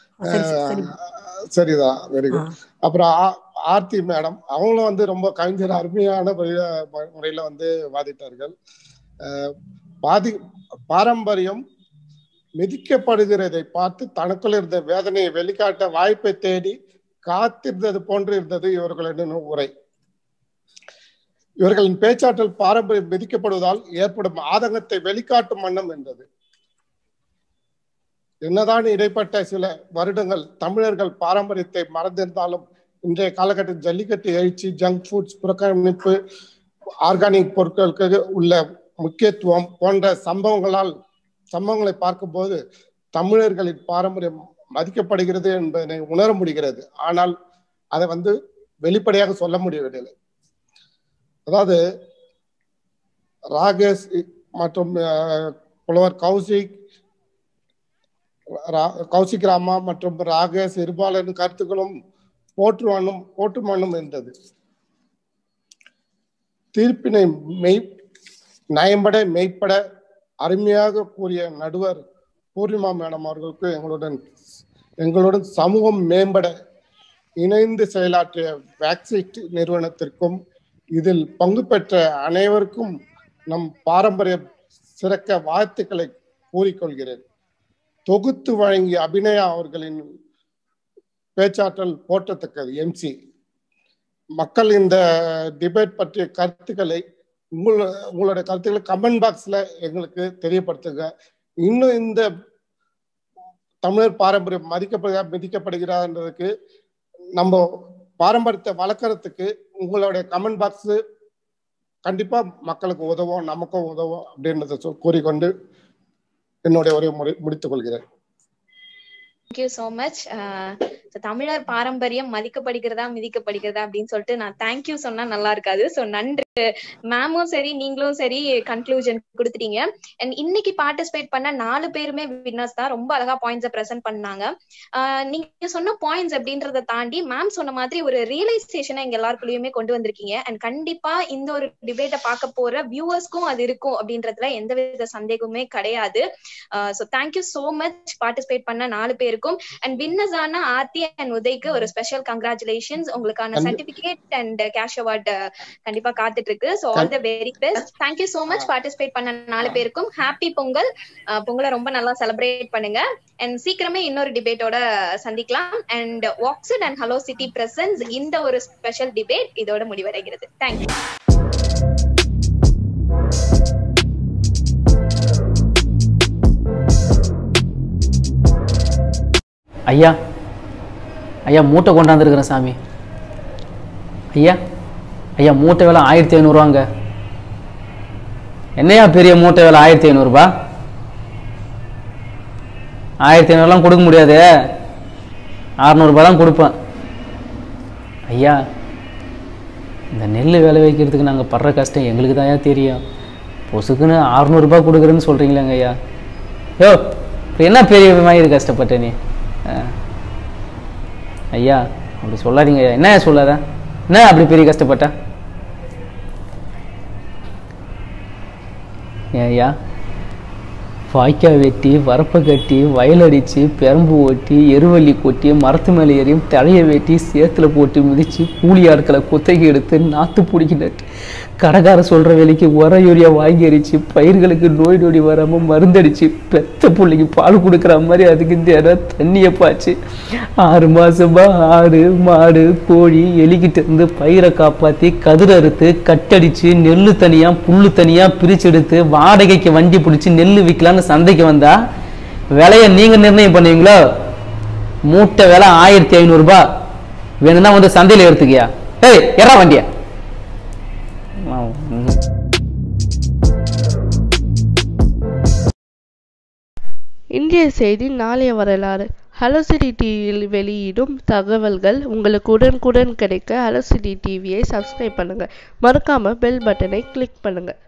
சரிதான், வெரி குட். அப்புறம் ஆர்த்தி மேடம், அவங்களும் வந்து ரொம்ப கவிஞர் அருமையான முறையில வந்து வாதிட்டார்கள். பாதி பாரம்பரியம் மிதிக்கப்படுகிறதை பார்த்து தனக்குள் இருந்த வேதனையை வெளிக்காட்ட வாய்ப்பை தேடி காத்திருந்தது போன்று இருந்தது இவர்களின் உரை. இவர்களின் பேச்சாற்றல் பாரம்பரியம் மிதிக்கப்படுவதால் ஏற்படும் ஆதங்கத்தை வெளிக்காட்டும் வண்ணம் என்றது. என்னதான் இடைப்பட்ட சில வருடங்கள் தமிழர்கள் பாரம்பரியத்தை மறந்திருந்தாலும் இன்றைய காலகட்டத்தில் ஜல்லிக்கட்டு எழுச்சி, ஜங்க் ஃபுட்ஸ் புறக்கணிப்பு, ஆர்கானிக் பொருட்களுக்கு உள்ள முக்கியத்துவம் போன்ற சம்பவங்களால் சம்பவங்களை பார்க்கும்போது தமிழர்களின் பாரம்பரியம் மதிக்கப்படுகிறது என்பதை உணர முடிகிறது. ஆனால் அதை வந்து வெளிப்படையாக சொல்ல முடியவில்லை. அதாவது ராகேஷ் மற்றும் புலவர் கௌசிக் கௌசிக் ராமா மற்றும் ராகேஷ் இருபாலன் கருத்துக்களும் போற்றுவானும் போற்றுமானும் இருந்தது. தீர்ப்பினை மெய் நயம்பட மெய்ப்பட அருமையாக கூறிய நடுவர் பூர்ணிமா மேடம் அவர்களுக்கு எங்களுடன் எங்களுடன் சமூகம் மேம்பட இணைந்து செயலாற்றிய வேக்சிட் நிறுவனத்திற்கும் இதில் பங்கு பெற்ற அனைவருக்கும் நம் பாரம்பரிய சிறக்க வாழ்த்துக்களை கூறிக்கொள்கிறேன். தொகுத்து வழங்கிய அபிநயா அவர்களின் பேச்சாற்றல் போற்றத்தக்கது. எம்சி மக்கள் இந்த டிபேட் பற்றிய கருத்துக்களை உங்கள உங்களுடைய கருத்துக்களை கமெண்ட் பாக்ஸ்ல எங்களுக்கு தெரியப்படுத்துங்க. இன்னும் இந்த தமிழர் பாரம்பரியம் மதிக்கப்படுகிறா மிதிக்கப்படுகிறான்றதுக்கு நம்ம பாரம்பரியத்தை வளர்க்கறதுக்கு உங்களுடைய கமெண்ட் பாக்ஸ் கண்டிப்பா மக்களுக்கு உதவும், நமக்கும் உதவும் அப்படின்றத கூறிக்கொண்டு என்னுடைய உரையை முடி முடித்துக் கொள்கிறேன். Thank you so much. தமிழர் பாரம்பரியம் மதிக்கப்படுகிறதா மிதிக்கப்படுகிறதா அப்படின்னு சொல்லிட்டு நான் தேங்க்யூ சொன்னா நல்லா இருக்காது. சோ நன்றி மேமும் சரி நீங்களும் சரி கன்க்ளூஷன் கொடுத்துட்டீங்க. அண்ட் இன்னைக்கு பார்ட்டிசிபேட் பண்ண நாலு பேருமே வின்னர்ஸ் தான். ரொம்ப அழகா பாயிண்ட்ஸை பிரசன்ட் பண்ணாங்க. ஆஹ் நீங்க சொன்ன பாயிண்ட்ஸ் அப்படின்றத தாண்டி மேம் சொன்ன மாதிரி ஒரு ரியலைசேஷனை எங்க எல்லாருக்குள்ளயுமே கொண்டு வந்திருக்கீங்க. அண்ட் கண்டிப்பா இந்த ஒரு டிபேட்டை பார்க்க போற வியூவர்ஸ்க்கும் அது இருக்கும் அப்படின்றதுல எந்த வித சந்தேகமே கிடையாது. So thank you so much participate பண்ண நாலு பேருக்கும். அண்ட் வின்னர்ஸ் ஆன ஆர்த்தி அண்ட் உதய்க்கு ஒரு ஸ்பெஷல் கங்க்ராச்சுலேஷன்ஸ். உங்களுக்கான சர்டிபிகேட் அண்ட் கேஷ் அவார்ட் கண்டிப்பா காத்துட்டு இருக்கு. So all the very best. Thank you so much participate பண்ண நாலு பேருக்கும். ஹாப்பி பொங்கல். பொங்கலை ரொம்ப நல்லா செலிப்ரேட் பண்ணுங்க. அண்ட் சீக்கிரமே இன்னொரு டிபேட்டோட சந்திக்கலாம். அண்ட் வாக்ஸிட் அண்ட் ஹலோ சிட்டி பிரசன்ஸ் இந்த ஒரு ஸ்பெஷல் டிபேட் இதோட முடிவடைகிறது. தேங்க்யூ. ஐயா ஐயா மூட்டை கொண்டாந்துருக்கிறேன் சாமி. ஐயா ஐயா மூட்டை வேலை ஆயிரத்தி ஐநூறுவாங்க. என்னையா பெரிய மூட்டை வேலை ஆயிரத்தி ஐநூறுபா? ஆயிரத்தி ஐநூறுலாம் கொடுக்க முடியாது, அறநூறுபா தான் கொடுப்பேன். ஐயா இந்த நெல் விளை வைக்கிறதுக்கு நாங்கள் படுற கஷ்டம் எங்களுக்கு தான் தெரியும். பொசுக்குன்னு அறுநூறுபா கொடுக்குறேன்னு சொல்கிறீங்களேங்க ஐயா. யோ இப்போ என்ன பெரிய மாதிரி கஷ்டப்பட்ட நீ ஐயா? அப்படி சொல்லாதீங்க ஐயா. என்ன சொல்லாத, என்ன அப்படி பெரிய கஷ்டப்பட்ட ஐயா? வாய்க்கால் வெட்டி, வரப்பை கட்டி, வயல் அடித்து, பெரம்பு ஓட்டி, எருவள்ளி கொட்டி, மரத்து மேலே ஏறியும் தலையை வெட்டி, சேத்துல போட்டு மிதித்து, கூலி ஆட்களை குத்தகை எடுத்து, நாற்று பிடிக்கி நட்டு, கடைக்கார சொல்கிற வேலைக்கு உர யூரியா வாங்கி அடித்து, பயிர்களுக்கு நோய் நொடி வராமல் மருந்தடிச்சு, பெத்த பிள்ளைக்கு பால் கொடுக்குற மாதிரி அதுக்கு தினம் தண்ணியை பாய்ச்சி, ஆறு மாதமா ஆடு மாடு கோழி எலிக்கிட்ட இருந்து பயிரை காப்பாற்றி, கதிர் அறுத்து, கட்டடிச்சு, நெல் தனியாக புல் தனியாக பிரிச்செடுத்து, வாடகைக்கு வண்டி பிடிச்சி நெல் விற்கலான்னு சந்தைக்கு வந்தா விலையை நீங்கள் நிர்ணயம் பண்ணுவீங்களோ? மூட்டை விலை ஆயிரத்தி ஐநூறுரூபா வேணும்னா வந்து சந்தையில் எடுத்துக்கியா? ஏய் எறா வண்டியா? இந்திய செய்தி நாளைய வரலாறு. ஹலோ சிட்டி டிவியில் வெளியிடும் தகவல்கள் உங்களுக்கு உடனுக்குடன் கிடைக்க ஹலோ சிட்டி டிவியை சப்ஸ்கிரைப் பண்ணுங்க. மறக்காம பெல் பட்டனை கிளிக் பண்ணுங்க.